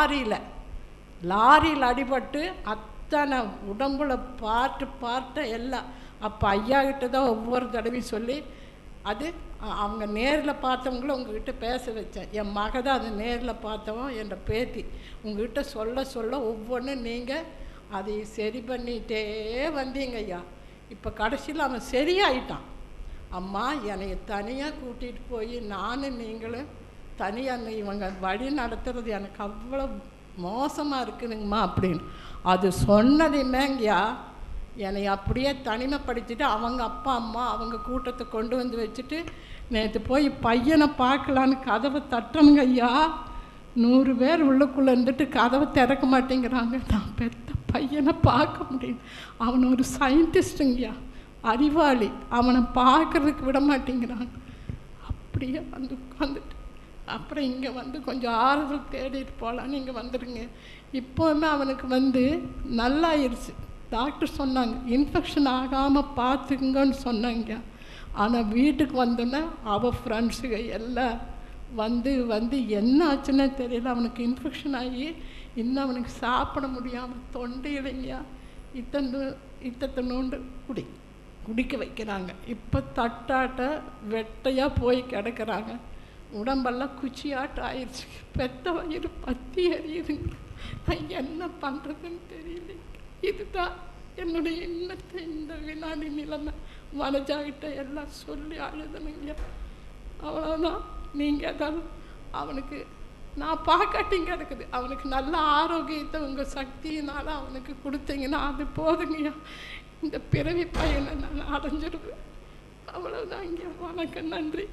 லாரியில் அடிபட்டு அத்தனை உடம்புல பார்ட்டு எல்லாம். அப்போ ஐயா கிட்ட தான் ஒவ்வொரு தடவையும் சொல்லி அது அவங்க நேரில் பார்த்தவங்கள உங்ககிட்ட பேச வச்சேன். என் மக தான் அது நேரில் பார்த்தவன், என் பேத்தி. உங்ககிட்ட சொல்ல சொல்ல ஒவ்வொன்றும் நீங்கள் அதை சரி பண்ணிகிட்டே வந்தீங்க ஐயா. இப்போ கடைசியில் அவன் சரியாயிட்டான். அம்மா என்னை தனியாக கூட்டிகிட்டு போய் நானும் நீங்களும் தனியாக இவங்க வழி நடத்துறது எனக்கு அவ்வளோ மோசமாக இருக்குதுங்கம்மா அப்படின்னு அது சொன்னதையுமேங்கய்யா என்னை அப்படியே தனிமைப்படுத்திட்டு அவங்க அப்பா அம்மா அவங்க கூட்டத்தை கொண்டு வந்து வச்சுட்டு நேற்று போய் பையனை பார்க்கலான்னு கதவை தட்டுறனுங்க ஐயா. 100 பேர் உள்ளுக்குள்ளே இருந்துட்டு கதவை திறக்க மாட்டேங்கிறாங்க. நான் பெத்த பையனை பார்க்க முடியும். அவன் ஒரு சயின்டிஸ்ட்டுங்கய்யா, அறிவாளி. அவனை பார்க்குறதுக்கு விட மாட்டேங்கிறாங்க. அப்படியே வந்து உட்காந்துட்டு அப்புறம் இங்கே வந்து கொஞ்சம் ஆறுதல் தேடிட்டு போகலான்னு இங்கே வந்துடுங்க. இப்போவுமே அவனுக்கு வந்து நல்லாயிருச்சு. டாக்டர் சொன்னாங்க இன்ஃபெக்ஷன் ஆகாமல் பார்த்துக்குங்கன்னு சொன்னாங்க. ஆனால் வீட்டுக்கு வந்தோன்னே அவள் ஃப்ரெண்ட்ஸுங்க எல்லாம் வந்து வந்து என்ன ஆச்சுன்னே தெரியல. அவனுக்கு இன்ஃபெக்ஷன் ஆகி இன்னும் அவனுக்கு சாப்பிட முடியாமல் தொண்டையிலைங்கயா இத்தத்தை நோண்டு குடிக்க வைக்கிறாங்க. இப்போ தட்டாட்ட வெட்டையாக போய் கிடக்கிறாங்க. உடம்பெல்லாம் குச்சியாட்டம் ஆயிடுச்சு. பெத்த வயிறு பற்றி எறியுதுங்க. நான் என்ன பண்ணுறதுன்னு தெரியல. இதுதான் என்னுடைய இன்னத்தை இந்த வினாடி நிலைமை. வனஜாகிட்ட எல்லாம் சொல்லி அழுதனுங்க. அவ்வளோதான். நீங்கள் ஏதாவது அவனுக்கு நான் பார்க்காட்டிங்க இருக்குது. அவனுக்கு நல்ல ஆரோக்கியத்தை உங்கள் சக்தியினால் அவனுக்கு கொடுத்தீங்கன்னா அது போதுங்கய்யா. இந்த பிறவி பையனை நான் அடைஞ்சிருவேன். அவ்வளோதான். இங்கே வணக்கம், நன்றி.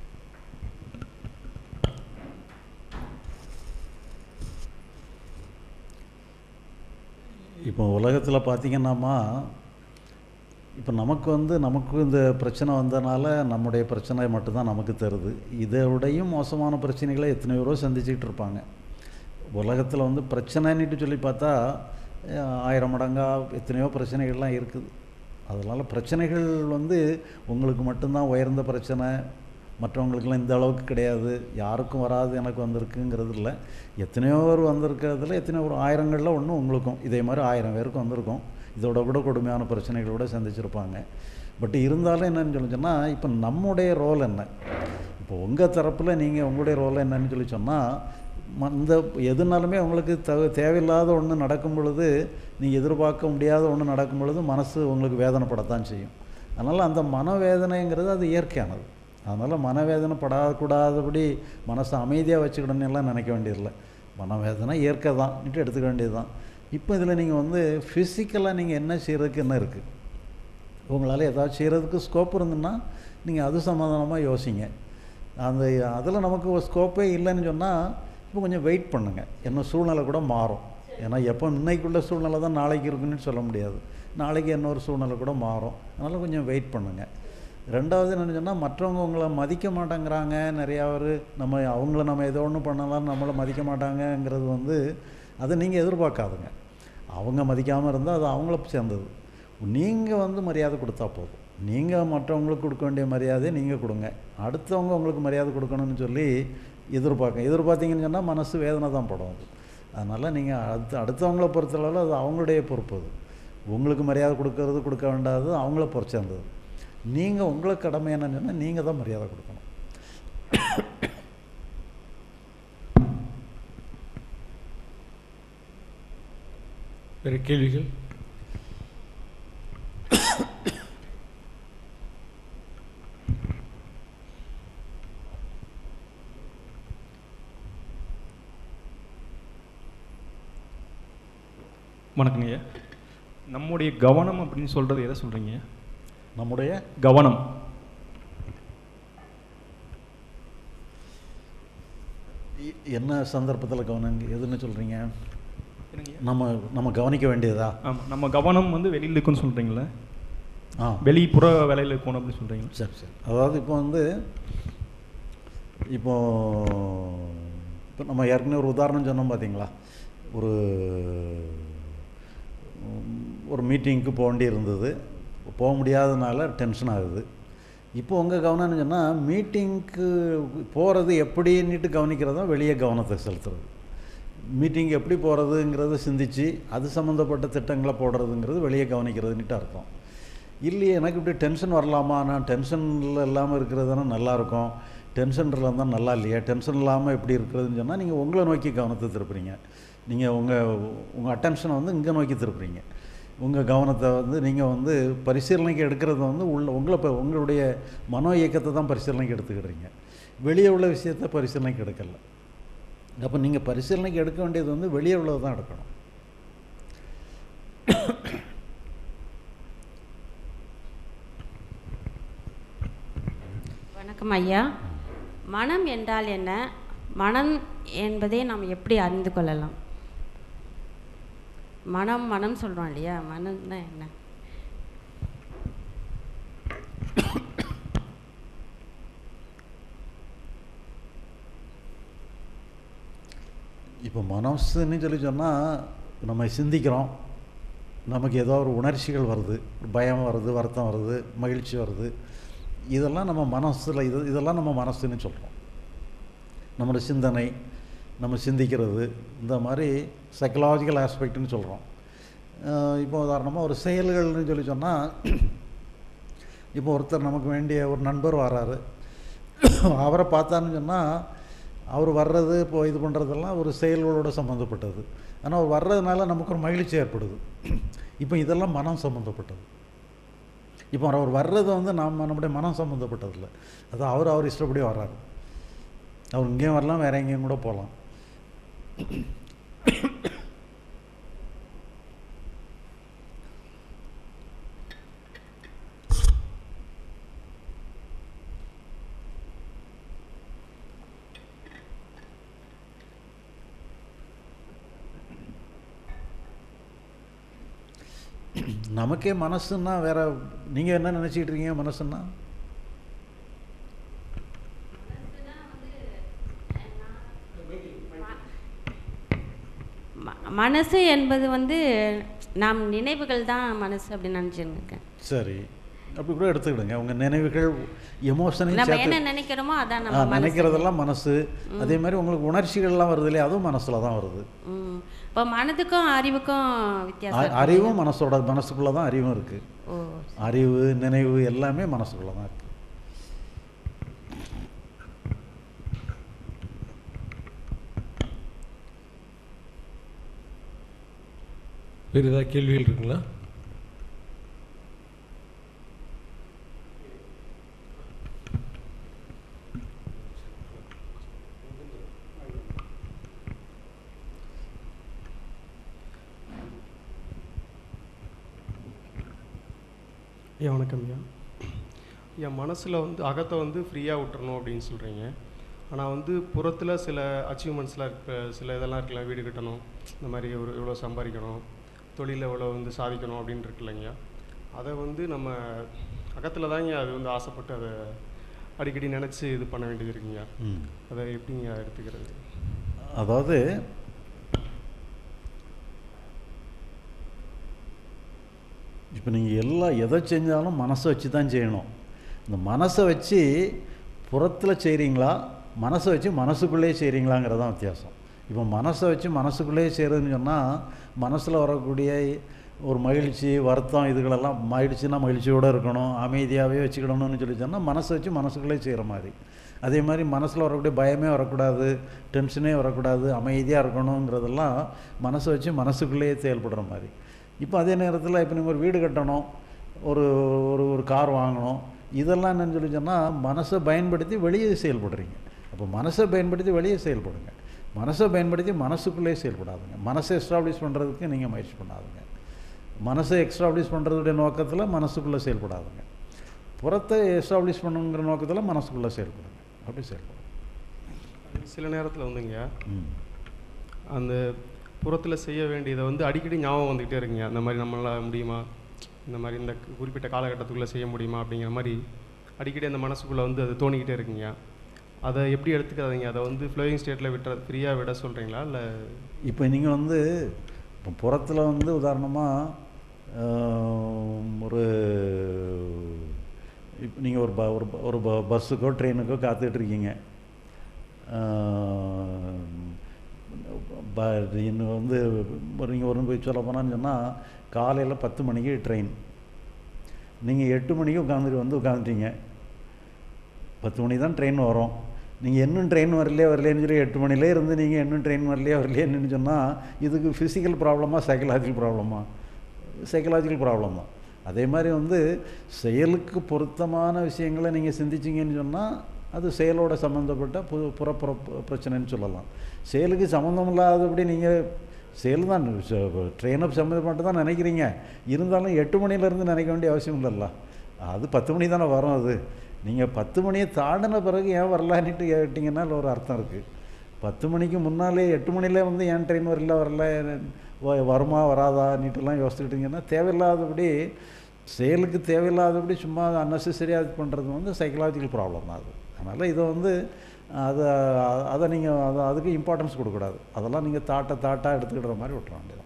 இப்போ உலகத்தில் பார்த்திங்கன்னாம்மா, இப்போ நமக்கு இந்த பிரச்சனை வந்தனால நம்முடைய பிரச்சனை மட்டும்தான் நமக்கு தருது. இதை விடையும் மோசமான பிரச்சனைகளை எத்தனையோ பேரோ சந்திச்சுக்கிட்டு இருப்பாங்க. உலகத்தில் வந்து பிரச்சனைன்னுட்டு சொல்லி பார்த்தா 1000 மடங்காக எத்தனையோ பிரச்சனைகள்லாம் இருக்குது. அதனால் பிரச்சனைகள் வந்து உங்களுக்கு மட்டும்தான் உயர்ந்த பிரச்சனை, மற்றவங்களுக்கெல்லாம் இந்த அளவுக்கு கிடையாது, யாருக்கும் வராது எனக்கு வந்திருக்குங்கிறது இல்லை. எத்தனையோ பேர் வந்திருக்கிறதுல எத்தனையோ ஒரு 1000ங்களில் ஒன்று உங்களுக்கும் இதே மாதிரி 1000 பேருக்கு வந்திருக்கும். இதோட கூட கொடுமையான பிரச்சனைகளோட சந்திச்சிருப்பாங்க. பட் இருந்தாலும் என்னன்னு சொன்னால் இப்போ நம்முடைய ரோல் என்ன, இப்போ உங்கள் தரப்பில் நீங்கள் உங்களுடைய ரோல் என்னன்னு சொல்லி சொன்னால், இந்த எதுனாலுமே உங்களுக்கு தேவையில்லாத ஒன்று நடக்கும் பொழுது, நீங்கள் எதிர்பார்க்க முடியாத ஒன்று நடக்கும் பொழுது மனசு உங்களுக்கு வேதனைப்படத்தான் செய்யும். அதனால் அந்த மனவேதனைங்கிறது அது இயற்கையானது. அதனால் மனவேதனை படக்கூடாதபடி மனசை அமைதியாக வச்சுக்கிடணும் எல்லாம் நினைக்க வேண்டியதில்லை. மனவேதனை இயற்கை தான்ட்டு எடுத்துக்க வேண்டியது தான். இப்போ இதில் நீங்கள் வந்து ஃபிசிக்கலாக நீங்கள் என்ன செய்கிறதுக்கு என்ன இருக்குது, உங்களால் ஏதாவது செய்கிறதுக்கு ஸ்கோப் இருந்துன்னா நீங்கள் அது சமாதானமாக யோசிங்க. அதில் நமக்கு ஒரு ஸ்கோப்பே இல்லைன்னு சொன்னால் இப்போ கொஞ்சம் வெயிட் பண்ணுங்கள். என்ன சூழ்நிலை கூட மாறும். ஏன்னா எப்போ இன்னைக்குள்ள சூழ்நிலை தான் நாளைக்கு இருக்குன்னு சொல்ல முடியாது. நாளைக்கு இன்னொரு சூழ்நிலை கூட மாறும். அதனால் கொஞ்சம் வெயிட் பண்ணுங்கள். ரெண்டாவது என்னென்னு சொன்னால், மற்றவங்க உங்களை மதிக்க மாட்டேங்கிறாங்க நிறையா பேர், அவங்கள நம்ம ஏதோ ஒன்று பண்ணலாம் நம்மளை மதிக்க மாட்டாங்கங்கிறது வந்து அதை நீங்கள் எதிர்பார்க்காதுங்க. அவங்க மதிக்காமல் இருந்தால் அது அவங்கள சேர்ந்தது. நீங்கள் வந்து மரியாதை கொடுத்தா போதும். நீங்கள் மற்றவங்களுக்கு கொடுக்க வேண்டிய மரியாதையை நீங்கள் கொடுங்க. அடுத்தவங்க உங்களுக்கு மரியாதை கொடுக்கணும்னு சொல்லி எதிர்பார்த்தீங்கன்னு சொன்னால் மனசு வேதனை தான் படும் அது. அதனால் நீங்கள் அடுத்தவங்கள பொறுத்தளவில் அது அவங்களுடைய பொறுப்பு. அது உங்களுக்கு மரியாதை கொடுக்கறது கொடுக்க வேண்டாது அவங்கள பொறுச்சேர்ந்தது. நீங்கள் உங்களுக்கு கடமை என்னன்னு சொன்னால் நீங்கள் தான் மரியாதை கொடுக்கணும். வேறு கேள்விகள்? வணக்கங்க ஐயா. நம்முடைய கவனம் அப்படின்னு சொல்கிறது எதை சொல்கிறீங்க? நம்முடைய கவனம் என்ன சந்தர்ப்பத்தில் கவனம் எதுன்னு சொல்கிறீங்க? நம்ம கவனிக்க வேண்டியதா? ஆமாம், நம்ம கவனம் வந்து வெளியில் இருக்குன்னு சொல்கிறீங்களே. வெளிப்புற வேலையில் இருக்கணும் அப்படின்னு சொல்கிறீங்களா? சரி சரி. அதாவது இப்போ நம்ம ஏற்கனவே ஒரு உதாரணம் சொன்னோம் பார்த்தீங்களா, ஒரு மீட்டிங்க்கு போக வேண்டி இருந்தது, போக முடியாதனால டென்ஷன் ஆகுது. இப்போ உங்கள் கவனம்னு சொன்னால் மீட்டிங்க்கு போகிறது எப்படின்னுட்டு கவனிக்கிறதா வெளியே கவனத்தை செலுத்துறது. மீட்டிங் எப்படி போகிறதுங்கிறத சிந்தித்து அது சம்மந்தப்பட்ட திட்டங்களை போடுறதுங்கிறது வெளியே கவனிக்கிறதுன்னுட்டு அர்த்தம். இல்லையே எனக்கு இப்படி டென்ஷன் வரலாமா, நான் டென்ஷனில் இல்லாமல் இருக்கிறது தானே நல்லாயிருக்கும், டென்ஷனில் இருந்தால் நல்லா இல்லையா, டென்ஷன் இல்லாமல் எப்படி இருக்கிறதுன்னு சொன்னால் நீங்கள் உங்களை நோக்கி கவனத்தை திருப்புறீங்க. நீங்கள் உங்கள் அட்டென்ஷனை வந்து இங்கே நோக்கி திருப்புறீங்க. உங்கள் கவனத்தை வந்து நீங்கள் வந்து பரிசீலனைக்கு எடுக்கிறது வந்து உங்களுடைய மனோ இயக்கத்தை தான் பரிசீலனைக்கு எடுத்துக்கிடுறீங்க. வெளியே உள்ள விஷயத்தை பரிசீலனைக்கு எடுக்கலை. அப்போ நீங்கள் பரிசீலனைக்கு எடுக்க வேண்டியது வந்து வெளியே உள்ளது தான் எடுக்கணும். வணக்கம் ஐயா. மனம் என்றால் என்ன? மனம் என்பதை நாம் எப்படி அறிந்து கொள்ளலாம்? மனம் சொல்கிறோம் இல்லையா, மனம்னா என்ன? இப்போ மனசுன்னு சொல்லி சொன்னால் நம்ம சிந்திக்கிறோம், நமக்கு ஏதோ ஒரு உணர்ச்சிகள் வருது, பயம் வருது, வருத்தம் வருது, மகிழ்ச்சி வருது, இதெல்லாம் நம்ம மனசில் இதெல்லாம் நம்ம மனசுன்னு சொல்கிறோம். நம்மளோட சிந்தனை, நம்ம சிந்திக்கிறது, இந்த மாதிரி சைக்கலாஜிக்கல் ஆஸ்பெக்ட்னு சொல்கிறோம். இப்போ உதாரணமாக ஒரு செயல்கள்னு சொல்லி சொன்னால், இப்போ ஒருத்தர் நமக்கு வேண்டிய ஒரு நண்பர் வர்றாரு, அவரை பார்த்தான்னு சொன்னால் அவர் வர்றது இப்போ இது பண்ணுறதெல்லாம் ஒரு செயல்களோடு சம்மந்தப்பட்டது. ஆனால் அவர் வர்றதுனால நமக்கு ஒரு மகிழ்ச்சி ஏற்படுது. இப்போ இதெல்லாம் மனம் சம்மந்தப்பட்டது. இப்போ அவர் வர்றது வந்து நம்முடைய மனம் சம்மந்தப்பட்டதில்லை. அது அவர் இஷ்டப்படி வர்றாரு. அவர் இங்கேயும் வரலாம், வேறு எங்கேயும் கூட போகலாம். நமக்கே மனசுன்னா வேற நீங்கள் என்ன நினச்சிக்கிட்டு இருக்கீங்க? மனசுன்னா மனசு என்பது வந்து நாம் நினைவுகள் தான் மனசு அப்படின்னு நினச்சிருக்கேன். சரி, அப்படி கூட எடுத்துக்கிடுங்க. உங்கள் நினைவுகள், எமோஷனையும் நம்ம என்ன நினைக்கிறோமோ அதான் நம்ம நினைக்கிறதெல்லாம் மனசு. அதே மாதிரி உங்களுக்கு உணர்ச்சிகள்லாம் வருது இல்லையா, அதுவும் மனசில் தான் வருது. இப்போ மனதுக்கும் அறிவுக்கும் வித்தியாசம். அறிவும் மனசுக்குள்ளே தான் அறிவும் இருக்குது. அறிவு, நினைவு எல்லாமே மனசுக்குள்ளே தான் இருக்குது. வேறு ஏதாவது கேள்விகள் இருக்குங்களா? ஐயா வணக்கம் ஐயா. ஐயா, மனசில் வந்து அகத்தை வந்து ஃப்ரீயாக விட்டுறணும் அப்படின்னு சொல்கிறீங்க. ஆனால் வந்து புறத்தில் சில அச்சீவ்மெண்ட்ஸ்லாம் இருக்கு, சில இதெல்லாம் இருக்குல்ல, வீடு கட்டணும், இந்த மாதிரி இவ்வளோ சம்பாதிக்கணும், தொழிலில் இவ்வளோ வந்து சாதிக்கணும் அப்படின்னு இருக்குல்லைங்க. அதை வந்து நம்ம அகத்தில் தாங்க அது வந்து ஆசைப்பட்டு அதை அடிக்கடி நினச்சி இது பண்ண வேண்டியது இருக்குங்க. அதை எப்படிங்க எடுத்துக்கிறது? அதாவது இப்போ நீங்கள் எதை செஞ்சாலும் மனசை வச்சு தான் செய்யணும். இந்த மனசை வச்சு புறத்தில் செய்கிறீங்களா, மனசை வச்சு மனசுக்குள்ளேயே செய்கிறீங்களாங்கிறது தான் வித்தியாசம். இப்போ மனசை வச்சு மனசுக்குள்ளேயே செய்கிறதுன்னு சொன்னால் மனசில் வரக்கூடிய ஒரு மகிழ்ச்சி, வருத்தம், இதுகளெல்லாம் மகிழ்ச்சின்னா மகிழ்ச்சியோடு இருக்கணும், அமைதியாகவே வச்சுக்கிடணும்னு சொல்லி சொன்னால் மனசை வச்சு மனசுக்குள்ளே செய்கிற மாதிரி. அதே மாதிரி மனசில் வரக்கூடிய பயமே வரக்கூடாது, டென்ஷனே வரக்கூடாது, அமைதியாக இருக்கணுங்கிறதெல்லாம் மனசை வச்சு மனசுக்குள்ளேயே செயல்படுற மாதிரி. இப்போ அதே நேரத்தில் இப்போ நீங்கள் ஒரு வீடு கட்டணும், ஒரு ஒரு கார் வாங்கணும், இதெல்லாம் என்னென்னு சொல்லி சொன்னால் மனசை பயன்படுத்தி வெளியே செயல்படுறீங்க. அப்போ மனசை பயன்படுத்தி வெளியே செயல்படுங்க, மனசை பயன்படுத்தி மனசுக்குள்ளேயே செயல்படாதுங்க. மனசை எஸ்டாப்ளிஷ் பண்ணுறதுக்கு நீங்கள் முயற்சி பண்ணாதுங்க. மனசை எஸ்டாப்ளிஷ் பண்ணுறதுடைய நோக்கத்தில் மனசுக்குள்ளே செயல்படாதுங்க. புறத்தை எஸ்டாப்ளிஷ் பண்ணுங்கிற நோக்கத்தில் மனசுக்குள்ளே செயல்படுங்க. அப்படி செயல்படும். சில நேரத்தில் வந்துங்க அந்த புறத்தில் செய்ய வேண்டியதை வந்து அடிக்கடி ஞாபகம் வந்துக்கிட்டே இருக்குங்க. இந்த மாதிரி நம்மளால் முடியுமா, இந்த மாதிரி இந்த குறிப்பிட்ட காலகட்டத்துக்குள்ளே செய்ய முடியுமா அப்படிங்கிற மாதிரி அடிக்கடி அந்த மனசுக்குள்ளே வந்து அது தோணிக்கிட்டே இருக்குங்க. அதை எப்படி எடுத்துக்காதீங்க? அதை வந்து ஃப்ளோயிங் ஸ்டேட்டில் ஃப்ரீயாக விட சொல்கிறீங்களா? இல்லை இப்போ நீங்கள் வந்து இப்போ புறத்தில் வந்து உதாரணமாக ஒரு இப்போ நீங்கள் ஒரு பஸ்ஸுக்கோ ட்ரெயினுக்கோ காத்துட்ருக்கீங்க. இன்னும் வந்து நீங்கள் ஒரு போய் சொல்ல போனான்னு சொன்னால் காலையில் 10 மணிக்கு ட்ரெயின். நீங்கள் 8 மணிக்கு உட்காந்துட்டீங்க. 10 மணி தான் ட்ரெயின் வரும். நீங்கள் இன்னும் ட்ரெயின் வரலையேன்னு சொல்லி 8 மணிலே இருந்து நீங்கள் இன்னும் ட்ரெயின் வரலையேன்னு சொன்னால் இதுக்கு ஃபிசிக்கல் ப்ராப்ளமா சைக்கலாஜிக்கல் ப்ராப்ளமா? சைக்கலாஜிக்கல் ப்ராப்ளம் தான். அதே மாதிரி வந்து செயலுக்கு பொருத்தமான விஷயங்களை நீங்கள் சிந்திச்சிங்கன்னு சொன்னால் அது செயலோட சம்மந்தப்பட்ட புற பிரச்சனைன்னு சொல்லலாம். செயலுக்கு சம்மந்தம் இல்லாதபடி நீங்கள் செயல் தான் ட்ரெயினை சம்மந்தப்பட்டு தான் நினைக்கிறீங்க. இருந்தாலும் 8 மணிலேருந்து நினைக்க வேண்டிய அவசியம் இல்லைல்ல. அது 10 மணி தானே வரும். அது நீங்கள் 10 மணியை தாண்டின பிறகு ஏன் வரலான்ட்டு கேட்டிங்கன்னா ஒரு அர்த்தம் இருக்குது. 10 மணிக்கு முன்னாலே 8 மணிலே வந்து ஏன் ட்ரெயின் வரல வருமா வராதான்னுட்டுலாம் யோசிச்சுக்கிட்டிங்கன்னா தேவையில்லாதபடி செயலுக்கு தேவையில்லாதபடி சும்மா அன்னெசரியாக இது பண்ணுறது வந்து சைக்கலாஜிக்கல் ப்ராப்ளம் தான் அது. அதனால் இதை வந்து அதை நீங்கள் அதுக்கு இம்பார்ட்டன்ஸ் கொடுக்கக்கூடாது. அதெல்லாம் நீங்கள் தாட்டாக எடுத்துக்கிற மாதிரி விட்டுற வேண்டியது.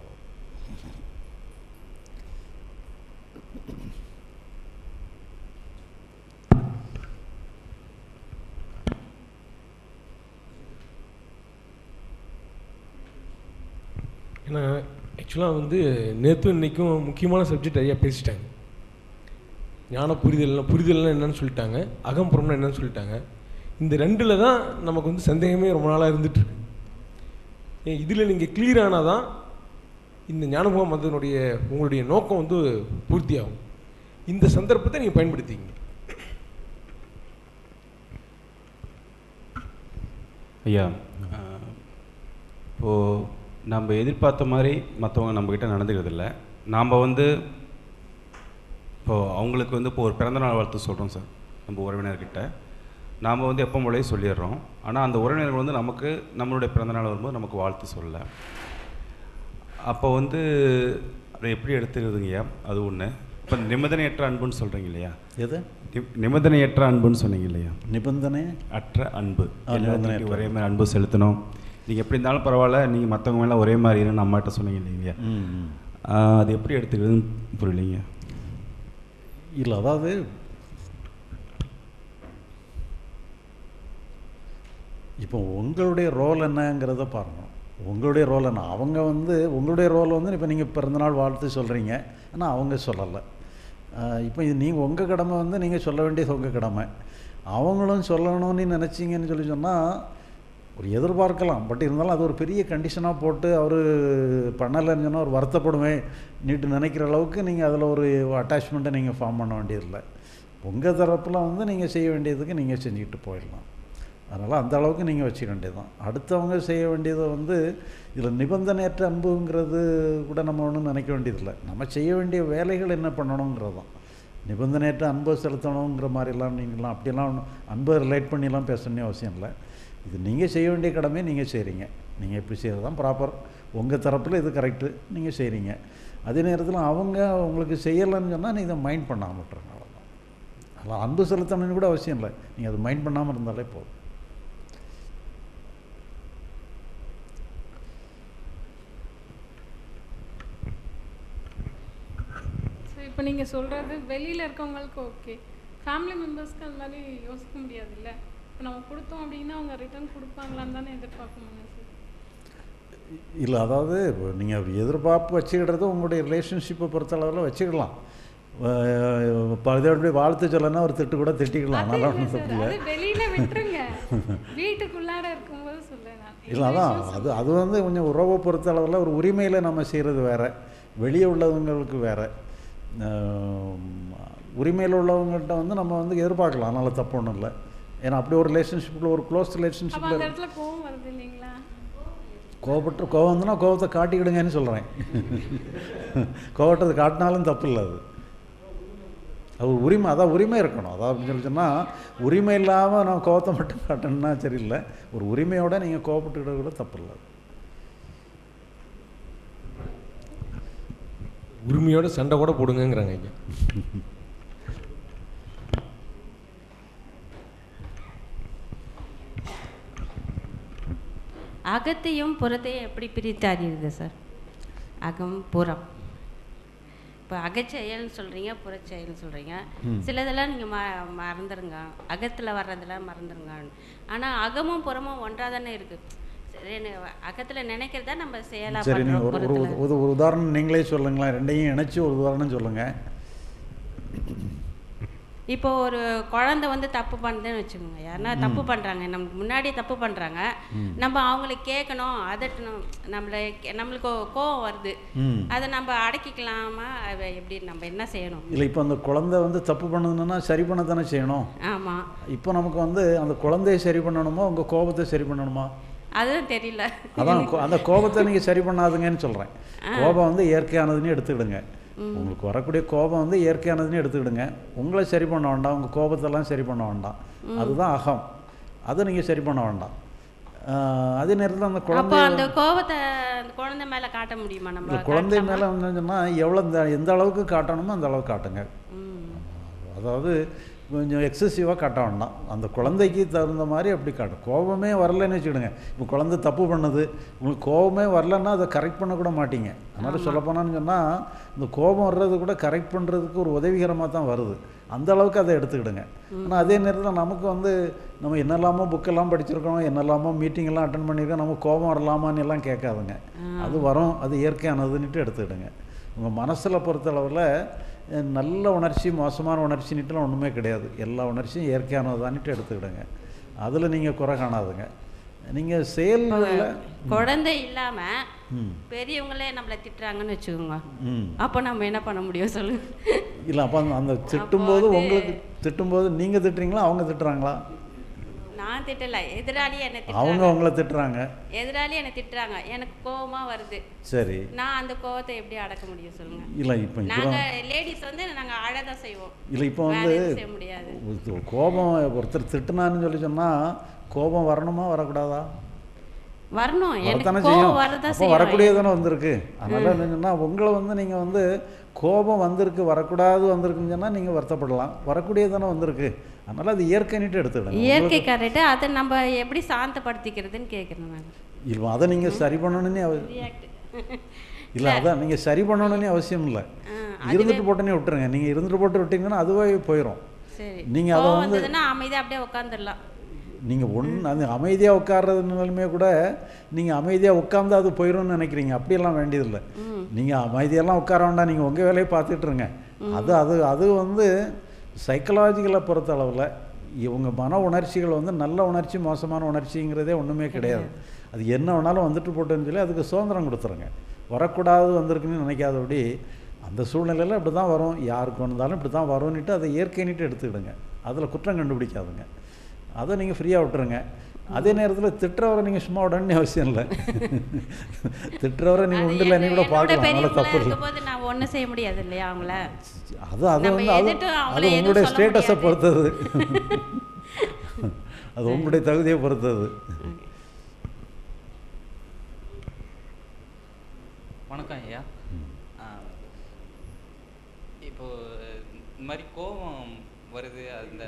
ஏன்னா ஆக்சுவலாக வந்து நேற்றும் இன்றைக்கும் முக்கியமான சப்ஜெக்ட் ஐயா பேசிட்டாங்க. ஞான புரிதல்னா என்னன்னு சொல்லிட்டாங்க, அகம்புறம்னா என்னன்னு சொல்லிட்டாங்க. இந்த ரெண்டில் தான் நமக்கு வந்து சந்தேகமே ரொம்ப நாளாக இருந்துகிட்ருக்கு. இதில் நீங்கள் கிளியர் ஆனால் தான் இந்த ஞானபோக மதத்தினுடைய உங்களுடைய நோக்கம் வந்து பூர்த்தியாகும். இந்த சந்தர்ப்பத்தை நீங்கள் பயன்படுத்திங்க. ஐயா, இப்போது நம்ம எதிர்பார்த்த மாதிரி மற்றவங்க நம்மக்கிட்ட நடந்துக்கிறது இல்லை. நாம் வந்து இப்போது அவங்களுக்கு வந்து இப்போ ஒரு பிறந்தநாள் வாழ்த்து சொல்கிறோம் சார் நம்ம உறவினர்கிட்ட. நாம் வந்து எப்போ போலயே சொல்லிடுறோம். ஆனால் அந்த உறவினர்கள் வந்து நமக்கு நம்மளுடைய பிறந்தநாள் வரும்போது நமக்கு வாழ்த்து சொல்லலை. அப்போ வந்து அதை எப்படி எடுத்துக்கிறதுங்கய்யா? அது ஒன்று. இப்போ நிபந்தனையற்ற அன்புன்னு சொல்கிறீங்க இல்லையா? எது நிபந்தனையற்ற அன்புன்னு சொன்னீங்க இல்லையா? நிபந்தனை அற்ற அன்பு. ஒரே மாதிரி அன்பு செலுத்தணும். நீங்கள் எப்படி இருந்தாலும் பரவாயில்ல, நீங்கள் மற்றவங்க மேலே ஒரே மாதிரி இருன்னு அம்மாட்ட சொன்னீங்க இல்லையா? அது எப்படி எடுத்துக்கிறதுன்னு புரியலைங்க. இல்லை, அதாவது இப்போ உங்களுடைய ரோல் என்னங்கிறத பாருங்கள். உங்களுடைய ரோல் என்ன? அவங்க வந்து உங்களுடைய ரோல் வந்து இப்போ நீங்கள் பிறந்தநாள் வாழ்த்து சொல்கிறீங்க, ஆனால் அவங்க சொல்லலை. இப்போ இது நீங்கள் உங்கள் கடமை வந்து நீங்கள் சொல்ல வேண்டியது உங்கள் கடமை. அவங்களும் சொல்லணும்னு நினச்சிங்கன்னு சொன்னால் ஒரு எதிர்பார்க்கலாம். பட் இருந்தாலும் அது ஒரு பெரிய கண்டிஷனாக போட்டு அவர் பண்ணலைன்னு சொன்னால் ஒரு வருத்தப்படுவேன் நீட்டு நினைக்கிற அளவுக்கு நீங்கள் அதில் ஒரு அட்டாச்மெண்ட்டை நீங்கள் ஃபார்ம் பண்ண வேண்டியதில்லை. உங்கள் தரப்பில் வந்து நீங்கள் செய்ய வேண்டியதுக்கு நீங்கள் செஞ்சுக்கிட்டு போயிடலாம். அதனால் அந்த அளவுக்கு நீங்கள் வச்சுக்க வேண்டியது தான். அடுத்தவங்க செய்ய வேண்டியதை வந்து இதில் நிபந்தனையற்ற அன்புங்கிறது கூட நம்ம ஒன்றும் நினைக்க வேண்டியதில்லை. நம்ம செய்ய வேண்டிய வேலைகள் என்ன பண்ணணுங்கிறது தான். நிபந்தனையற்ற அன்பை செலுத்தணுங்கிற மாதிரிலாம் நீங்களாம் அப்படியெல்லாம் ஒன்றும் அன்பை ரிலேட் பண்ணிலாம் பேசணும்னு அவசியம் இல்லை. இது நீங்கள் செய்ய வேண்டிய கடமையை நீங்கள் செய்கிறீங்க. நீங்கள் எப்படி செய்கிறது தான் ப்ராப்பர். உங்கள் தரப்பில் இது கரெக்டு, நீங்கள் செய்கிறீங்க. அதே நேரத்தில் அவங்க உங்களுக்கு செய்யலைன்னு சொன்னால் நீங்கள் இதை மைண்ட் பண்ணாமல் விட்டுருங்க. அவ்வளோதான். அதெல்லாம் அன்பு செலுத்தணும்னு கூட அவசியம் இல்லை. நீங்கள் அதை மைண்ட் பண்ணாமல் இருந்தாலே போதும். இப்போ நீங்கள் சொல்கிறது வெளியில் இருக்கவங்களுக்கு ஓகே, ஃபேமிலி மெம்பர்ஸ்க்கு அது மாதிரி யோசிக்க முடியாது இல்லை. இப்போ நம்ம கொடுத்தோம் அப்படின்னா அவங்க ரிட்டர்ன் கொடுப்பாங்களான்னு தானே எதிர்பார்க்கணும் சார். இல்லை, அதாவது நீங்கள் எதிர்பார்ப்பு வச்சுக்கிடுறது உங்களுடைய ரிலேஷன்ஷிப்பை பொறுத்தளவில் வச்சுக்கலாம். இதோடைய வாழ்த்து சொல்லனா ஒரு திட்டு கூட திட்டிக்கலாம். அதனால ஒன்றும் தப்பு இல்லை. வெளியில் விட்டுருங்க, வீட்டுக்குள்ளார இருக்கும்போது சொல்லுங்க. இல்லை, அதான் அது வந்து கொஞ்சம் உறவை பொறுத்தளவில் ஒரு உரிமையில் நம்ம செய்கிறது வேறு, வெளியே உள்ளவங்களுக்கு வேறு. உரிமையில் உள்ளவங்கள்ட்ட வந்து நம்ம வந்து எதிர்பார்க்கலாம். அதனால் தப்பு ஒன்றும் இல்லை. ஏன்னா அப்படி ஒரு ரிலேஷன்ஷிப்பில் ஒரு க்ளோஸ் ரிலேஷன்ஷிப்பில் கோவம் வருது இல்லைங்களா? கோவம் வந்துன்னா கோவத்தை காட்டிக்கிடுங்கன்னு சொல்கிறேன். கோவத்தை காட்டினாலும் தப்பு இல்லை. அது உரிமை, அதான் உரிமை இருக்கணும். அதான் அப்படின்னு சொல்லி சொன்னால் உரிமை இல்லாமல் நான் கோவத்தை மட்டும் காட்டணும்னா சரியில்லை. ஒரு உரிமையோடு நீங்கள் கோவப்பட்டுக்கிட்ட கூட தப்பு இல்லை. உரிமையோட சண்டை கூட போடுங்கிறாங்க ஐயா. அகத்தையும் புறத்தையும் எப்படி பிரித்து அறியுது சார்? அகம் புறம். இப்போ அகச்செயல்னு சொல்கிறீங்க, புறச்செயல்னு சொல்கிறீங்க. சிலதெல்லாம் நீங்கள் மறந்துடுங்க, அகத்தில் வர்றதெல்லாம் மறந்துடுங்க. ஆனால் அகமும் புறமும் ஒன்றாக தானே இருக்குது. அகத்தில் நினைக்கிறதா நம்ம செய்யலாம். சரி, நீங்கள் ஒரு உதாரணம் நீங்களே சொல்லுங்களேன். ரெண்டையும் இணைச்சி ஒரு உதாரணம் சொல்லுங்கள். இப்போ ஒரு குழந்தை வந்து தப்பு பண்ணுதுன்னு வச்சுக்கோங்க, யாருன்னா தப்பு பண்ணுறாங்க, நமக்கு முன்னாடியே தப்பு பண்ணுறாங்க, நம்ம அவங்களுக்கு கேட்கணும், அதட்டணும், நம்மளுக்கு கோவம் வருது, அதை நம்ம அடக்கிக்கலாமா, எப்படி நம்ம என்ன செய்யணும்? இல்லை, இப்போ அந்த குழந்தை வந்து தப்பு பண்ணுதுன்னா சரி பண்ண தானே செய்யணும். ஆமாம். இப்போ நமக்கு வந்து அந்த குழந்தைய சரி பண்ணணுமா உங்கள் கோபத்தை சரி பண்ணணுமா? அதுவும் தெரியல. அதான் அந்த கோபத்தை நீங்கள் சரி பண்ணாதுங்கன்னு சொல்கிறேன். கோபம் வந்து இயற்கையானதுன்னு எடுத்துக்கிடுங்க. உங்களுக்கு வரக்கூடிய கோபம் வந்து இயற்கையானதுன்னு எடுத்துக்கிடுங்க. உங்களை சரி பண்ண வேண்டாம், உங்கள் கோபத்தெல்லாம் சரி பண்ண வேண்டாம். அதுதான் அகம். அதை நீங்கள் சரி பண்ண வேண்டாம். அதே நேரத்தில் அந்த குழந்தை அந்த கோபத்தை அந்த குழந்தை மேலே காட்ட முடியுமா? நம்ம குழந்தை மேலே வந்துச்சுன்னா எவ்வளோ எந்த அளவுக்கு காட்டணுமோ அந்த அளவுக்கு காட்டுங்க. அதாவது கொஞ்சம் எக்ஸசிவாக காட்ட வேண்டாம். அந்த குழந்தைக்கு தகுந்த மாதிரி அப்படி காட்டும். கோபமே வரலன்னு வச்சுக்கிடுங்க. இப்போ குழந்தை தப்பு பண்ணுது, உங்களுக்கு கோபமே வரலன்னா அதை கரெக்ட் பண்ணக்கூட மாட்டீங்க. அதனால் சொல்லப்போனான்னு சொன்னால் இந்த கோபம் வர்றது கூட கரெக்ட் பண்ணுறதுக்கு ஒரு உதவிகரமாக தான் வருது. அந்த அளவுக்கு அதை எடுத்துக்கிடுங்க. ஆனால் அதே நேரத்தில் நமக்கு வந்து நம்ம என்னெல்லாமோ புக்கெல்லாம் படிச்சிருக்கோம், என்னெல்லாமோ மீட்டிங்கெல்லாம் அட்டன் பண்ணியிருக்கோம், நம்ம கோபம் வரலாமான்னு எல்லாம் கேட்காதுங்க. அது வரும், அது இயற்கையானதுன்னுட்டு எடுத்துக்கிடுங்க. உங்கள் மனசில் பொறுத்தளவில் நல்ல உணர்ச்சி மோசமான உணர்ச்சின்னுட்டுலாம் ஒன்றுமே கிடையாது. எல்லா உணர்ச்சியும் இயற்கையானது தான்ட்டு எடுத்துக்கிடுங்க. அதில் நீங்கள் குறை காணாதுங்க. நீங்கள் செயல்களில் குழந்தை இல்லாமல் பெரியவங்களே நம்மளை திட்டுறாங்கன்னு வச்சுக்கோங்க, அப்போ நம்ம என்ன பண்ண முடியும் சொல்லுங்க? இல்லை, அப்போ அந்த திட்டும்போது உங்களுக்கு திட்டும்போது நீங்கள் திட்டுறீங்களா அவங்க திட்டுறாங்களா? நான் திட்டல, எதிராளி என்ன திட்டுறாங்க. அவங்க உங்களை திட்டுறாங்க. எதிராளி என்ன திட்டுறாங்க, எனக்கு கோவமா வருது. சரி, நான் அந்த கோவத்தை எப்படி அடக்க முடியும் சொல்லுங்க? இல்லை, இப்போ நாங்க லேடிஸ் வந்து நாங்க அழதான் செய்வோம். இல்லை, இப்போ வந்து செய்ய முடியாது. கோபம் ஒருத்தர் திட்டுனான்னு சொல்லி சொன்னால் கோபம் வரணுமா வரக்கூடாதா? வரணும். வரத்தானே செய்யும். அப்போ வரக்கூடியதானே வந்திருக்கு. அதனால என்னன்னா உங்களை வந்து நீங்கள் வந்து கோபம் வந்திருக்கு வரக்கூடாது வந்திருக்குன்னு சொன்னால் நீங்கள் வருத்தப்படலாம். வரக்கூடியதானே வந்திருக்கு, அதனால் அது இயற்கைன்னுட்டு எடுத்துக்கிடுங்க. இயற்கை கரெக்டு. அதை நம்ம எப்படி சாந்தப்படுத்திக்கிறதுன்னு கேட்குறேன் நான். இல்லை, அதை நீங்கள் சரி பண்ணணும்னே இல்லை, அதான் நீங்கள் சரி பண்ணணும்னே அவசியம் இல்லை. இருந்துட்டு போட்டோன்னே விட்டுருங்க. நீங்கள் இருந்துட்டு போட்டு விட்டீங்கன்னா அதுவே போயிடும். சரி, நீங்கள் அதை வந்து அமைதியாக அப்படியே உட்காந்துடலாம். நீங்கள் அது அமைதியாக உட்கார்றதுனாலுமே கூட நீங்கள் அமைதியாக உட்காந்து அது போயிடும்னு நினைக்கிறீங்க. அப்படியெல்லாம் வேண்டியதில்லை. நீங்கள் அமைதியெல்லாம் உட்கார வேண்டாம், நீங்கள் உங்கள் வேலையை பார்த்துட்ருங்க. அது வந்து சைக்கலாஜிக்கலை பொறுத்த அளவில் இவங்க மன உணர்ச்சிகள் வந்து நல்ல உணர்ச்சி மோசமான உணர்ச்சிங்கிறதே ஒன்றுமே கிடையாது. அது என்ன வேணாலும் வந்துட்டு போட்டுன்னு சொல்லி அதுக்கு சுதந்திரம் கொடுத்துருங்க. வரக்கூடாது வந்திருக்குன்னு நினைக்காதபடி அந்த சூழ்நிலையில் இப்படி தான் வரும், யாருக்கு வந்தாலும் இப்படி தான் வரும்னுட்டு அதை இயற்கைன்னுட்டு எடுத்துக்கிடுங்க. அதில் குற்றம் கண்டுபிடிக்காதுங்க. அதை நீங்கள் ஃப்ரீயாக விட்டுருங்க. அதே நேரத்தில் திட்டுறவரை நீங்கள் சும்மா விடணும்னு அவசியம் இல்லை. திட்டுறவரை நீங்கள் உண்டு இல்லைன்னு கூட பார்க்கலாம், அதனால தப்பு இல்லை. நான் ஒன்றும் செய்ய முடியாது இல்லையா அவங்கள? அது உங்களுடைய ஸ்டேட்டஸை பொறுத்தது, அது உங்களுடைய தகுதியை பொறுத்தது. வணக்கம் ஐயா. இப்போ இந்த மாதிரி கோபம் வருது, அந்த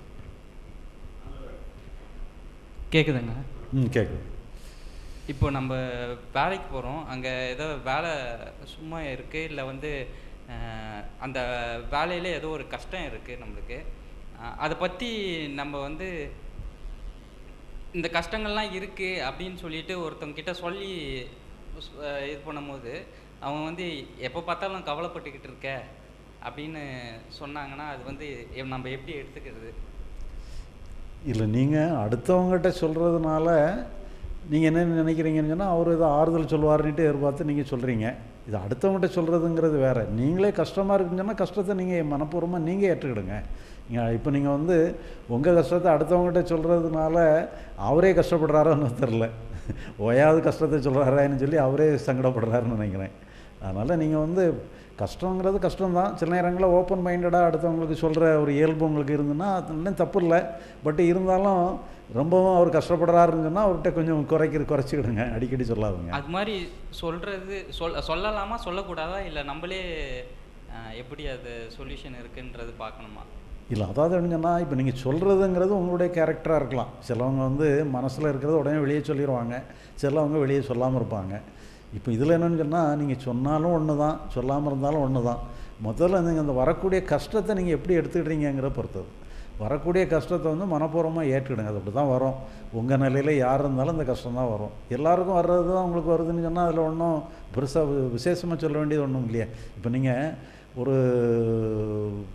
கேட்குதுங்க? கேட்குது. இப்போ நம்ம வேலைக்கு போகிறோம், அங்கே ஏதோ வேலை சும்மா இருக்குது, இல்லை வந்து அந்த வேலையில் ஏதோ ஒரு கஷ்டம் இருக்குது நம்மளுக்கு, அதை பற்றி நம்ம வந்து இந்த கஷ்டங்கள்லாம் இருக்குது அப்படின்னு சொல்லிட்டு ஒருத்தவங்கிட்ட சொல்லி இது பண்ணும்போது அவங்க வந்து எப்போ பார்த்தாலும் கவலைப்பட்டுக்கிட்டு இருக்க அப்படின்னு சொன்னாங்கன்னா அது வந்து நம்ம எப்படி எடுத்துக்கிறது? இல்லை, நீங்கள் அடுத்தவங்ககிட்ட சொல்கிறதுனால நீங்கள் என்ன நினைக்கிறீங்கன்னு சொன்னால் அவர் ஏதோ ஆறுதல் சொல்லுவார்னுட்டு எதிர்பார்த்து நீங்கள் சொல்கிறீங்க. இது அடுத்தவங்ககிட்ட சொல்கிறதுங்கிறது வேறு. நீங்களே கஷ்டமாக இருக்குன்னு சொன்னால் கஷ்டத்தை நீங்கள் மனப்பூர்வமாக நீங்கள் ஏற்றுக்கிடுங்க. இப்போ நீங்கள் வந்து உங்கள் கஷ்டத்தை அடுத்தவங்ககிட்ட சொல்கிறதுனால அவரே கஷ்டப்படுறாரோன்னு தெரில, ஓயாவது கஷ்டத்தை சொல்கிறாரான்னு சொல்லி அவரே சங்கடப்படுறாருன்னு நினைக்கிறேன். அதனால் நீங்கள் வந்து கஷ்டங்கிறது கஷ்டம்தான். சில நேரங்களில் ஓப்பன் மைண்டடாக அடுத்தவங்களுக்கு சொல்கிற ஒரு இயல்பு உங்களுக்கு இருந்துன்னா அது தப்பு இல்லை. பட் இருந்தாலும் ரொம்பவும் அவர் கஷ்டப்படுறாருன்னு சொன்னால் அவர்கிட்ட கொஞ்சம் குறைச்சிக்கிடுங்க, அடிக்கடி சொல்லாதுங்க. அது மாதிரி சொல்கிறது சொல்லலாமா சொல்லக்கூடாதா, இல்லை நம்மளே எப்படி அது சொல்யூஷன் இருக்குன்றது பார்க்கணுமா? இல்லை, அதாவது என்ன சொன்னால் இப்போ நீங்கள் சொல்கிறதுங்கிறது உங்களுடைய கேரக்டராக இருக்கலாம். சிலவங்க வந்து மனசில் இருக்கிறத உடனே வெளியே சொல்லிடுவாங்க, சிலவங்க வெளியே சொல்லாமல் இருப்பாங்க. இப்போ இதில் என்னென்னு சொன்னால் நீங்கள் சொன்னாலும் ஒன்று தான், சொல்லாமல் இருந்தாலும் ஒன்று தான். முதல்ல நீங்கள் அந்த வரக்கூடிய கஷ்டத்தை நீங்கள் எப்படி எடுத்துக்கிட்டீங்கிற பொறுத்தது. வரக்கூடிய கஷ்டத்தை வந்து மனப்பூர்வமாக ஏற்றுக்கிடுங்க. அது அப்படி தான் வரும். உங்கள் நிலையில் யார் இருந்தாலும் அந்த கஷ்டம் தான் வரும். எல்லாருக்கும் வர்றது தான் உங்களுக்கு வருதுன்னு சொன்னால் அதில் ஒன்றும் பெருசாக விசேஷமாக சொல்ல வேண்டியது ஒன்றும் இல்லையா. இப்போ நீங்கள் ஒரு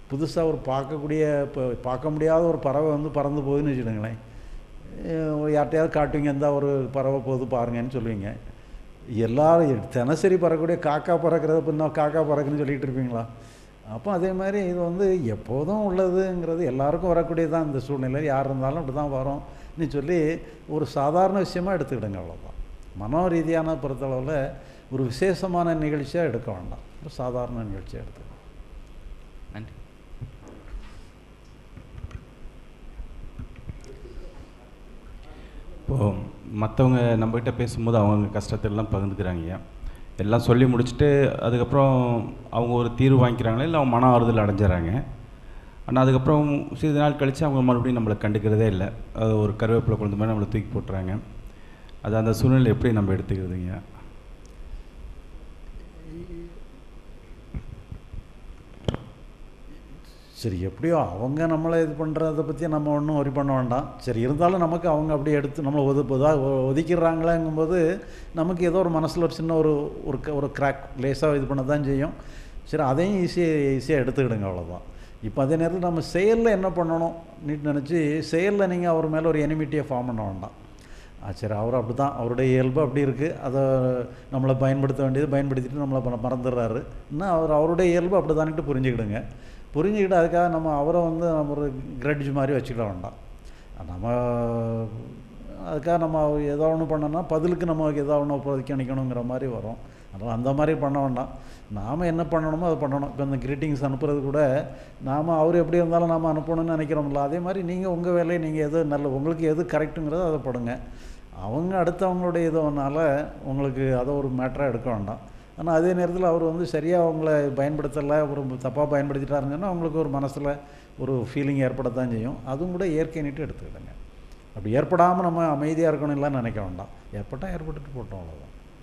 புதுசாக ஒரு பார்க்கக்கூடிய இப்போ பார்க்க முடியாத ஒரு பறவை வந்து பறந்து போகுதுன்னு வச்சுக்கோங்களேன், யார்கிட்டையாவது காட்டுவீங்க, இருந்தால் ஒரு பறவை போகுது பாருங்கன்னு சொல்லுவீங்க. எல்லோரும் தினசரி பறக்கக்கூடிய காக்கா பறக்கிறத பின்னா காக்கா பறக்குன்னு சொல்லிகிட்டு இருப்பீங்களா? அப்போ அதே மாதிரி இது வந்து எப்போதும் உள்ளதுங்கிறது எல்லாருக்கும் வரக்கூடியது தான். இந்த சூழ்நிலையில் யார் இருந்தாலும் அப்படி தான் வரும்னு சொல்லி ஒரு சாதாரண விஷயமாக எடுத்துக்கிடுங்க, அவ்வளோதான். மனோ ரீதியான பொறுத்தளவில் ஒரு விசேஷமான நிகழ்ச்சியாக எடுக்க வேண்டாம், ஒரு சாதாரண நிகழ்ச்சியாக எடுத்துக்கணும். நன்றி. இப்போது மற்றவங்க நம்மகிட்ட பேசும்போது அவங்க கஷ்டத்தெல்லாம் பகிர்ந்துக்கிறாங்க. எல்லாம் சொல்லி முடிச்சுட்டு அதுக்கப்புறம் அவங்க ஒரு தீர்வு வாங்கிக்கிறாங்களே, இல்லை அவங்க மன ஆறுதல் அடைஞ்சிடறாங்க. ஆனால் அதுக்கப்புறம் சிறிது நாள் கழித்து அவங்க மறுபடியும் நம்மளை கண்டுக்கிறதே இல்லை. அது ஒரு கருவேப்பிலை குழந்தை மாதிரி நம்மளை தூக்கி போட்டுறாங்க. அது அந்த சூழ்நிலை எப்படி நம்ம எடுத்துக்கிறதுங்க? சரி, எப்படியோ அவங்க நம்மளை இது பண்ணுறதை பற்றி நம்ம ஒன்றும் ஒரி பண்ண வேண்டாம். சரி, இருந்தாலும் நமக்கு அவங்க அப்படியே எடுத்து நம்மளை ஒதுக்கிறாங்களாங்கும்போது நமக்கு ஏதோ ஒரு மனசில் ஒரு சின்ன ஒரு கிராக் லேசாக இது பண்ண தான் செய்யும். சரி, அதையும் ஈஸியாக எடுத்துக்கிடுங்க, அவ்வளோதான். இப்போ அதே நேரத்தில் நம்ம செயலில் என்ன பண்ணணும் நினச்சி செயலில் நீங்கள் அவர் மேலே ஒரு எனிமிட்டியை ஃபார்ம் பண்ண வேண்டாம். சரி, அவர் அப்படி தான், அவருடைய இயல்பு அப்படி இருக்குது, அதை நம்மளை பயன்படுத்த வேண்டியது பயன்படுத்திட்டு நம்மளை மறந்துடுறாரு. இன்னும் அவருடைய இயல்பு அப்படி தானிட்டு புரிஞ்சுக்கிடுங்க. புரிஞ்சுக்கிட்டு அதுக்காக நம்ம அவரை வந்து நம்ம ஒரு கிரட்ஜ் மாதிரி வச்சுக்கிட வேண்டாம். நம்ம அதுக்காக நம்ம ஏதோ ஒன்று பண்ணோன்னா பதிலுக்கு நம்ம ஏதோ ஒன்று புறக்கணிக்கணுங்கிற மாதிரி வரும். அதனால் அந்த மாதிரி பண்ண வேண்டாம். நாம் என்ன பண்ணணுமோ அதை பண்ணணும். இப்போ இந்த கிரீட்டிங்ஸ் அனுப்புறது கூட நாம் அவர் எப்படி இருந்தாலும் நாம் அனுப்பணும்னு நினைக்கிறோம்ல, அதே மாதிரி நீங்கள் உங்கள் வேலையை நீங்கள் எது உங்களுக்கு எது கரெக்டுங்கிறத அதை படுங்க. அவங்க அடுத்தவங்களுடைய இதுனால உங்களுக்கு அதை ஒரு மேட்டராக எடுக்க வேண்டாம். ஆனால் அதே நேரத்தில் அவர் வந்து சரியாக அவங்கள பயன்படுத்தலை, ஒரு தப்பாக பயன்படுத்திட்டாருங்கன்னா அவங்களுக்கு ஒரு மனசில் ஒரு ஃபீலிங் ஏற்படத்தான் செய்யும். அதுவும் கூட இயற்கைன்னுட்டு எடுத்துக்கிடுங்க. அப்படி ஏற்படாமல் நம்ம அமைதியாக இருக்கணும்லாம் நினைக்க வேண்டாம். ஏற்பட்டால் ஏற்பட்டுட்டு போட்டோம், அவ்வளோதான்.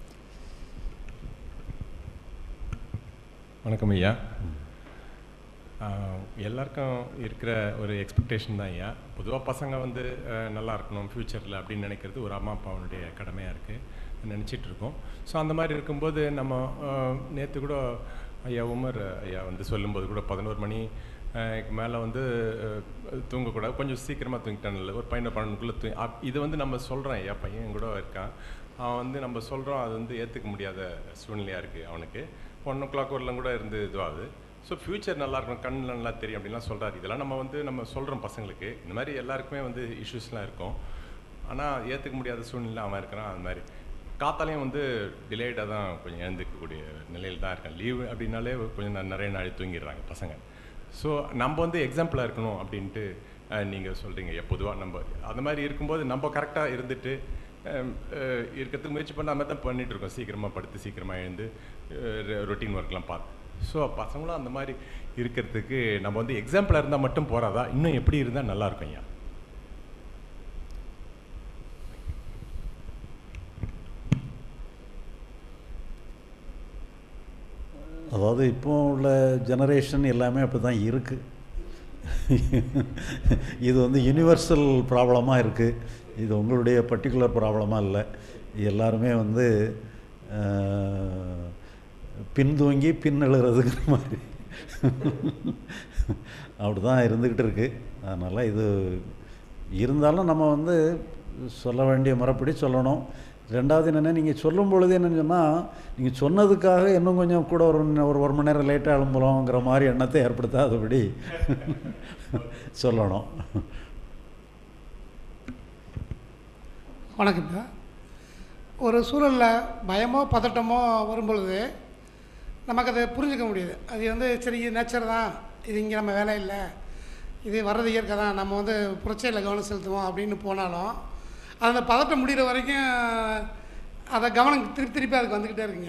வணக்கம் ஐயா. எல்லாருக்கும் இருக்கிற ஒரு எக்ஸ்பெக்டேஷன் தான் ஐயா. பொதுவாக பசங்க வந்து நல்லா இருக்கணும் ஃப்யூச்சரில் அப்படின்னு நினைக்கிறது ஒரு அம்மா அப்பாவுடைய கடமையாக இருக்குது, நினச்சிட்டு இருக்கோம். ஸோ அந்த மாதிரி இருக்கும்போது நம்ம நேற்று கூட ஐயா உமர் ஐயா வந்து சொல்லும்போது கூட 11 மணி மேலே வந்து தூங்கக்கூடாது, கொஞ்சம் சீக்கிரமாக தூங்கிட்டான், இல்லை ஒரு 12 இது வந்து நம்ம சொல்கிறோம் ஐயா. பையன் கூட இருக்கான், அவன் வந்து நம்ம சொல்கிறோம், அது வந்து ஏற்றுக்க முடியாத சூழ்நிலையாக இருக்குது அவனுக்கு. 1 o'clock வரலாம் கூட இருந்து இதுவாகுது. ஸோ ஃப்யூச்சர் நல்லா இருக்கணும், கண்ணில் நல்லா தெரியும் அப்படின்லாம் சொல்கிறாரு. இதெல்லாம் நம்ம வந்து நம்ம சொல்கிறோம் பசங்களுக்கு. இந்த மாதிரி எல்லாருக்குமே வந்து இஷ்யூஸ்லாம் இருக்கும். ஆனால் ஏற்றுக்க முடியாத சூழ்நிலை அவன் இருக்கிறான். அது மாதிரி காத்தாலையும் வந்து டிலேடாக தான் கொஞ்சம் எழுந்துக்கக்கூடிய நிலையில் தான் இருக்கேன். லீவு அப்படின்னாலே கொஞ்சம் நிறைய நாள் தூங்கிடுறாங்க பசங்க. ஸோ நம்ம வந்து எக்ஸாம்பிளாக இருக்கணும் அப்படின்ட்டு நீங்கள் சொல்கிறீங்க. பொதுவாக நம்ம அந்த மாதிரி இருக்கும்போது நம்ம கரெக்டாக இருந்துட்டு இருக்கிறதுக்கு முயற்சி பண்ண மாதிரி தான் பண்ணிகிட்ருக்கோம். சீக்கிரமாக படுத்து சீக்கிரமாக எழுந்து ரொட்டீன் ஒர்க்லாம் பார்த்து. ஸோ பசங்களும் அந்த மாதிரி இருக்கிறதுக்கு நம்ம வந்து எக்ஸாம்பிளாக இருந்தால் மட்டும் போகாதா, இன்னும் எப்படி இருந்தால் நல்லாயிருக்கும் ஐயா? அதாவது இப்போ உள்ள ஜெனரேஷன் எல்லாமே அப்படி தான் இருக்குது. இது வந்து யூனிவர்சல் ப்ராப்ளமாக இருக்குது. இது உங்களுடைய பர்டிகுலர் ப்ராப்ளமாக இல்லை. எல்லாருமே வந்து பின்தூங்கி பின் எழுகிறதுங்கிற மாதிரி அப்படி தான் இருந்துக்கிட்டு இருக்குது. அதனால் இது இருந்தாலும் நம்ம வந்து சொல்ல வேண்டிய முறைப்படி சொல்லணும். ரெண்டாவது என்னென்னா, நீங்கள் சொல்லும் பொழுது என்னென்னு சொன்னால், நீங்கள் சொன்னதுக்காக இன்னும் கொஞ்சம் கூட ஒரு மணி நேரம் லேட்டாக எழும்புறோங்கிற மாதிரி எண்ணத்தை ஏற்படுத்தாதபடி சொல்லணும். வணக்கங்க. ஒரு சூழலில் பயமோ பதட்டமோ வரும்பொழுது நமக்கு அதை புரிஞ்சிக்க முடியுது. அது வந்து சரி, இது நேச்சர் தான், இது இங்கே நம்ம வேலை இல்லை, இது வர்றது இயற்கை தான், நம்ம வந்து புரட்சியில் கவனம் செலுத்துவோம் அப்படின்னு போனாலும் அந்த பதட்டம் முடிகிற வரைக்கும் அதை கவனம் திருப்பி அதுக்கு வந்துக்கிட்டே இருக்குங்க.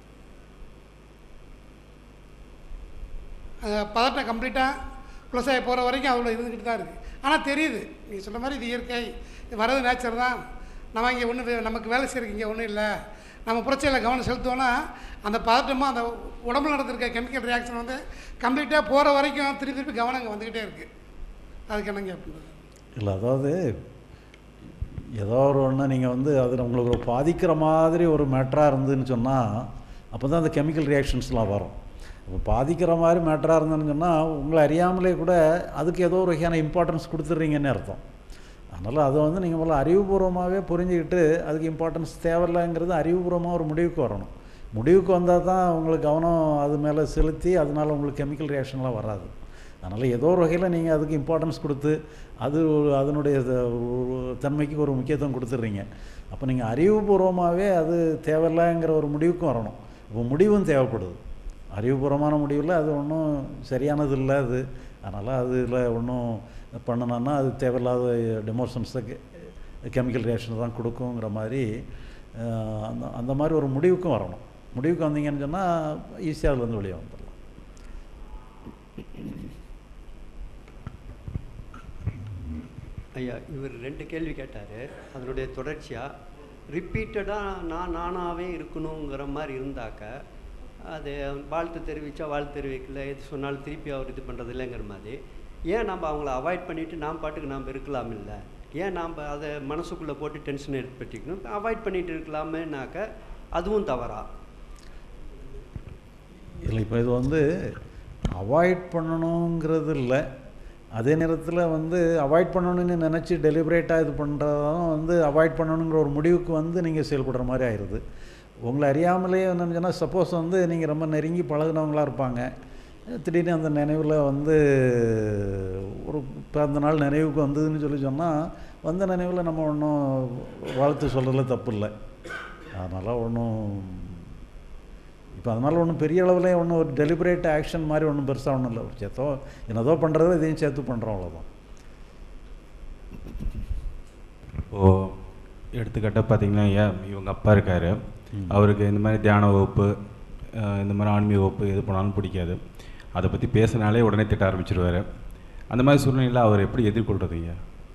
அந்த பதட்டம் கம்ப்ளீட்டாக ப்ளஸ் ஆகி போகிற வரைக்கும் அதோட இருந்துக்கிட்டு தான் இருக்குது. ஆனால் தெரியுது, நீங்கள் சொன்ன மாதிரி இது இயற்கை, இது வர்றது நேச்சர் தான், நம்ம இங்கே ஒன்றும் நமக்கு வேலை செய்கிறதுக்கு இங்கே ஒன்றும் இல்லை, நம்ம புரட்சியில் கவனம் செலுத்துவோன்னா அந்த பதட்டமும் அந்த உடம்புல நடந்திருக்க கெமிக்கல் ரியாக்ஷன் வந்து கம்ப்ளீட்டாக போகிற வரைக்கும் திருப்பி கவனம் இங்கே வந்துக்கிட்டே இருக்குது. அதுக்கு என்னங்க அப்படின்றது இல்லை. அதாவது ஏதோ ஒரு ஒன்று நீங்கள் வந்து அது உங்களுக்கு ஒரு பாதிக்கிற மாதிரி ஒரு மேட்டராக இருந்துன்னு சொன்னால் அப்போ தான் அந்த கெமிக்கல் ரியாக்ஷன்ஸ்லாம் வரும். பாதிக்கிற மாதிரி மேட்டராக இருந்ததுன்னு சொன்னால் உங்களை அறியாமலே கூட அதுக்கு ஏதோ ஒரு வகையான இம்பார்ட்டன்ஸ் கொடுத்துட்றீங்கன்னு அர்த்தம். அதனால் அதை வந்து நீங்கள் முதல்ல அறிவுபூர்வமாகவே புரிஞ்சுக்கிட்டு அதுக்கு இம்பார்ட்டன்ஸ் தேவையில்லைங்கிறது அறிவுபூர்வமாக ஒரு முடிவுக்கு வரணும். முடிவுக்கு வந்தால் தான் உங்களுக்கு கவனம் அது மேலே செலுத்தி அதனால் உங்களுக்கு கெமிக்கல் ரியாக்ஷன்லாம் வராது. அதனால் ஏதோ ஒரு வகையில் நீங்கள் அதுக்கு இம்பார்ட்டன்ஸ் கொடுத்து அது அதனுடைய தன்மைக்கு ஒரு முக்கியத்துவம் கொடுத்துட்றீங்க. அப்போ நீங்கள் அறிவுபூர்வமாகவே அது தேவையில்லைங்கிற ஒரு முடிவுக்கும் வரணும். இப்போ முடிவும் தேவைப்படுது. அறிவுபூர்வமான முடிவில் அது ஒன்றும் சரியானது இல்லை அது. அதனால் அதில் ஒன்றும் பண்ணணுன்னா அது தேவையில்லாத டெமோஷன்ஸை கெமிக்கல் ரியாக்ஷன் தான் கொடுக்குங்கிற மாதிரி அந்த மாதிரி ஒரு முடிவுக்கும் வரணும். முடிவுக்கு வந்தீங்கன்னு சொன்னால் ஈஸியாக அதுலேருந்து வெளியே வந்துடலாம். ஐயா, இவர் 2 கேள்வி கேட்டார். அதனுடைய தொடர்ச்சியாக ரிப்பீட்டடாக நானாகவே இருக்கணுங்கிற மாதிரி இருந்தாக்க அது வாழ்த்து தெரிவித்தா வாழ்த்து தெரிவிக்கல, எது சொன்னாலும் திருப்பி அவர் இது பண்ணுறது இல்லைங்கிற மாதிரி, ஏன் நம்ம அவங்கள அவாய்ட் பண்ணிவிட்டு நாம் பாட்டுக்கு நாம் இருக்கலாம் இல்லை? ஏன் நாம் அதை மனசுக்குள்ளே போட்டு டென்ஷன் ஏற்படுத்திக்கணும்? அவாய்ட் பண்ணிகிட்டு இருக்கலாமேனாக்க அதுவும் தவறா? இல்லை, இப்போ இது வந்து அவாய்ட் பண்ணணுங்கிறது இல்லை. அதே நேரத்தில் வந்து அவாய்ட் பண்ணணும்னு நினச்சி டெலிபரேட்டாக இது பண்ணுறதும் வந்து அவாய்ட் பண்ணணுங்கிற ஒரு முடிவுக்கு வந்து நீங்கள் செயல்படுற மாதிரி ஆயிடுது. உங்களை அறியாமலே என்னன்னு சொன்னால், சப்போஸ் வந்து நீங்கள் ரொம்ப நெருங்கி பழகினவங்களாக இருப்பாங்க, திடீர்னு அந்த நினைவில் வந்து ஒரு அந்த நாள் நினைவுக்கு வந்ததுன்னு சொன்னால் வந்த நினைவில் நம்ம ஒன்றும் வாழ்த்து சொல்கிறதுல தப்பு இல்லை. அதனால் ஒன்றும் இப்போ அதனால் ஒன்றும் பெரிய அளவில் ஒன்றும் ஒரு டெலிபரேட் ஆக்ஷன் மாதிரி ஒன்றும் பெருசாக ஒன்றும் இல்லை. சேர்த்தோ என்னதோ பண்ணுறதோ இதையும் சேர்த்து பண்ணுறோம், அவ்வளோதான். இப்போது எடுத்துக்கிட்ட பார்த்தீங்கன்னா, இவங்க அப்பா இருக்கார், அவருக்கு இந்த மாதிரி தியான வகுப்பு இந்த மாதிரி ஆன்மீக வகுப்பு எது போனாலும் பிடிக்காது. அதை பற்றி பேசினாலே உடனே திட்ட ஆரம்பிச்சிருவார். அந்த மாதிரி சூழ்நிலையில் அவர் எப்படி எதிர்கொள்கிறது ஐயா?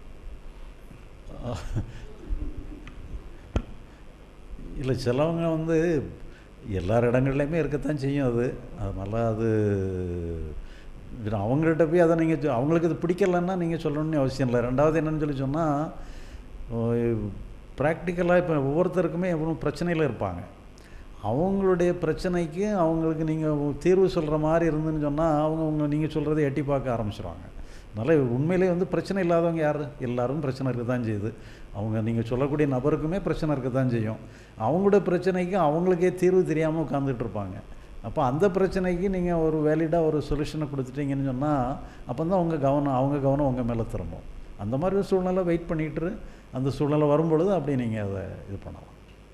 இல்லை, சிலவங்க வந்து எல்லார் இடங்கள்லையுமே இருக்கத்தான் செய்யும் அது. அதனால் அது அவங்கள்ட்ட போய் அதை நீங்கள் அவங்களுக்கு இது பிடிக்கலன்னா நீங்கள் சொல்லணும்னு அவசியம் இல்லை. ரெண்டாவது என்னன்னு சொன்னால், ப்ராக்டிக்கலாக இப்போ ஒவ்வொருத்தருக்குமே எவ்வளோ பிரச்சனையில் இருப்பாங்க. அவங்களுடைய பிரச்சனைக்கு அவங்களுக்கு நீங்கள் தீர்வு சொல்கிற மாதிரி இருந்துன்னு சொன்னால் அவங்க நீங்கள் சொல்கிறத எட்டி பார்க்க ஆரம்பிச்சிடுவாங்க. அதனால் உண்மையிலே வந்து பிரச்சனை இல்லாதவங்க யார்? எல்லோரும் பிரச்சனை இருக்க தான் செய்யுது. அவங்க நீங்கள் சொல்லக்கூடிய நபருக்குமே பிரச்சனை இருக்க தான் செய்யும். அவங்களோட பிரச்சனைக்கு அவங்களுக்கே தீர்வு தெரியாமல் உட்காந்துட்டு இருப்பாங்க. அப்போ அந்த பிரச்சனைக்கு நீங்கள் ஒரு வேலிடாக ஒரு சொல்யூஷனை கொடுத்துட்டீங்கன்னு சொன்னால் அப்போ தான் அவங்க கவனம் உங்கள் மேலே திரும்பும். அந்த மாதிரி ஒரு சூழ்நிலை வெயிட் பண்ணிகிட்டு அந்த சூழ்நிலை வரும்பொழுது அப்படி நீங்கள் அதை இது பண்ணலாம்.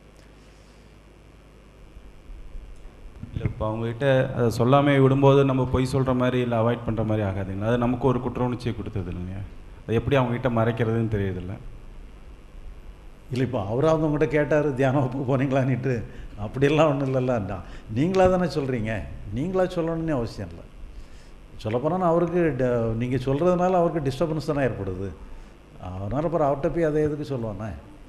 இல்லை, இப்போ அவங்ககிட்ட அதை சொல்லாமல் விடும்போது நம்ம பொய் சொல்கிற மாதிரி இல்லை அவாய்ட் பண்ணுற மாதிரி ஆகாதுங்களா? அது நமக்கு ஒரு குற்ற உணர்ச்சியை கொடுத்தது இல்லைங்க. அதை எப்படி அவங்ககிட்ட மறைக்கிறதுன்னு தெரியுதில்ல. இல்லை, இப்போ அவராவது உங்கள்கிட்ட கேட்டார் தியானம் வகுப்பு போனீங்களான்னுட்டு, அப்படியெல்லாம் ஒன்றும் இல்லைல்ல. நீங்களாக தானே சொல்கிறீங்க, நீங்களாக சொல்லணும்னு அவசியம் இல்லை. சொல்லப்போனால் அவருக்கு நீங்கள் சொல்கிறதுனால அவருக்கு டிஸ்டர்பன்ஸ் தானே ஏற்படுது. அதனால் அப்புறம் அவர்கிட்ட போய் அதை எதுக்கு சொல்லுவானே?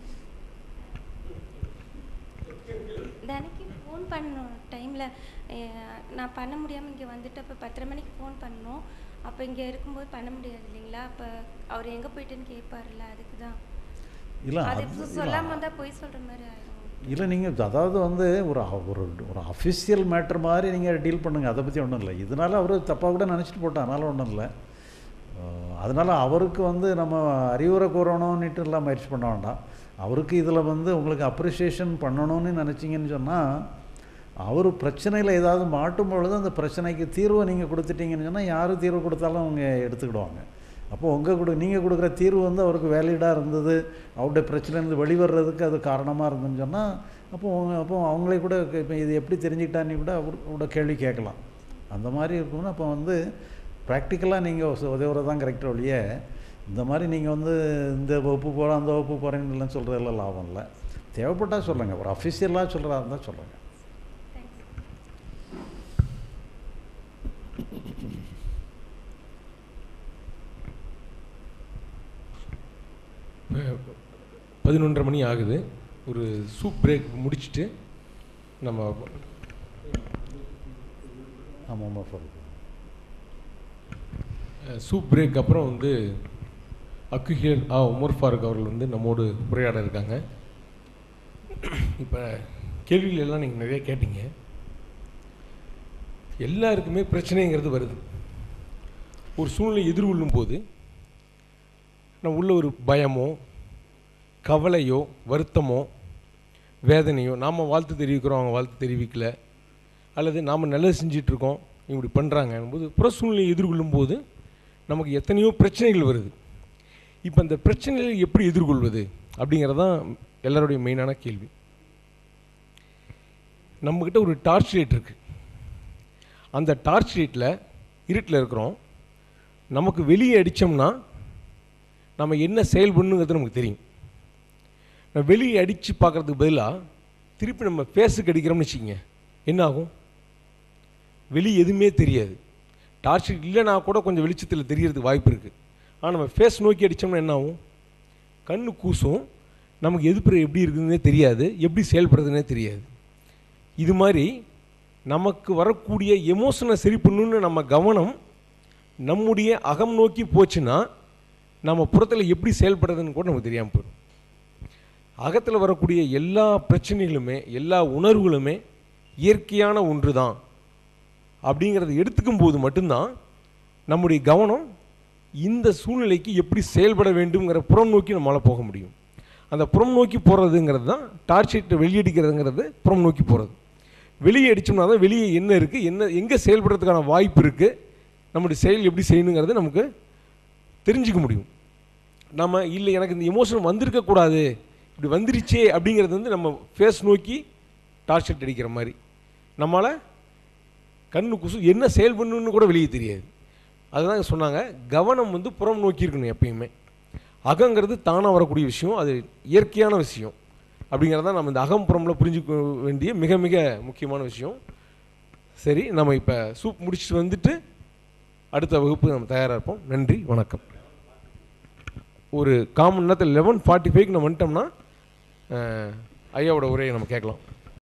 தினைக்கு ஃபோன் பண்ணணும் டைமில் நான் பண்ண முடியாமல் இங்கே வந்துட்டு அப்போ 10:30 மணிக்கு ஃபோன் பண்ணணும். அப்போ இங்கே இருக்கும்போது பண்ண முடியாது இல்லைங்களா? அப்போ அவர் எங்கே போயிட்டுன்னு கேட்பார்ல, அதுக்கு தான். இல்லை, அது சொல்லாமல் வந்தால் பொய் சொல்கிற மாதிரி ஆகிடும். இல்லை, நீங்கள் அதாவது வந்து ஒரு அஃபிஷியல் மேட்டர் மாதிரி நீங்கள் டீல் பண்ணுங்கள். அதை பற்றி ஒன்றும் இல்லை. இதனால் அவர் தப்பாக கூட நினச்சிட்டு போட்டால் அதனால் ஒன்றும் இல்லை. அதனால் அவருக்கு வந்து நம்ம அறிவுரை கூறணும்னுட்டு எல்லாம் முயற்சி பண்ண வேண்டாம். அவருக்கு இதில் வந்து உங்களுக்கு அப்ரிஷியேஷன் பண்ணணும்னு நினச்சிங்கன்னு சொன்னால், அவர் பிரச்சனையில் ஏதாவது மாட்டும் பொழுது அந்த பிரச்சனைக்கு தீர்வை நீங்கள் கொடுத்துட்டீங்கன்னு சொன்னால் யார் தீர்வு கொடுத்தாலும் அவங்க எடுத்துக்கிடுவாங்க. அப்போது நீங்கள் கொடுக்குற தீர்வு வந்து அவருக்கு வேலிடாக இருந்தது, அவருடைய பிரச்சனையிலேருந்து வெளிவர்றதுக்கு அது காரணமாக இருந்துன்னு சொன்னால் அப்போ அவங்களே கூட இப்போ இது எப்படி தெரிஞ்சுக்கிட்டான்னு கூட அவரோட கேள்வி கேட்கலாம். அந்த மாதிரி இருக்கும்னா அப்போ வந்து ப்ராக்டிக்கலாக நீங்கள் உதவுறது தான் கரெக்டாக ஒழிய இந்த மாதிரி நீங்கள் வந்து இந்த வகுப்பு போகிறோம் அந்த வகுப்பு போகிறீங்கன்னு சொல்கிறதெல்லாம் லாபம் இல்லை. தேவைப்பட்டால் சொல்லுங்கள், ஒரு அஃபிஷியலாக சொல்கிறதா இருந்தால் சொல்லுங்கள். இப்போ 11:30 மணி ஆகுது. ஒரு சூப் பிரேக் முடிச்சுட்டு நம்ம சூப் பிரேக் அப்புறம் வந்து அக்குஹியல் உமர் ஃபாரூக் அவர்கள் வந்து நம்மோடு உரையாட இருக்காங்க. இப்போ கேள்விகள் எல்லாம் நீங்கள் நிறைய கேட்டீங்க. எல்லாருக்குமே பிரச்சனைங்கிறது வருது. ஒரு சூழ்நிலை எதிர்கொள்ளும் போது நம்ம உள்ள ஒரு பயமோ கவலையோ வருத்தமோ வேதனையோ, நாம் வாழ்த்து தெரிவிக்கிறோம் அவங்க வாழ்த்து தெரிவிக்கல, அல்லது நாம் நல்லது செஞ்சிட்ருக்கோம் இவங்க இப்படி பண்ணுறாங்கன்னும் போது புற சூழ்நிலையை எதிர்கொள்ளும் போது நமக்கு எத்தனையோ பிரச்சனைகள் வருது. இப்போ அந்த பிரச்சனைகளை எப்படி எதிர்கொள்வது அப்படிங்கிறதான் எல்லாருடைய மெயினான கேள்வி. நம்மக்கிட்ட ஒரு டார்ச் லைட் இருக்குது. அந்த டார்ச் லைட்டில் இருட்டில் இருக்கிறோம். நமக்கு வெளியே அடித்தோம்னா நம்ம என்ன செயல் பண்ணுங்கிறது நமக்கு தெரியும். நம்ம வெளியே அடித்து பார்க்குறதுக்கு பதிலாக திருப்பி நம்ம ஃபேஸுக்கு அடிக்கிறோம்னு வச்சுக்கோங்க, என்ன ஆகும்? வெளியே எதுவுமே தெரியாது. டார்ச் லைட் இல்லைனா கூட கொஞ்சம் வெளிச்சத்தில் தெரியறதுக்கு வாய்ப்பு இருக்குது. ஆனால் நம்ம ஃபேஸ் நோக்கி அடித்தோம்னா என்ன ஆகும்? கண்ணு கூசும், நமக்கு எதிர்ப்புற எப்படி இருக்குதுன்னே தெரியாது, எப்படி செயல்படுறதுன்னே தெரியாது. இது மாதிரி நமக்கு வரக்கூடிய எமோஷனை சரி பண்ணணுன்னு நம்ம கவனம் நம்முடைய அகம் நோக்கி போச்சுன்னா நம்ம புறத்தில் எப்படி செயல்படுறதுன்னு கூட நமக்கு தெரியாமல் போயிடும். அகத்தில் வரக்கூடிய எல்லா பிரச்சனைகளுமே எல்லா உணர்வுகளுமே இயற்கையான ஒன்று தான் அப்படிங்கிறத எடுத்துக்கும் போது மட்டும்தான் நம்முடைய கவனம் இந்த சூழ்நிலைக்கு எப்படி செயல்பட வேண்டுங்கிற புறம் நோக்கி நம்மளால் போக முடியும். அந்த புறம் நோக்கி போகிறதுங்கிறது தான் டார்ச் லைட்டை வெளியடிக்கிறதுங்கிறது. புறம் நோக்கி போகிறது, வெளியே அடித்தோம்னா தான் வெளியே என்ன இருக்குது, என்ன எங்கே செயல்படுறதுக்கான வாய்ப்பு இருக்குது, நம்முடைய செயல் எப்படி செய்யணுங்கிறது நமக்கு தெரிஞ்சிக்க முடியும். நம்ம இல்லை எனக்கு இந்த எமோஷன் வந்திருக்கக்கூடாது, இப்படி வந்துருச்சே அப்படிங்கிறது வந்து நம்ம ஃபேஸ் நோக்கி டார்ச் லைட் அடிக்கிற மாதிரி நம்மளால் கண்ணு குசு என்ன செயல் பண்ணணுன்னு கூட வெளியே தெரியாது. அதுதான் சொன்னாங்க, கவனம் வந்து புறம் நோக்கி இருக்கணும் எப்பயுமே. அகங்கிறது தானாக வரக்கூடிய விஷயம், அது இயற்கையான விஷயம் அப்படிங்கிறதான் நம்ம இந்த அகம் புறமில் புரிஞ்சுக்க வேண்டிய மிக மிக முக்கியமான விஷயம். சரி, நம்ம இப்போ சூப் முடிச்சுட்டு வந்துட்டு அடுத்த வகுப்பு நம்ம தயாராக இருப்போம். நன்றி, வணக்கம். ஒரு காமன் நேரத்தில் 11:45க்கு நம்ம வந்துட்டோம்னா ஐயாவோட உரையை நம்ம கேட்கலாம்.